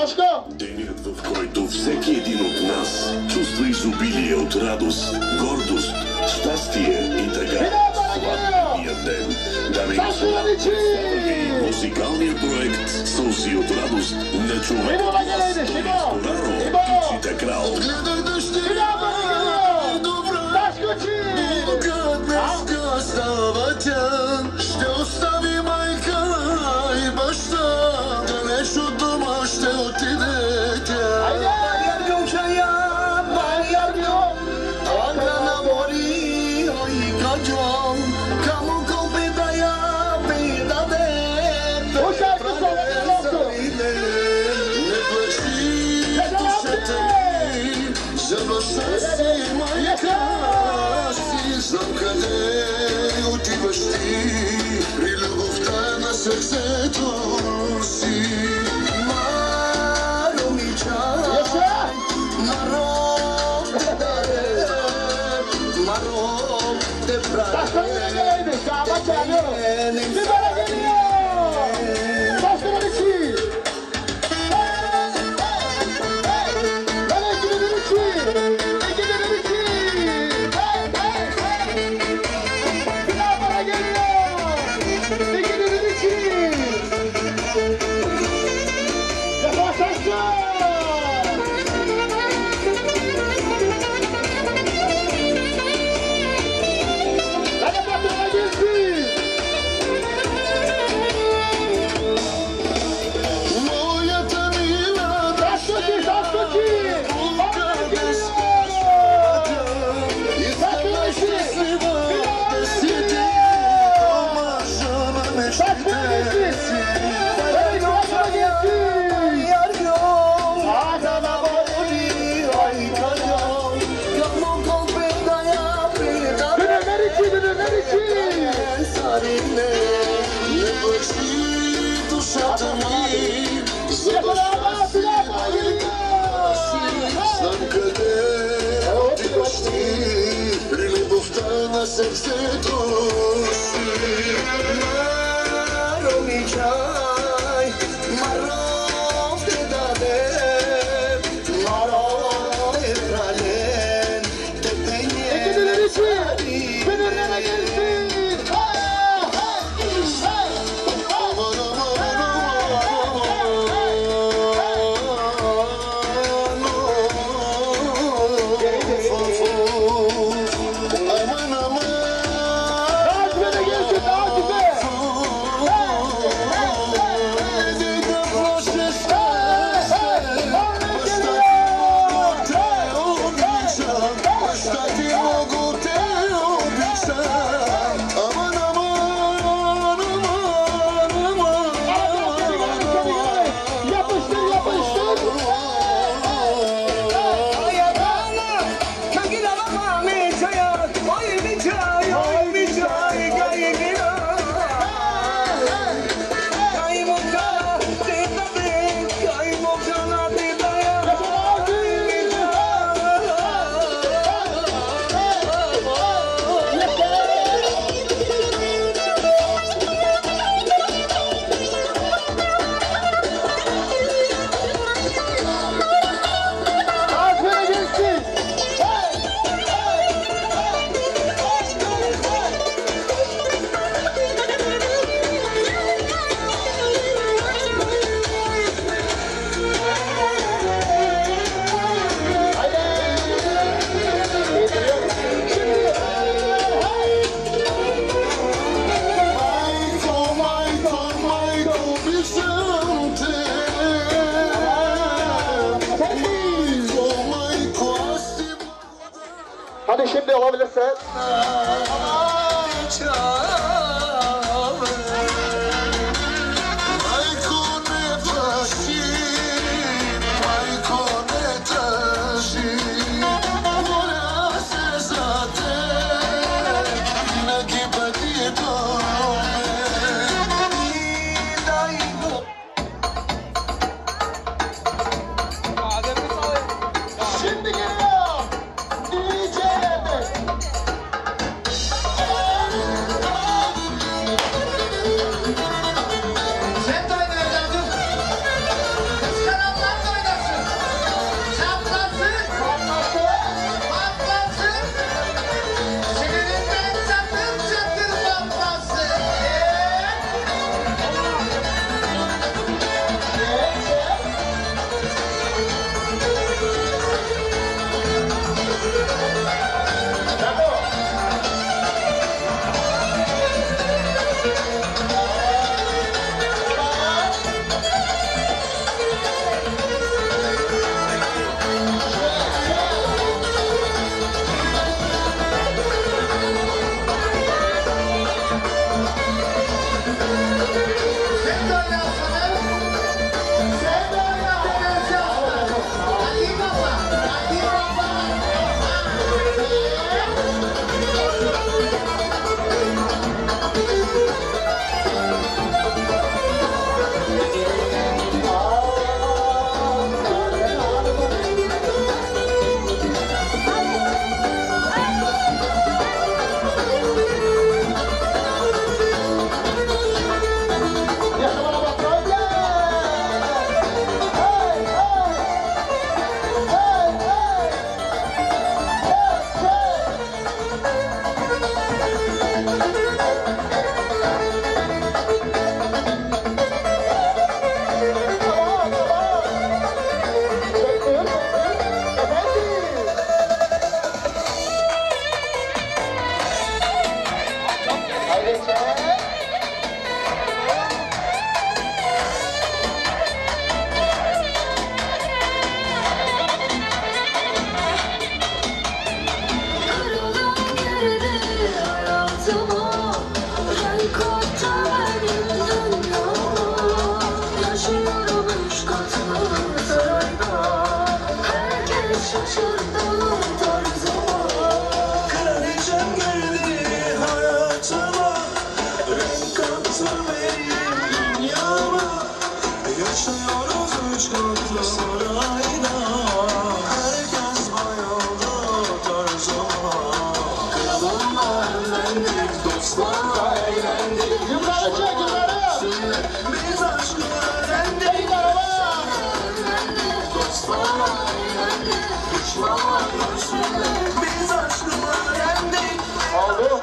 Speaker 8: Денят, в който всеки един от нас чувства изобилие от радост, гордост, щастие и тъга. Сватбения ден. Дами и господа, представя ви музикалния проект Сълзи от радост на човека глас Раро Кичите крал.
Speaker 4: Гледах дъщеря, добра, днеска става тя. Ще остави майка и баща, далеч от дома ще отиде тя. Маряргъм чая, Маряргъм, ага на мори, ой каджом, камо кълпи да я придаде. Не плачи душата ми, за баща си, майка си. Знам къде отиваш ти, при любовта на сърцето си. Маро ми чай, маро те даде, маро те прави. Душата ми, за баща си, майка си. Знам къде отиваш ти, при любовта на сърцето си. Маро ми чай, маро те даде, маро е крален, те пение не цари.
Speaker 3: Hadi şimdi olabilirse.
Speaker 4: Şimdi geliyor. DJ
Speaker 3: Oldu.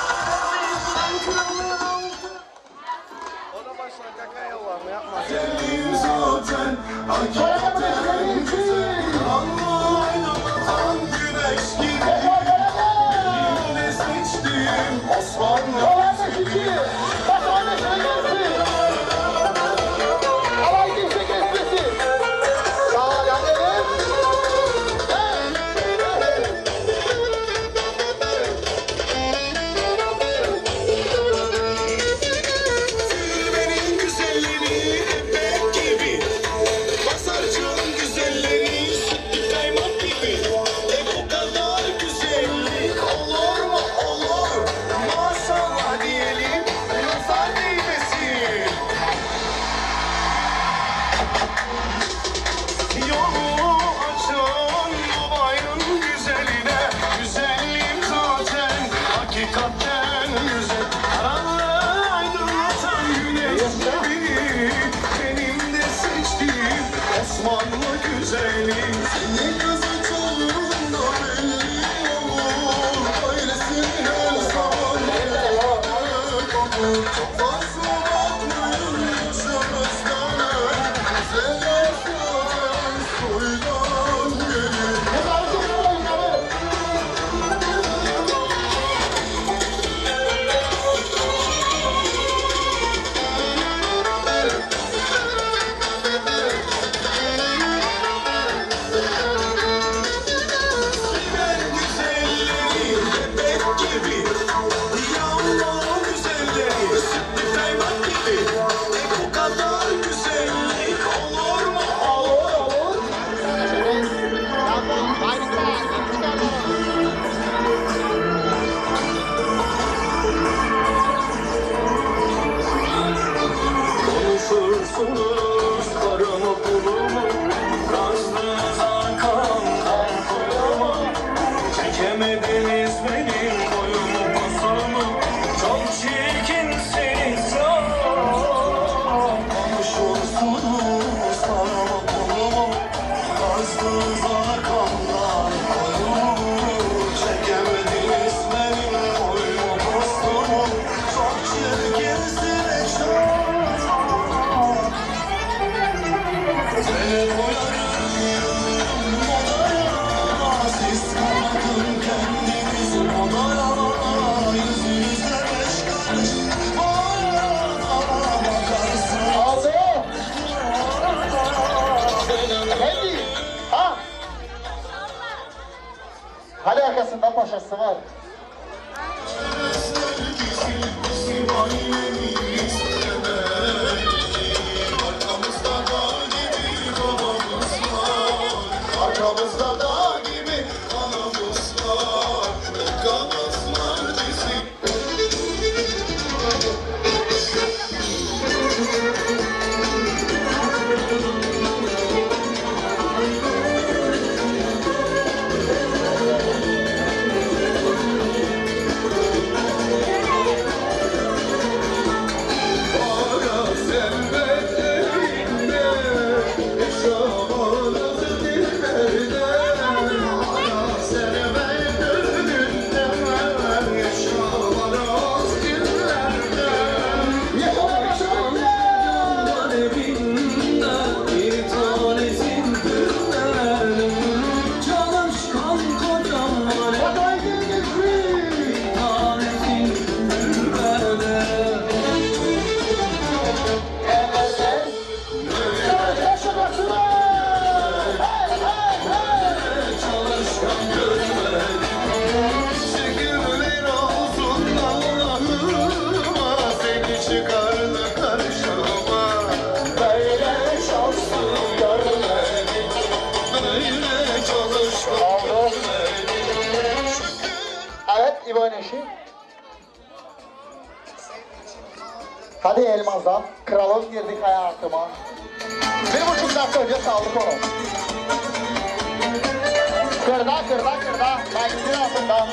Speaker 3: Hadi arkasından paşası var.
Speaker 4: Arkamızda dağ gibi anamız var. Kanatlar bizi.
Speaker 3: Hadi Elmaz'dan, kralım girdik hayatıma. 1,5 dakika önce saldık onu. Kırda, magazin altında.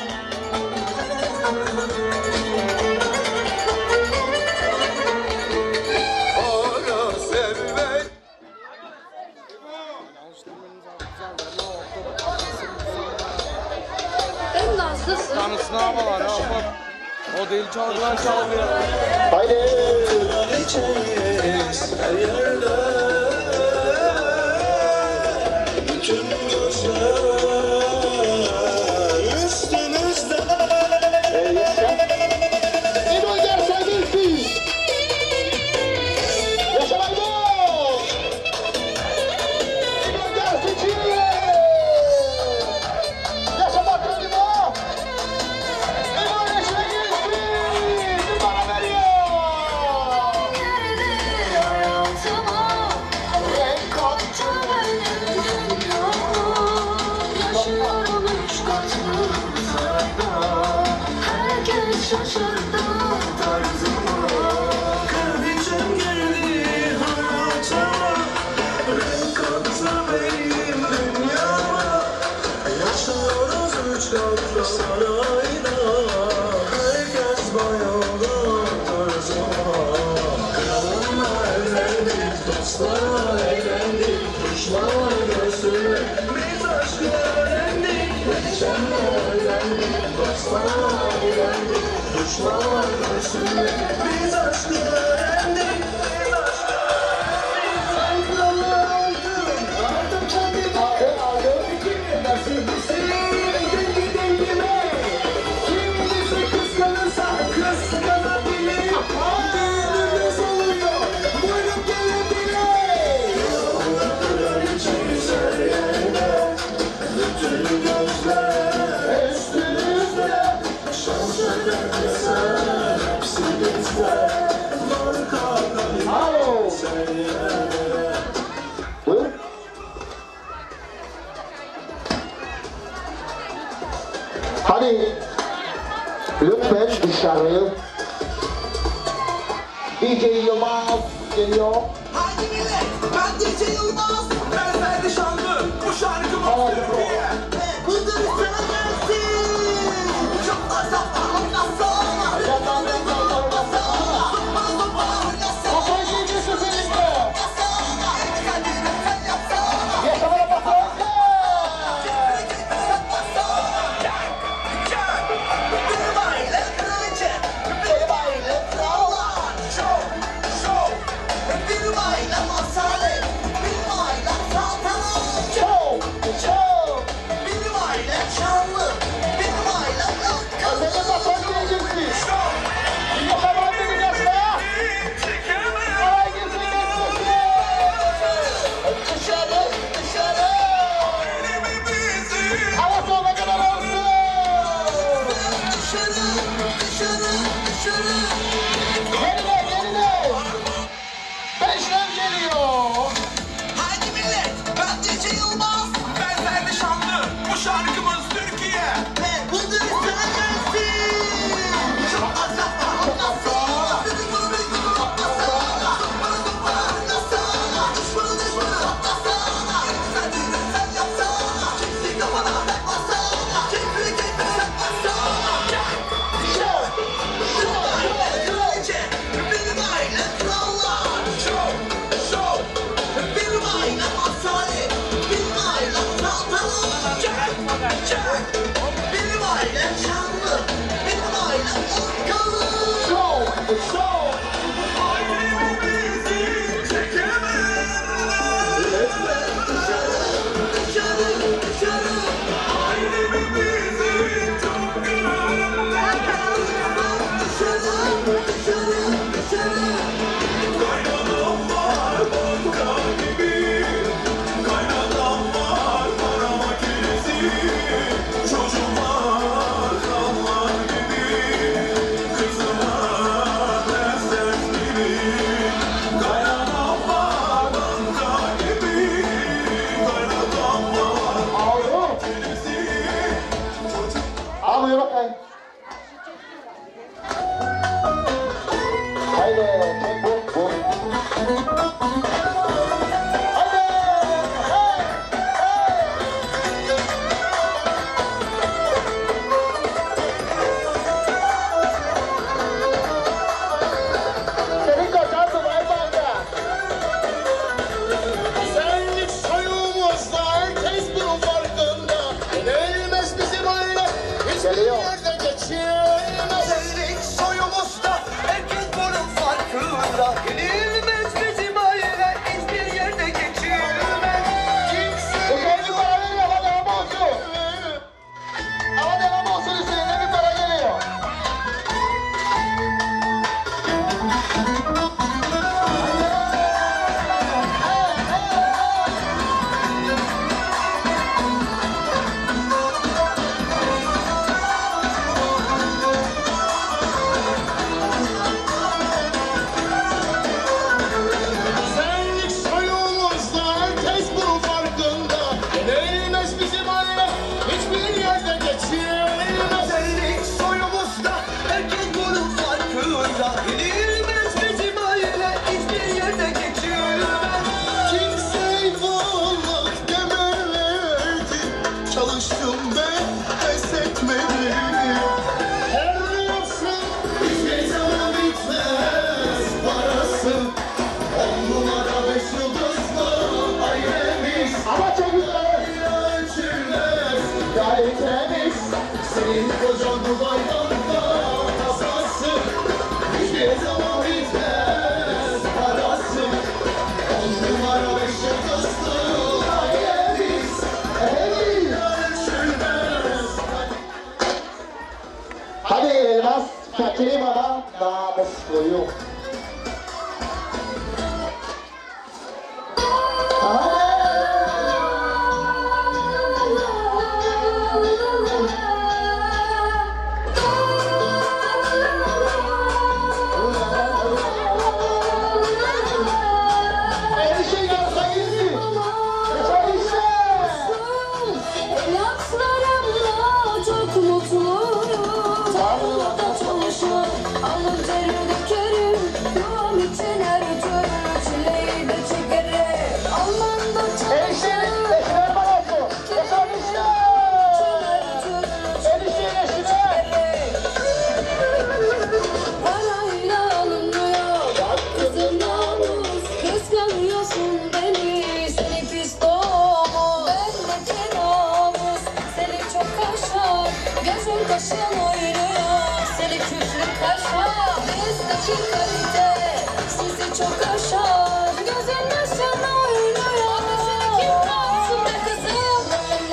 Speaker 4: Ara servet.
Speaker 5: Hastasın.
Speaker 3: Tanısın havalar ya bak. O değil çalgılar çalmıyor.
Speaker 4: Haydi. İçeriyiz her yerde. Bütün gözler üstünüzde.
Speaker 3: İdol dersen gelsin. Yaşa lan bu. İdol dersin Çin'e. Yaşa bakalım bu. İdol yaşına gelsin. Bir bana veriyor.
Speaker 5: Hayatıma renk kattı benim dünyama. Yaşıyorum 3 katlı uzakta. Herkes şaşırdı tarzıma.
Speaker 4: Kardeşim geldi hayatıma. Renk kattı benim dünyama. Yaşıyoruz 3 katlı sarayda. Herkes bayıldı tarzıma. Kralımla evlendik, dostlarla eğlendik. Düşmanlar göğsüne biz aşkı öğrendik. Geçenle öğrendik, dostlarla eğlendik. Düşmanlar göğsüne biz aşkı öğrendik. Biz aşkı öğrendik.
Speaker 3: Sen kralı aldın. Aldım kendimi. Aldım fikrini. Nasıl bilsin? Dengi dengime. Kim bizi kıskanırsa kıskanabilir. Düğünümüz oluyor. Buyurun gelebilir.
Speaker 4: Kraliçemiz her yerde. Bütün gözler üstünüzde. Şanslar herkese hepsi bizde. Marka kalite her yerde.
Speaker 3: Buyur. Hadi lütfen dışarı. DJ Yılmaz geliyor.
Speaker 4: Haydi millet, ben DJ Yılmaz. Ben Ferdi Şanlı, bu şarkımız Türkiye. Hızır sana gelsin. Şapla şapla, hopla sola. Şapla şapla, hopla sola. Zıpla zıpla, hopla sola.
Speaker 3: Kafayı giyeceksin seninle.
Speaker 4: Hopla sola. Sen yürü, sen yap sola.
Speaker 3: Yaşamına bakın.
Speaker 4: Hopla sola. Bir baile kraliçe, bir baile krallar. Şov, şov. Bir baile masalet, bir baile çalıştım ben, pes etmedim. Her yapsın hiçbir zaman bitmez parası. 10 numara 5 yıldızlı ailemiz. Ama çok güzel. Ölçülmez gayet temiz. Senin kocan Dubai'dan da kazası. Hiçbir zaman bitmez parası. 10 numara 5 yıldızlı ailemiz. Ölçülmez.
Speaker 3: Hadi Elmas, fakiri baba namusluyum.
Speaker 5: Evlatlarımla çok mutluyum. Tarlada çalışır, alın teri dökerim. Yuvam için her türlü çileyi de çekerim. Almanda çalışır, parayla alınmıyor. Bak kızım namus, kıskanıyorsun beni, seni pis domuz. Bendeki namus, seni çok kaşar. Gözün kaşın oynuyor, seni küçük kaşar. Bizdeki kalite, sizi çok aşar. Gözün kaşın oynuyor, seni kim kalsın be kızım?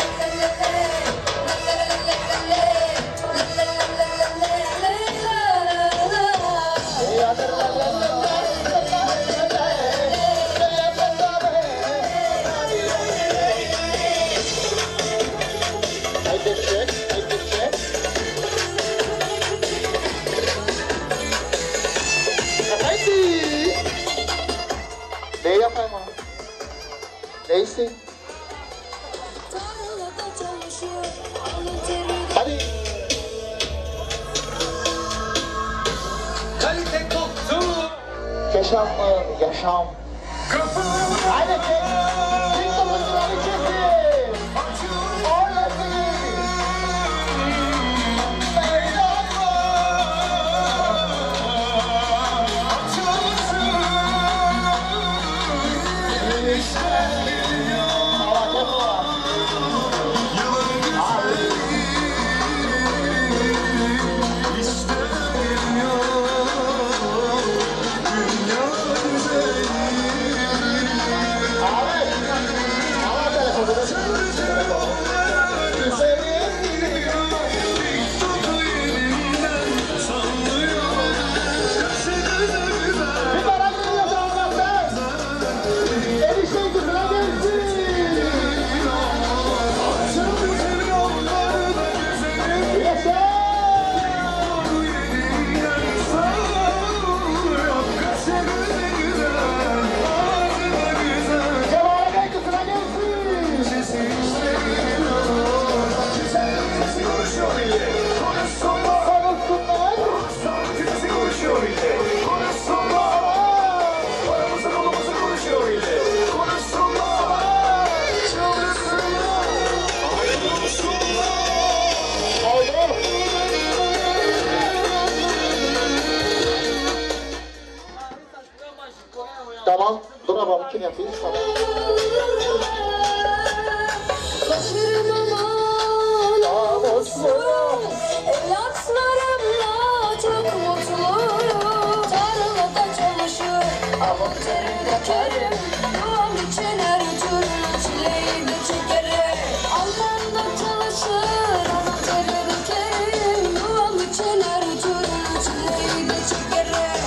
Speaker 3: Ne yapayım ha? Neyse. Hadi.
Speaker 6: Kalite koptu.
Speaker 3: Yaşam mı? Yaşam. Haydi çek. Çek kapısını çekin. Tamam, dur babam kim yapıyor?
Speaker 5: Başarım aman namussuz, evlatlarımla çok mutluyum. Tarlada çalışır, alın teri dökerim. Yuvam için her türlü çileyi de çekerim. Almanda çalışır, alın teri dökerim. Yuvam için her türlü çileyi de çekerim.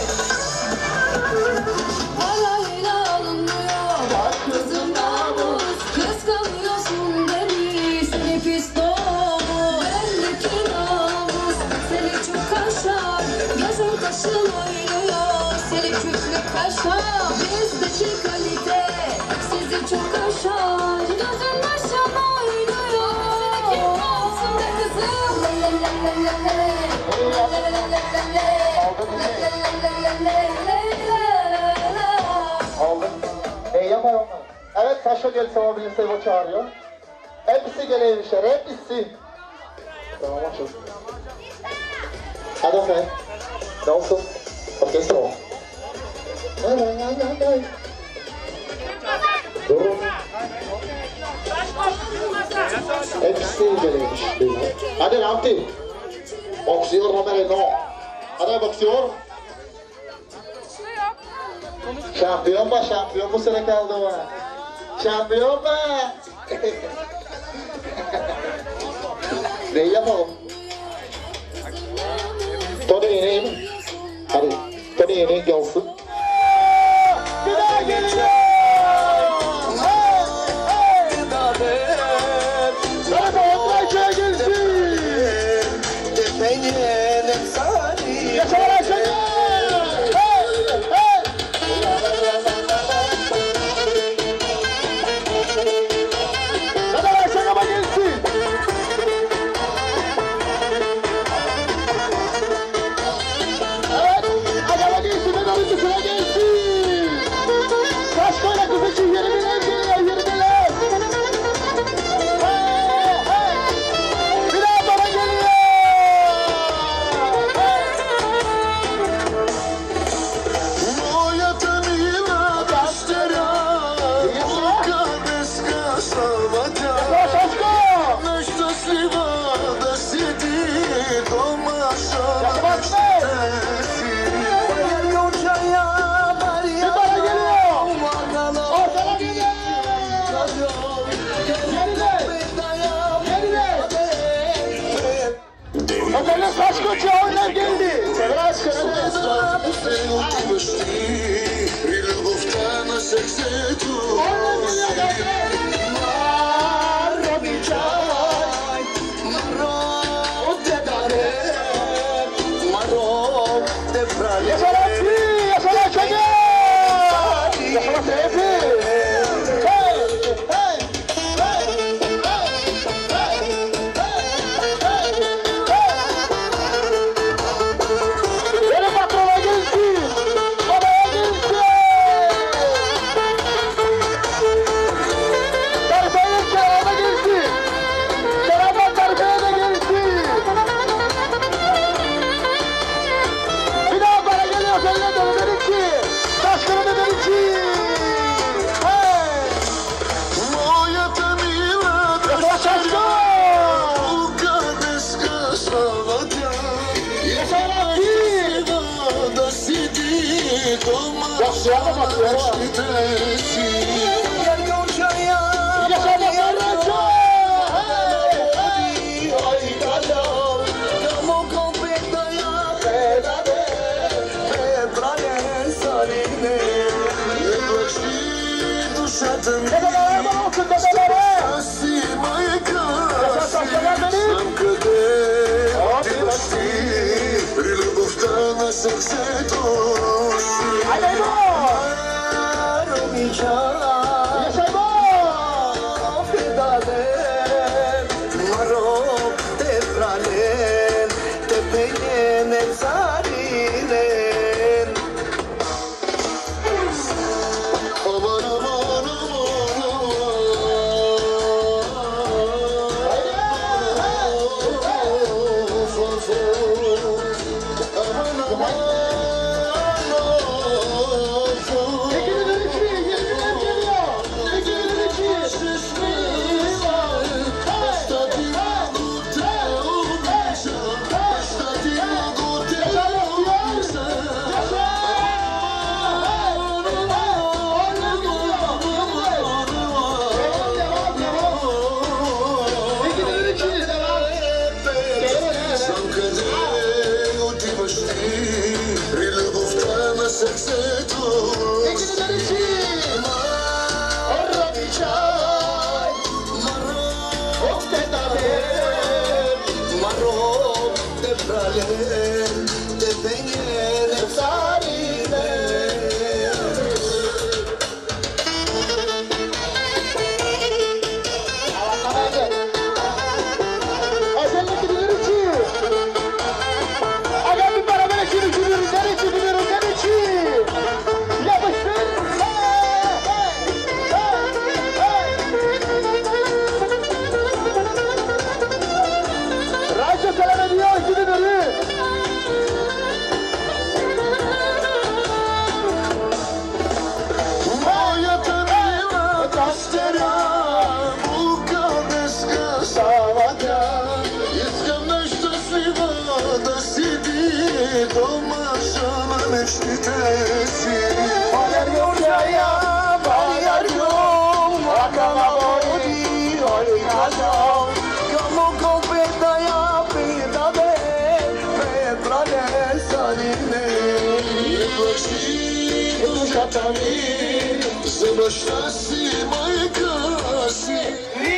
Speaker 5: Parayla alınmıyor, bak kızım namus, kıskanıyorsun beni, seni pis domuz. Bendeki namus, seni çok kaşar. Gözün kaşın oynuyor, seni küçük kaşar. Bizdeki kalite, sizi çok aşar. Gözün kaşın oynuyor, seni kim kalsın be kızım?
Speaker 3: Aldım. Yapar onlar. Evet, Saşa gelse o beni Sevo çağırıyor. Hepsi geleymişler, hepsi. Tamam, açıl. Hadi efendim. Ne olsun? Orkestra o. Durun. Hepsi geleymiş. Hadi Ramti. Boksör Amerika. Hadi boksör. Şampiyon mu? Şampiyon bu sene kaldı mı? Şampiyon mu? Ne yapalım? Tony yeneyim. Hadi Tony yeneyim gelsin. Bir daha geliyor! Hadi Ondraç'a gelsin!
Speaker 4: Tepenin efsani.
Speaker 3: Yaşar Ayşe'ye! Savaga, искам щастлива да си ти, дома шама мечтите си. Валерио Джая, Валерио, Акана Бори, Ой Кажа, Камо Копета я Педаде, Петраде Садине. Не плачи душата ми, за баща си, майка си.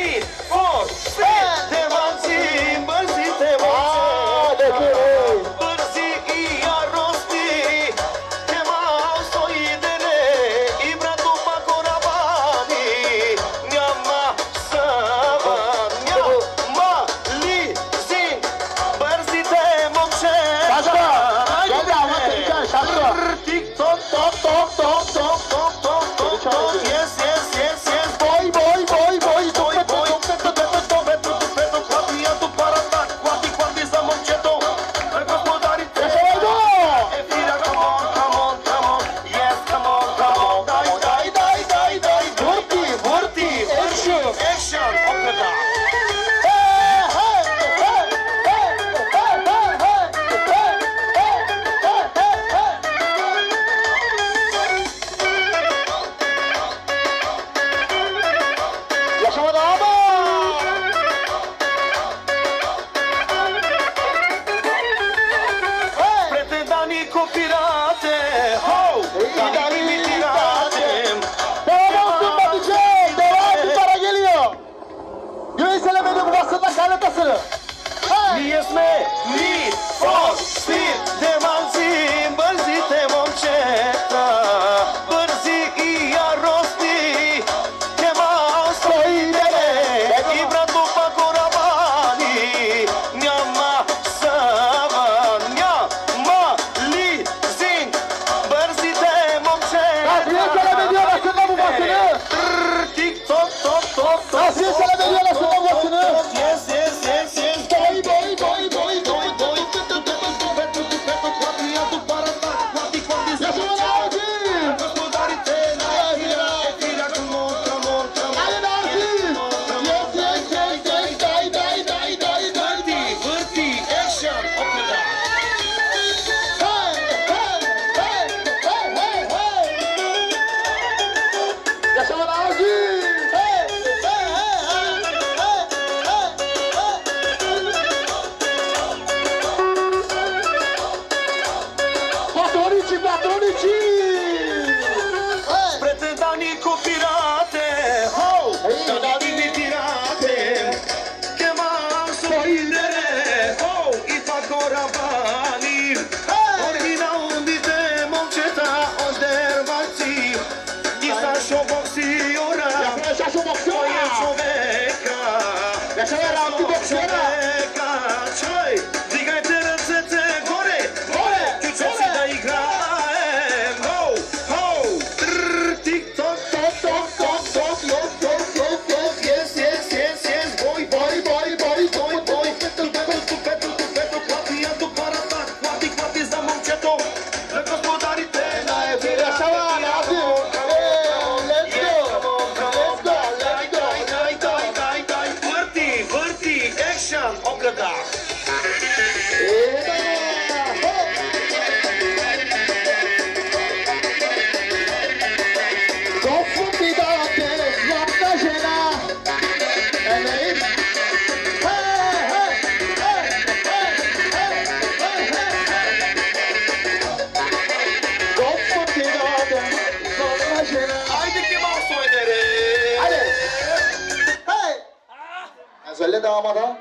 Speaker 3: Дамада,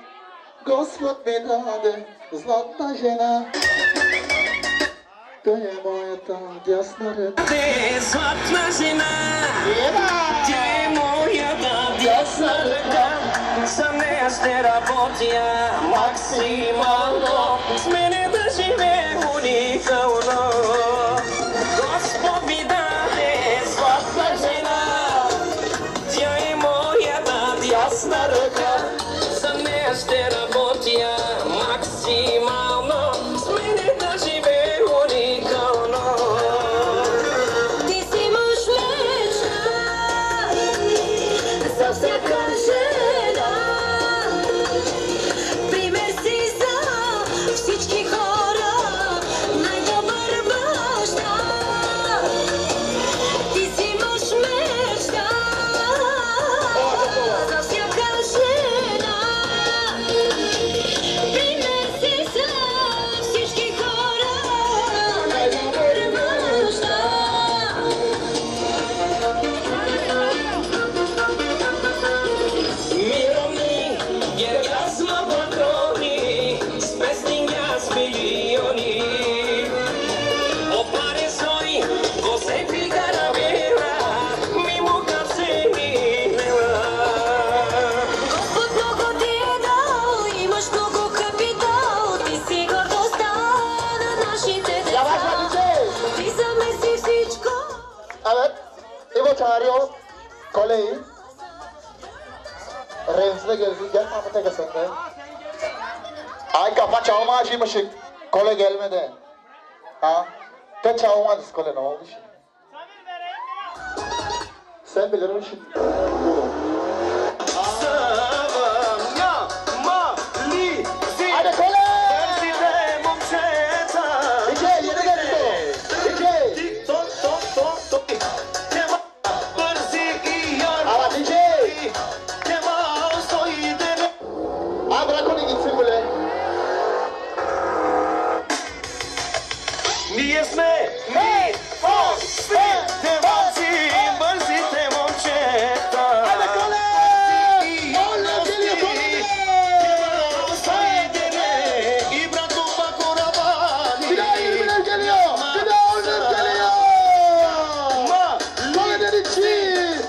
Speaker 3: Господ ми даде златна жена. Той е моята дясна ръка.
Speaker 13: Ти златна жена, тя е моята дясна ръка. За нея ще работя максимално, с мене да живее уникално. Господ ми даде златна жена, тя е моята дясна ръка. За нея ще работя максимално, с мене да живее уникално.
Speaker 5: Ти си мъж мечта за всяка жена.
Speaker 3: çağırıyor koleyi. Remzi de geldi. Gel Mahmut'a gel sen de. Ay kafa çalma acıymışık. Kole gelmedi. Ha? De çalmadız kole ne oldu şimdi? Sen bilirim şimdi. Hadi kole! DJ yeni geldi o. DJ! Ama DJ! Ha bırak onu gitsin böyle. Hadi kole! Oğlum geliyor kole! Bir daha İlmiler geliyor! Bir daha Onur geliyor! Kole'den için!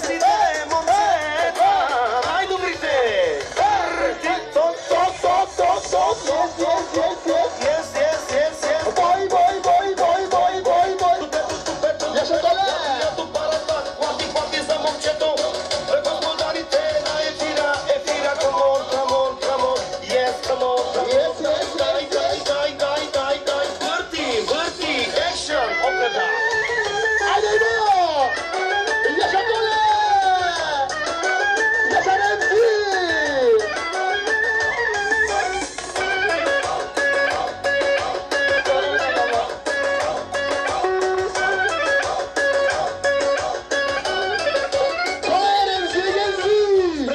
Speaker 3: Boy boy boy boy boy boy boy! Yaşa kole! Hadi İbo! Yaşa kole! Yaşa Remzi! Kole Remzi'ye gelsin!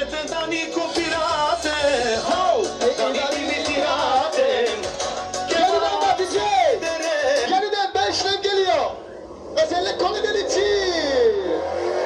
Speaker 3: Yeniden bak DJ! Yeniden 5'le geliyor! Özellikle Kole'den için!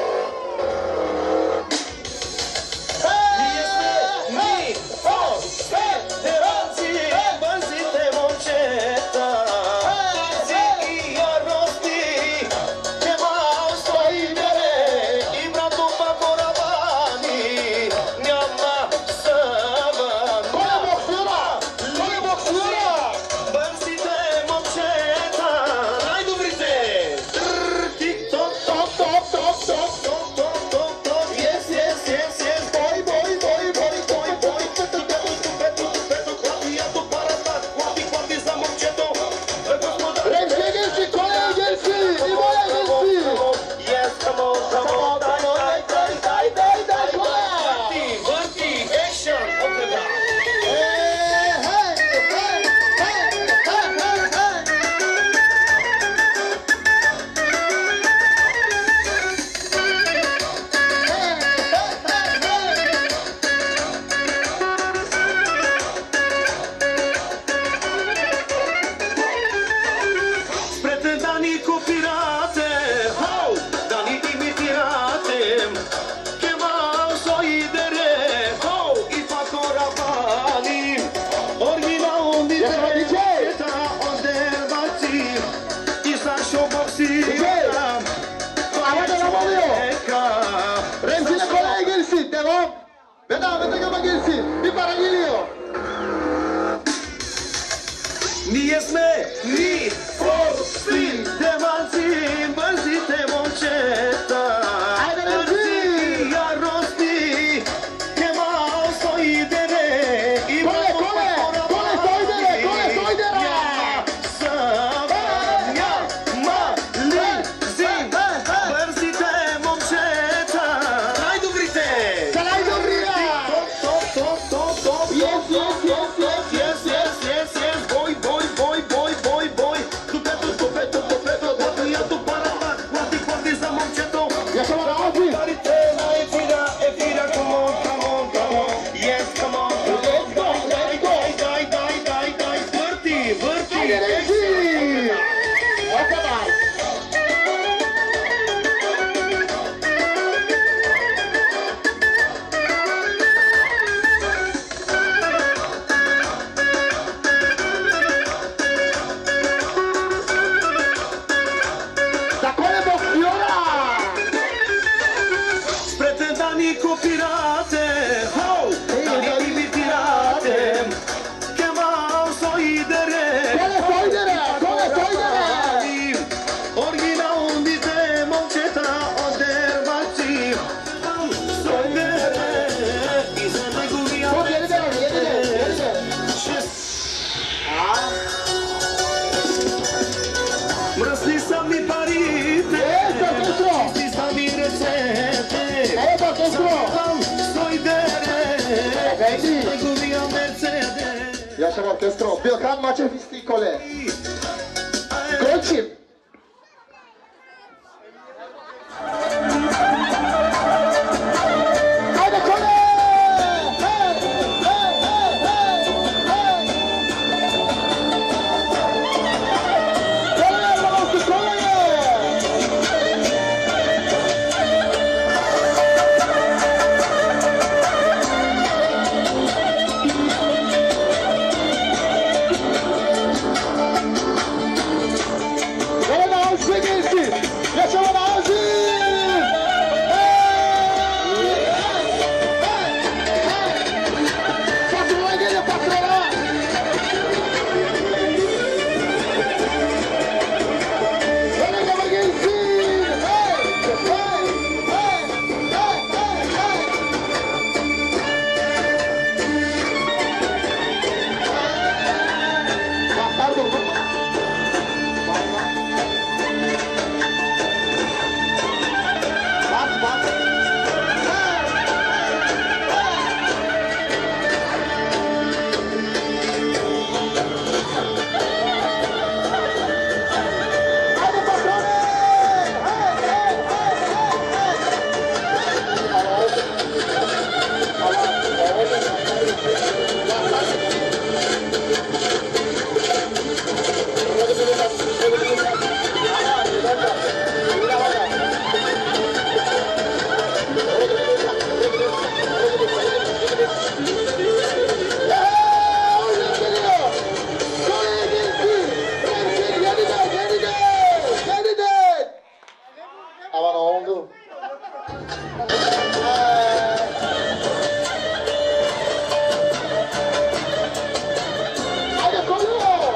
Speaker 3: Kole boksiyona! Kole boksiyona! Boy boy boy boy boy boy! Remzi'ye gelsin, Kole'ye gelsin, İbo'ya gelsin! Day Kole! Yaşa DJ! Ama devam oluyor! Remzi'yle Kole'ye gelsin, devam! Ve Ahmet Akama gelsin, bir para geliyor! Haydi Remzi! Kole, Kole! Kole soydere, Kole soydere! Salaj do Brilla! Yaşam Orkestro, Bilkan Maçev İstikole. Golçim. Hadi kole! Hey! Hey! Hey! Hey! Koleye babası, koleye! Yaşaman ağzı! Patrona geliyor, patrona! Hele gama gelsin! Hey! Hey! Hey! Hey! Hey! Hey! Pardon. Aman oldu. Hadi koyuyor.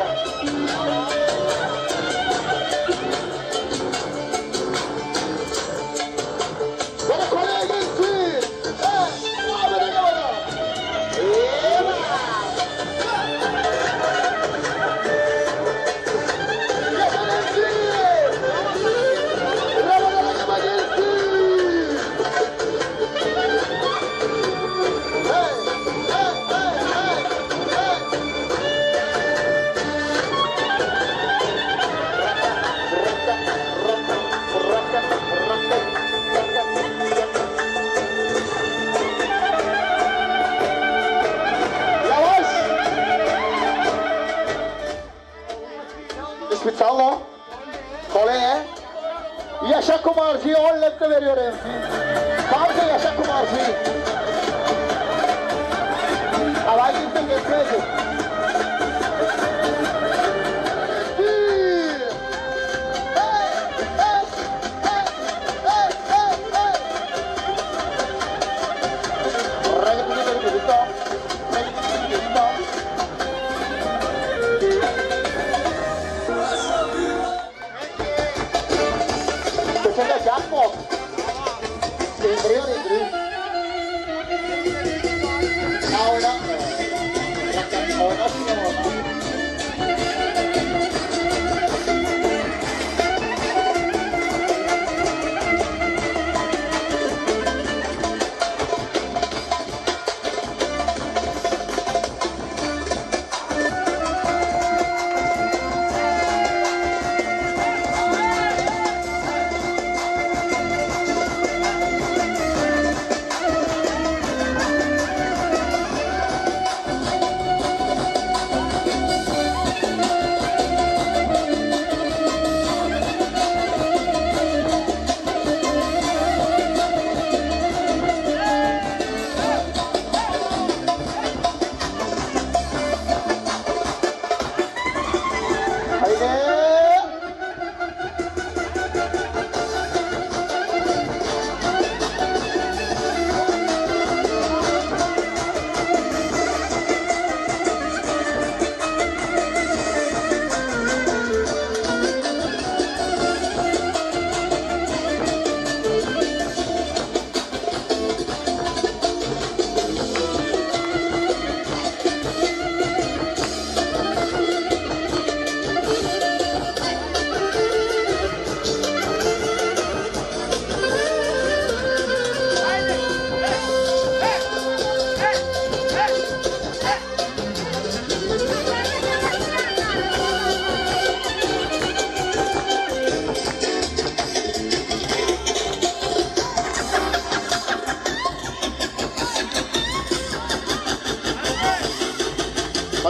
Speaker 3: Bana kolye gelsin. Muhabbete gel bana. İspitalo, koleye, Yaşa Kumarcı'ya 10 letre veriyor MC. Kaldı Yaşa Kumarcı. Havay kimse geçmedi. Jackpot. Indrio. Ahora. Ahora sí no.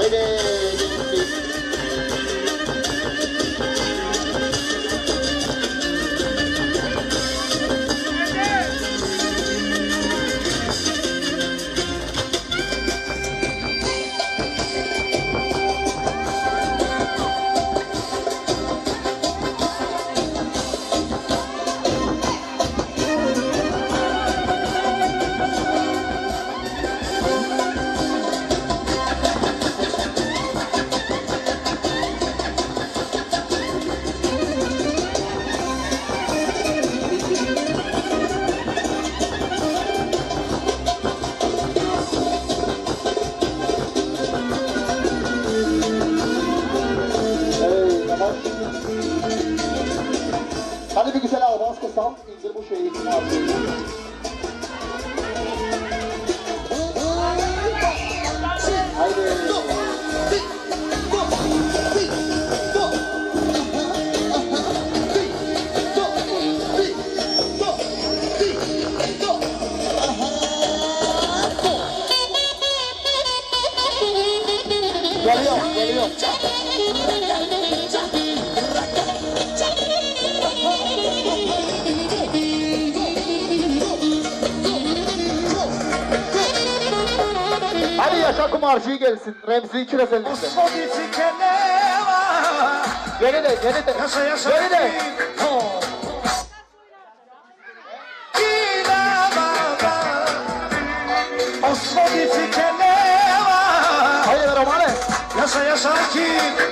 Speaker 3: Haydi. Hadi bir güzel avans kısal, indir bu şeyi. Haydi. Geliyor, geliyor. Hadi Yaşar Kumarcı gelsin. Remzi İkiraz elinde. Geri de, geri de. Geri de. Hayır Romane.
Speaker 4: Yaşa yaşa ki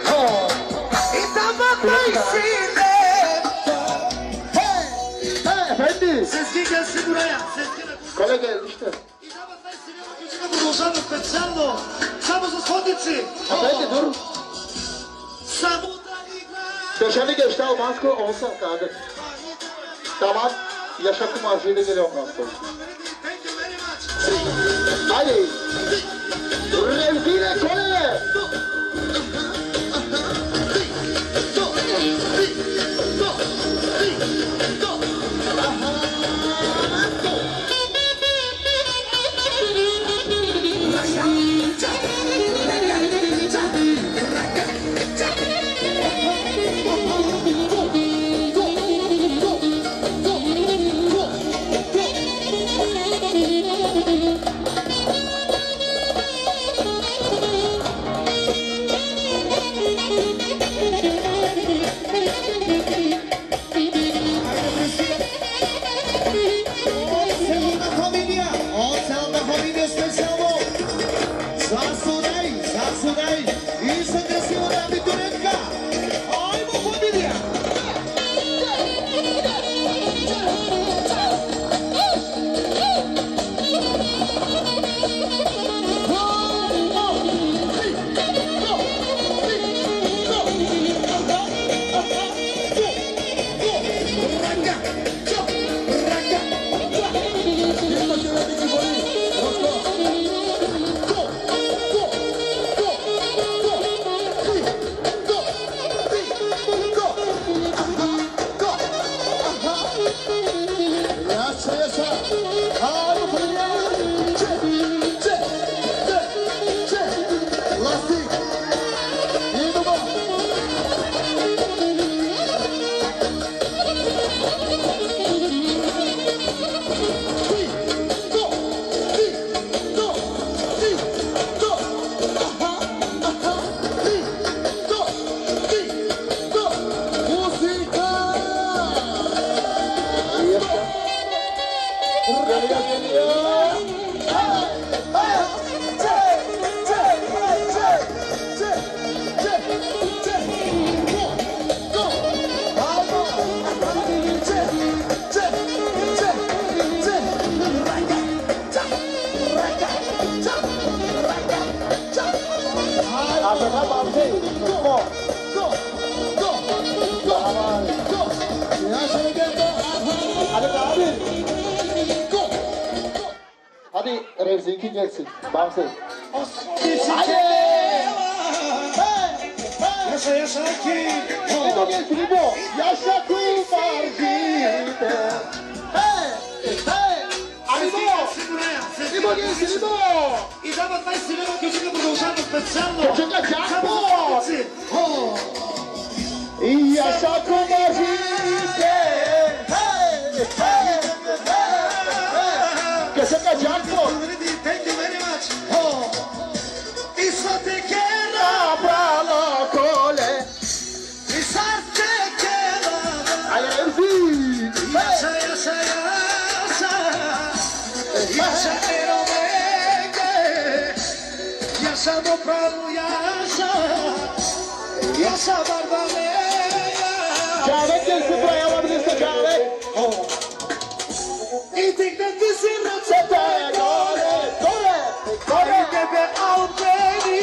Speaker 3: Efendi.
Speaker 4: Sezgi gelsin buraya.
Speaker 3: Kale geldi işte.
Speaker 4: Продължаваме специално, само за сходници.
Speaker 3: Efendi dur. Döşeni geçti Almansko 10 saat abi. Tamam. Yaşar Kumarcı'yı da geliyor ondan sonra. Haydi. Remzi ile Kole. Hadi Remzi'ninki gelsin. Bamsı. Hadi!
Speaker 4: Yaşa yaşa ki
Speaker 3: İbo gelsin İbo. Yaşa Kumarcı. Hey! Hey! İbo! İbo gelsin İbo.
Speaker 4: И дават най-силен от южика продължава.
Speaker 3: Geçen jackpot. Yaşa kumajite. Geçen jackpot.
Speaker 4: Thank you very much. Isso te queda.
Speaker 3: Bravo cole.
Speaker 4: Isso te queda.
Speaker 3: Ayerzi.
Speaker 4: Yasa, yasa, yasa. Yasa pero venge. Yasa do prano, yasa. Yasa barbameya.
Speaker 3: Çağrı gelsin buraya alabilirse Çağrı.
Speaker 4: İtikten dizine
Speaker 3: Sete gole. Gole. Gole.
Speaker 4: bebe al beni.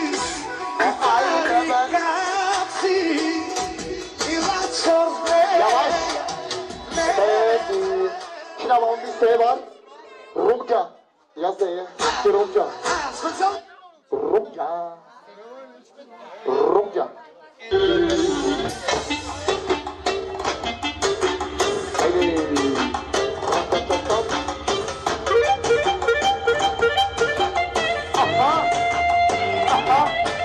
Speaker 4: Ragazzi, il
Speaker 3: Yavaş. Evet. Şinavan bir şey var. Rumca. Yaz da ya. Rumca. Rumca. Rumca. Haydi. Aha. Aha.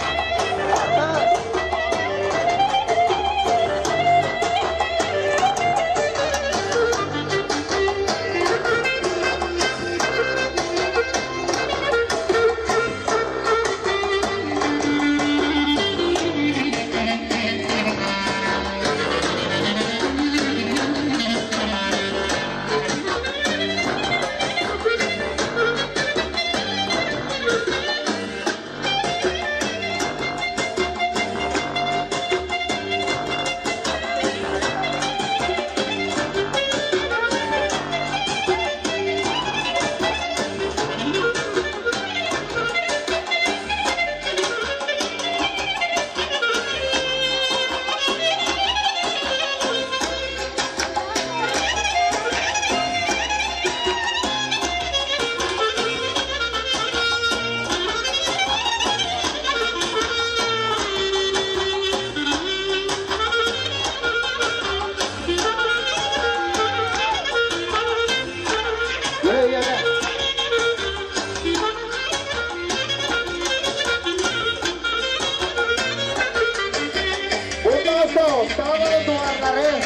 Speaker 3: Sábado duvarları.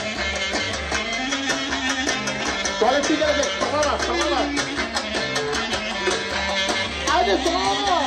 Speaker 3: Tuvalet gelecek. Tamam, tamam. Hadi tamam.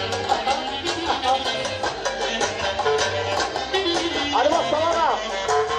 Speaker 3: Hadi bak salona.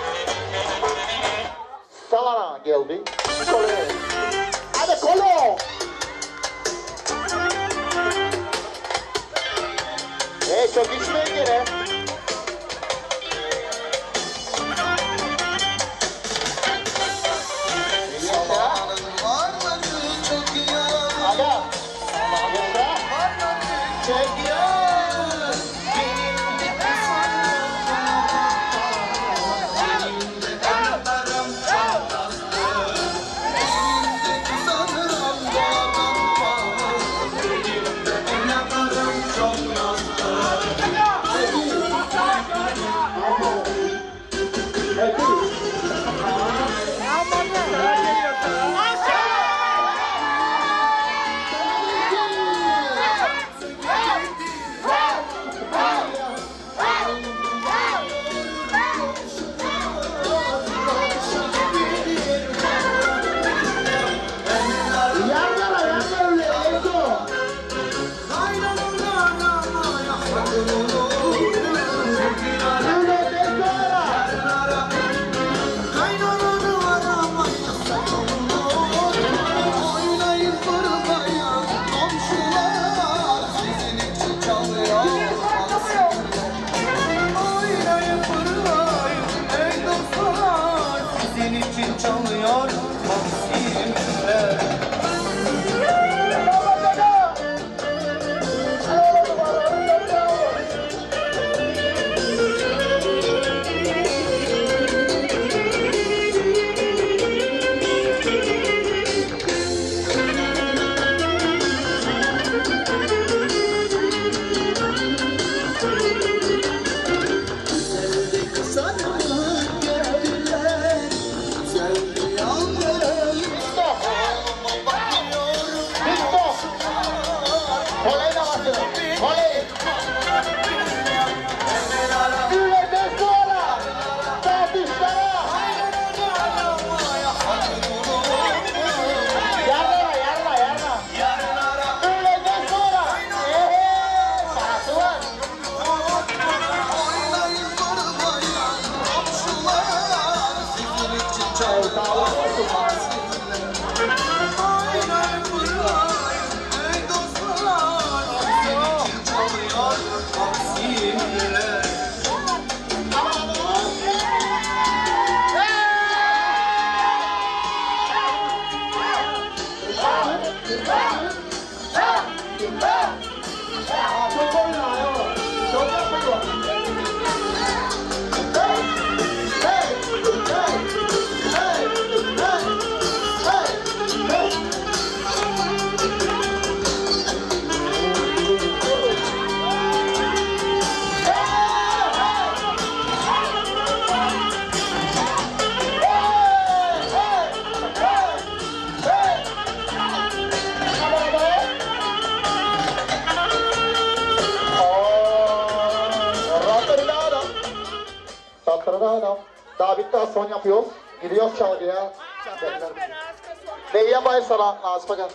Speaker 3: Daha bitti, az son yapıyoruz. Gidiyoruz çalgıya. Neyi yapayım sana Nazif Aga?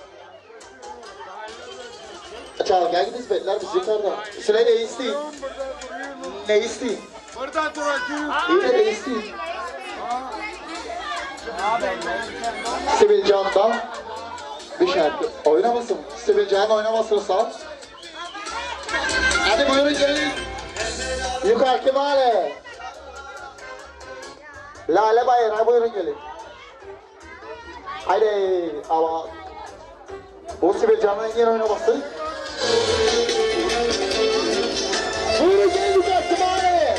Speaker 3: Çalgıya gidiyoruz, bekler bizi yukarıda. Süle ne isteyin? Ne isteyin?
Speaker 1: Buradan duracağım.
Speaker 3: İyi de ne isteyin? Sibel Can'dan bir şarkı oynamasın. Sibel Can oynamasını sağ. Hadi buyurun gelin. Yukarıki mahalle. Lale Bayır'a buyurun gelin. Haydi ama bu Sibel Can'ın yeni oynaması. Buyurun gelin yukarıki mahalle.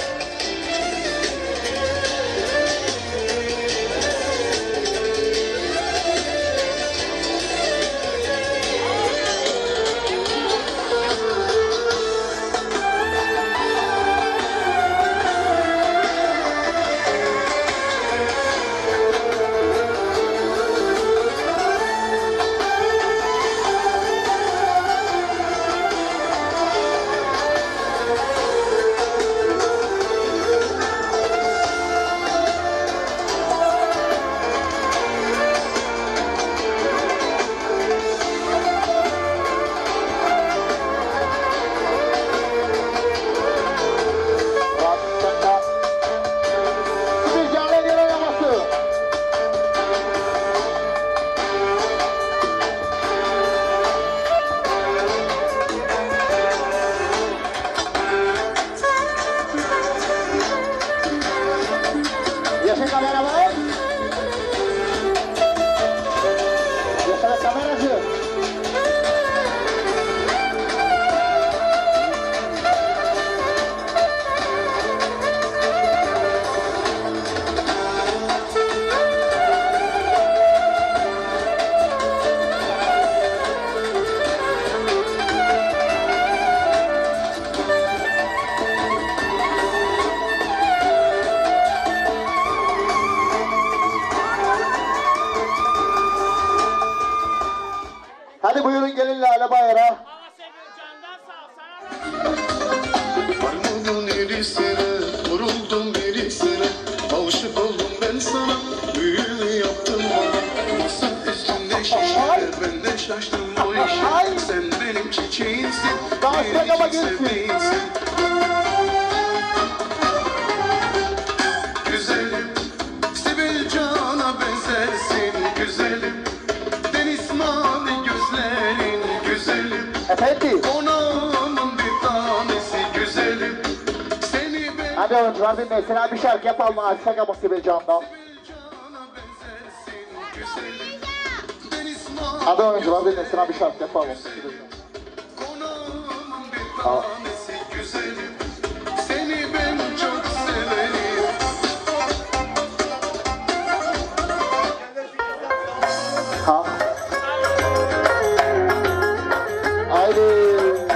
Speaker 3: Hadi buyurun gelin Lale Bayır'a.
Speaker 8: Armudun irisine, vuruldum birisine. Aşık oldum ben sana, büyülü yaptın bana. Masa üstünde şişeler, ben de şaştım o işe. Sen benim çiçeğimsin, benim sevdiğimsin. Güzelim, Sibel Can'a benzersin güzelim. Deniz mavi gözlerin güzelim.
Speaker 3: Efendim?
Speaker 8: Onamın bir tanesi güzelim. Seni ben...
Speaker 3: Hadi oyuncular dinleyin. Bir şarkı yapalım Nazif Aga bu Sibel Can'dan. Hadi oyuncular dinleyin. Bir şarkı yapalım.
Speaker 8: Onamın bir tanesi güzelim. Seni ben çok severim.
Speaker 3: Ha? Haydi.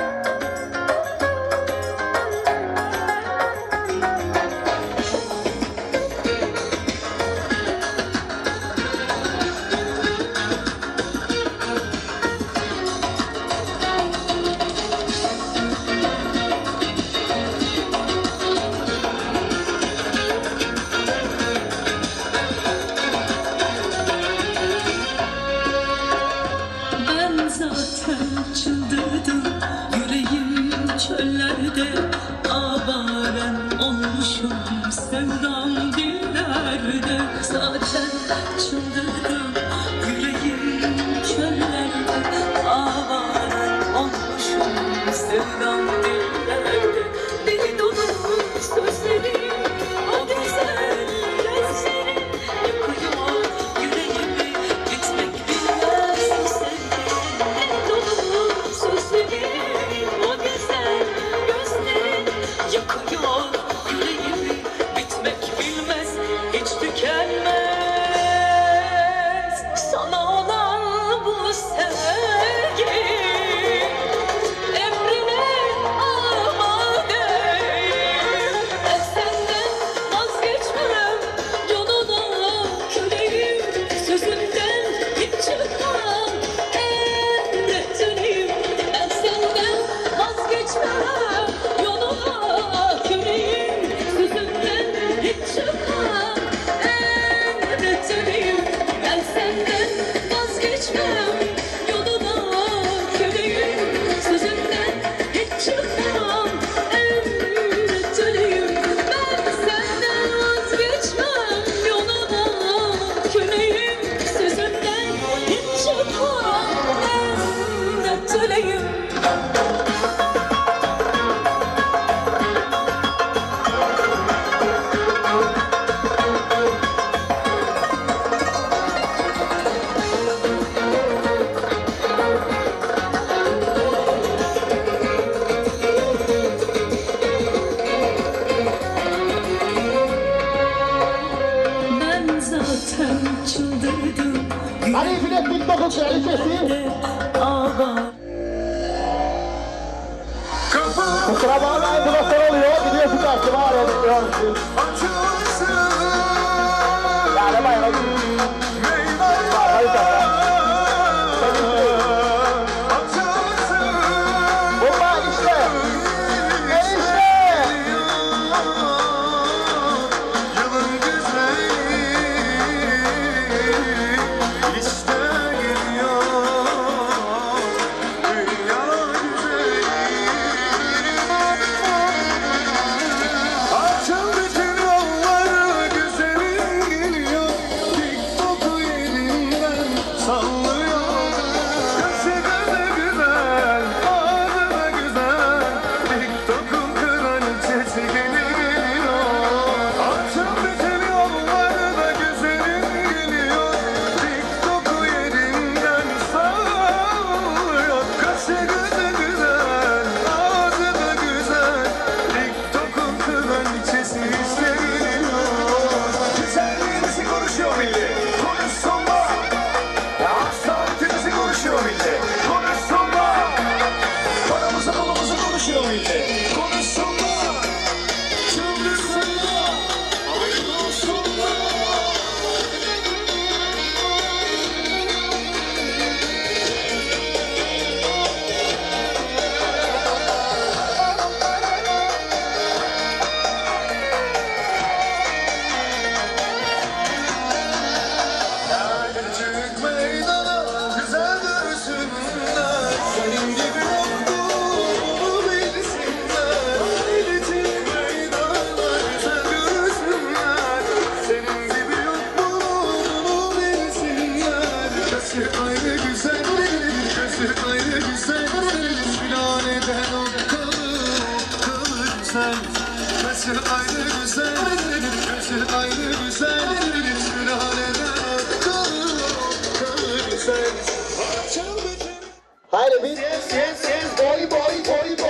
Speaker 15: Ben zaten çıldırdım, yüreğim çöllerde, avaren olmuşum, sevdam dillerde. Zaten çıldırdım, yüreğim çöllerde, avaren olmuşum, sevdam dillerde. Deli dolu sözlerim, o güzel gözlerin yakıyor yüreğimi, gitmek bilmez sevdim.
Speaker 3: Kusura bakmayın, bu nasıl oluyor? Gidiyorsun kaçtı var ya, bekliyormuşsun. Yani bayağı gidiyorsun. Hayır sana. Bomba işte. Enişte. Hayır biz boy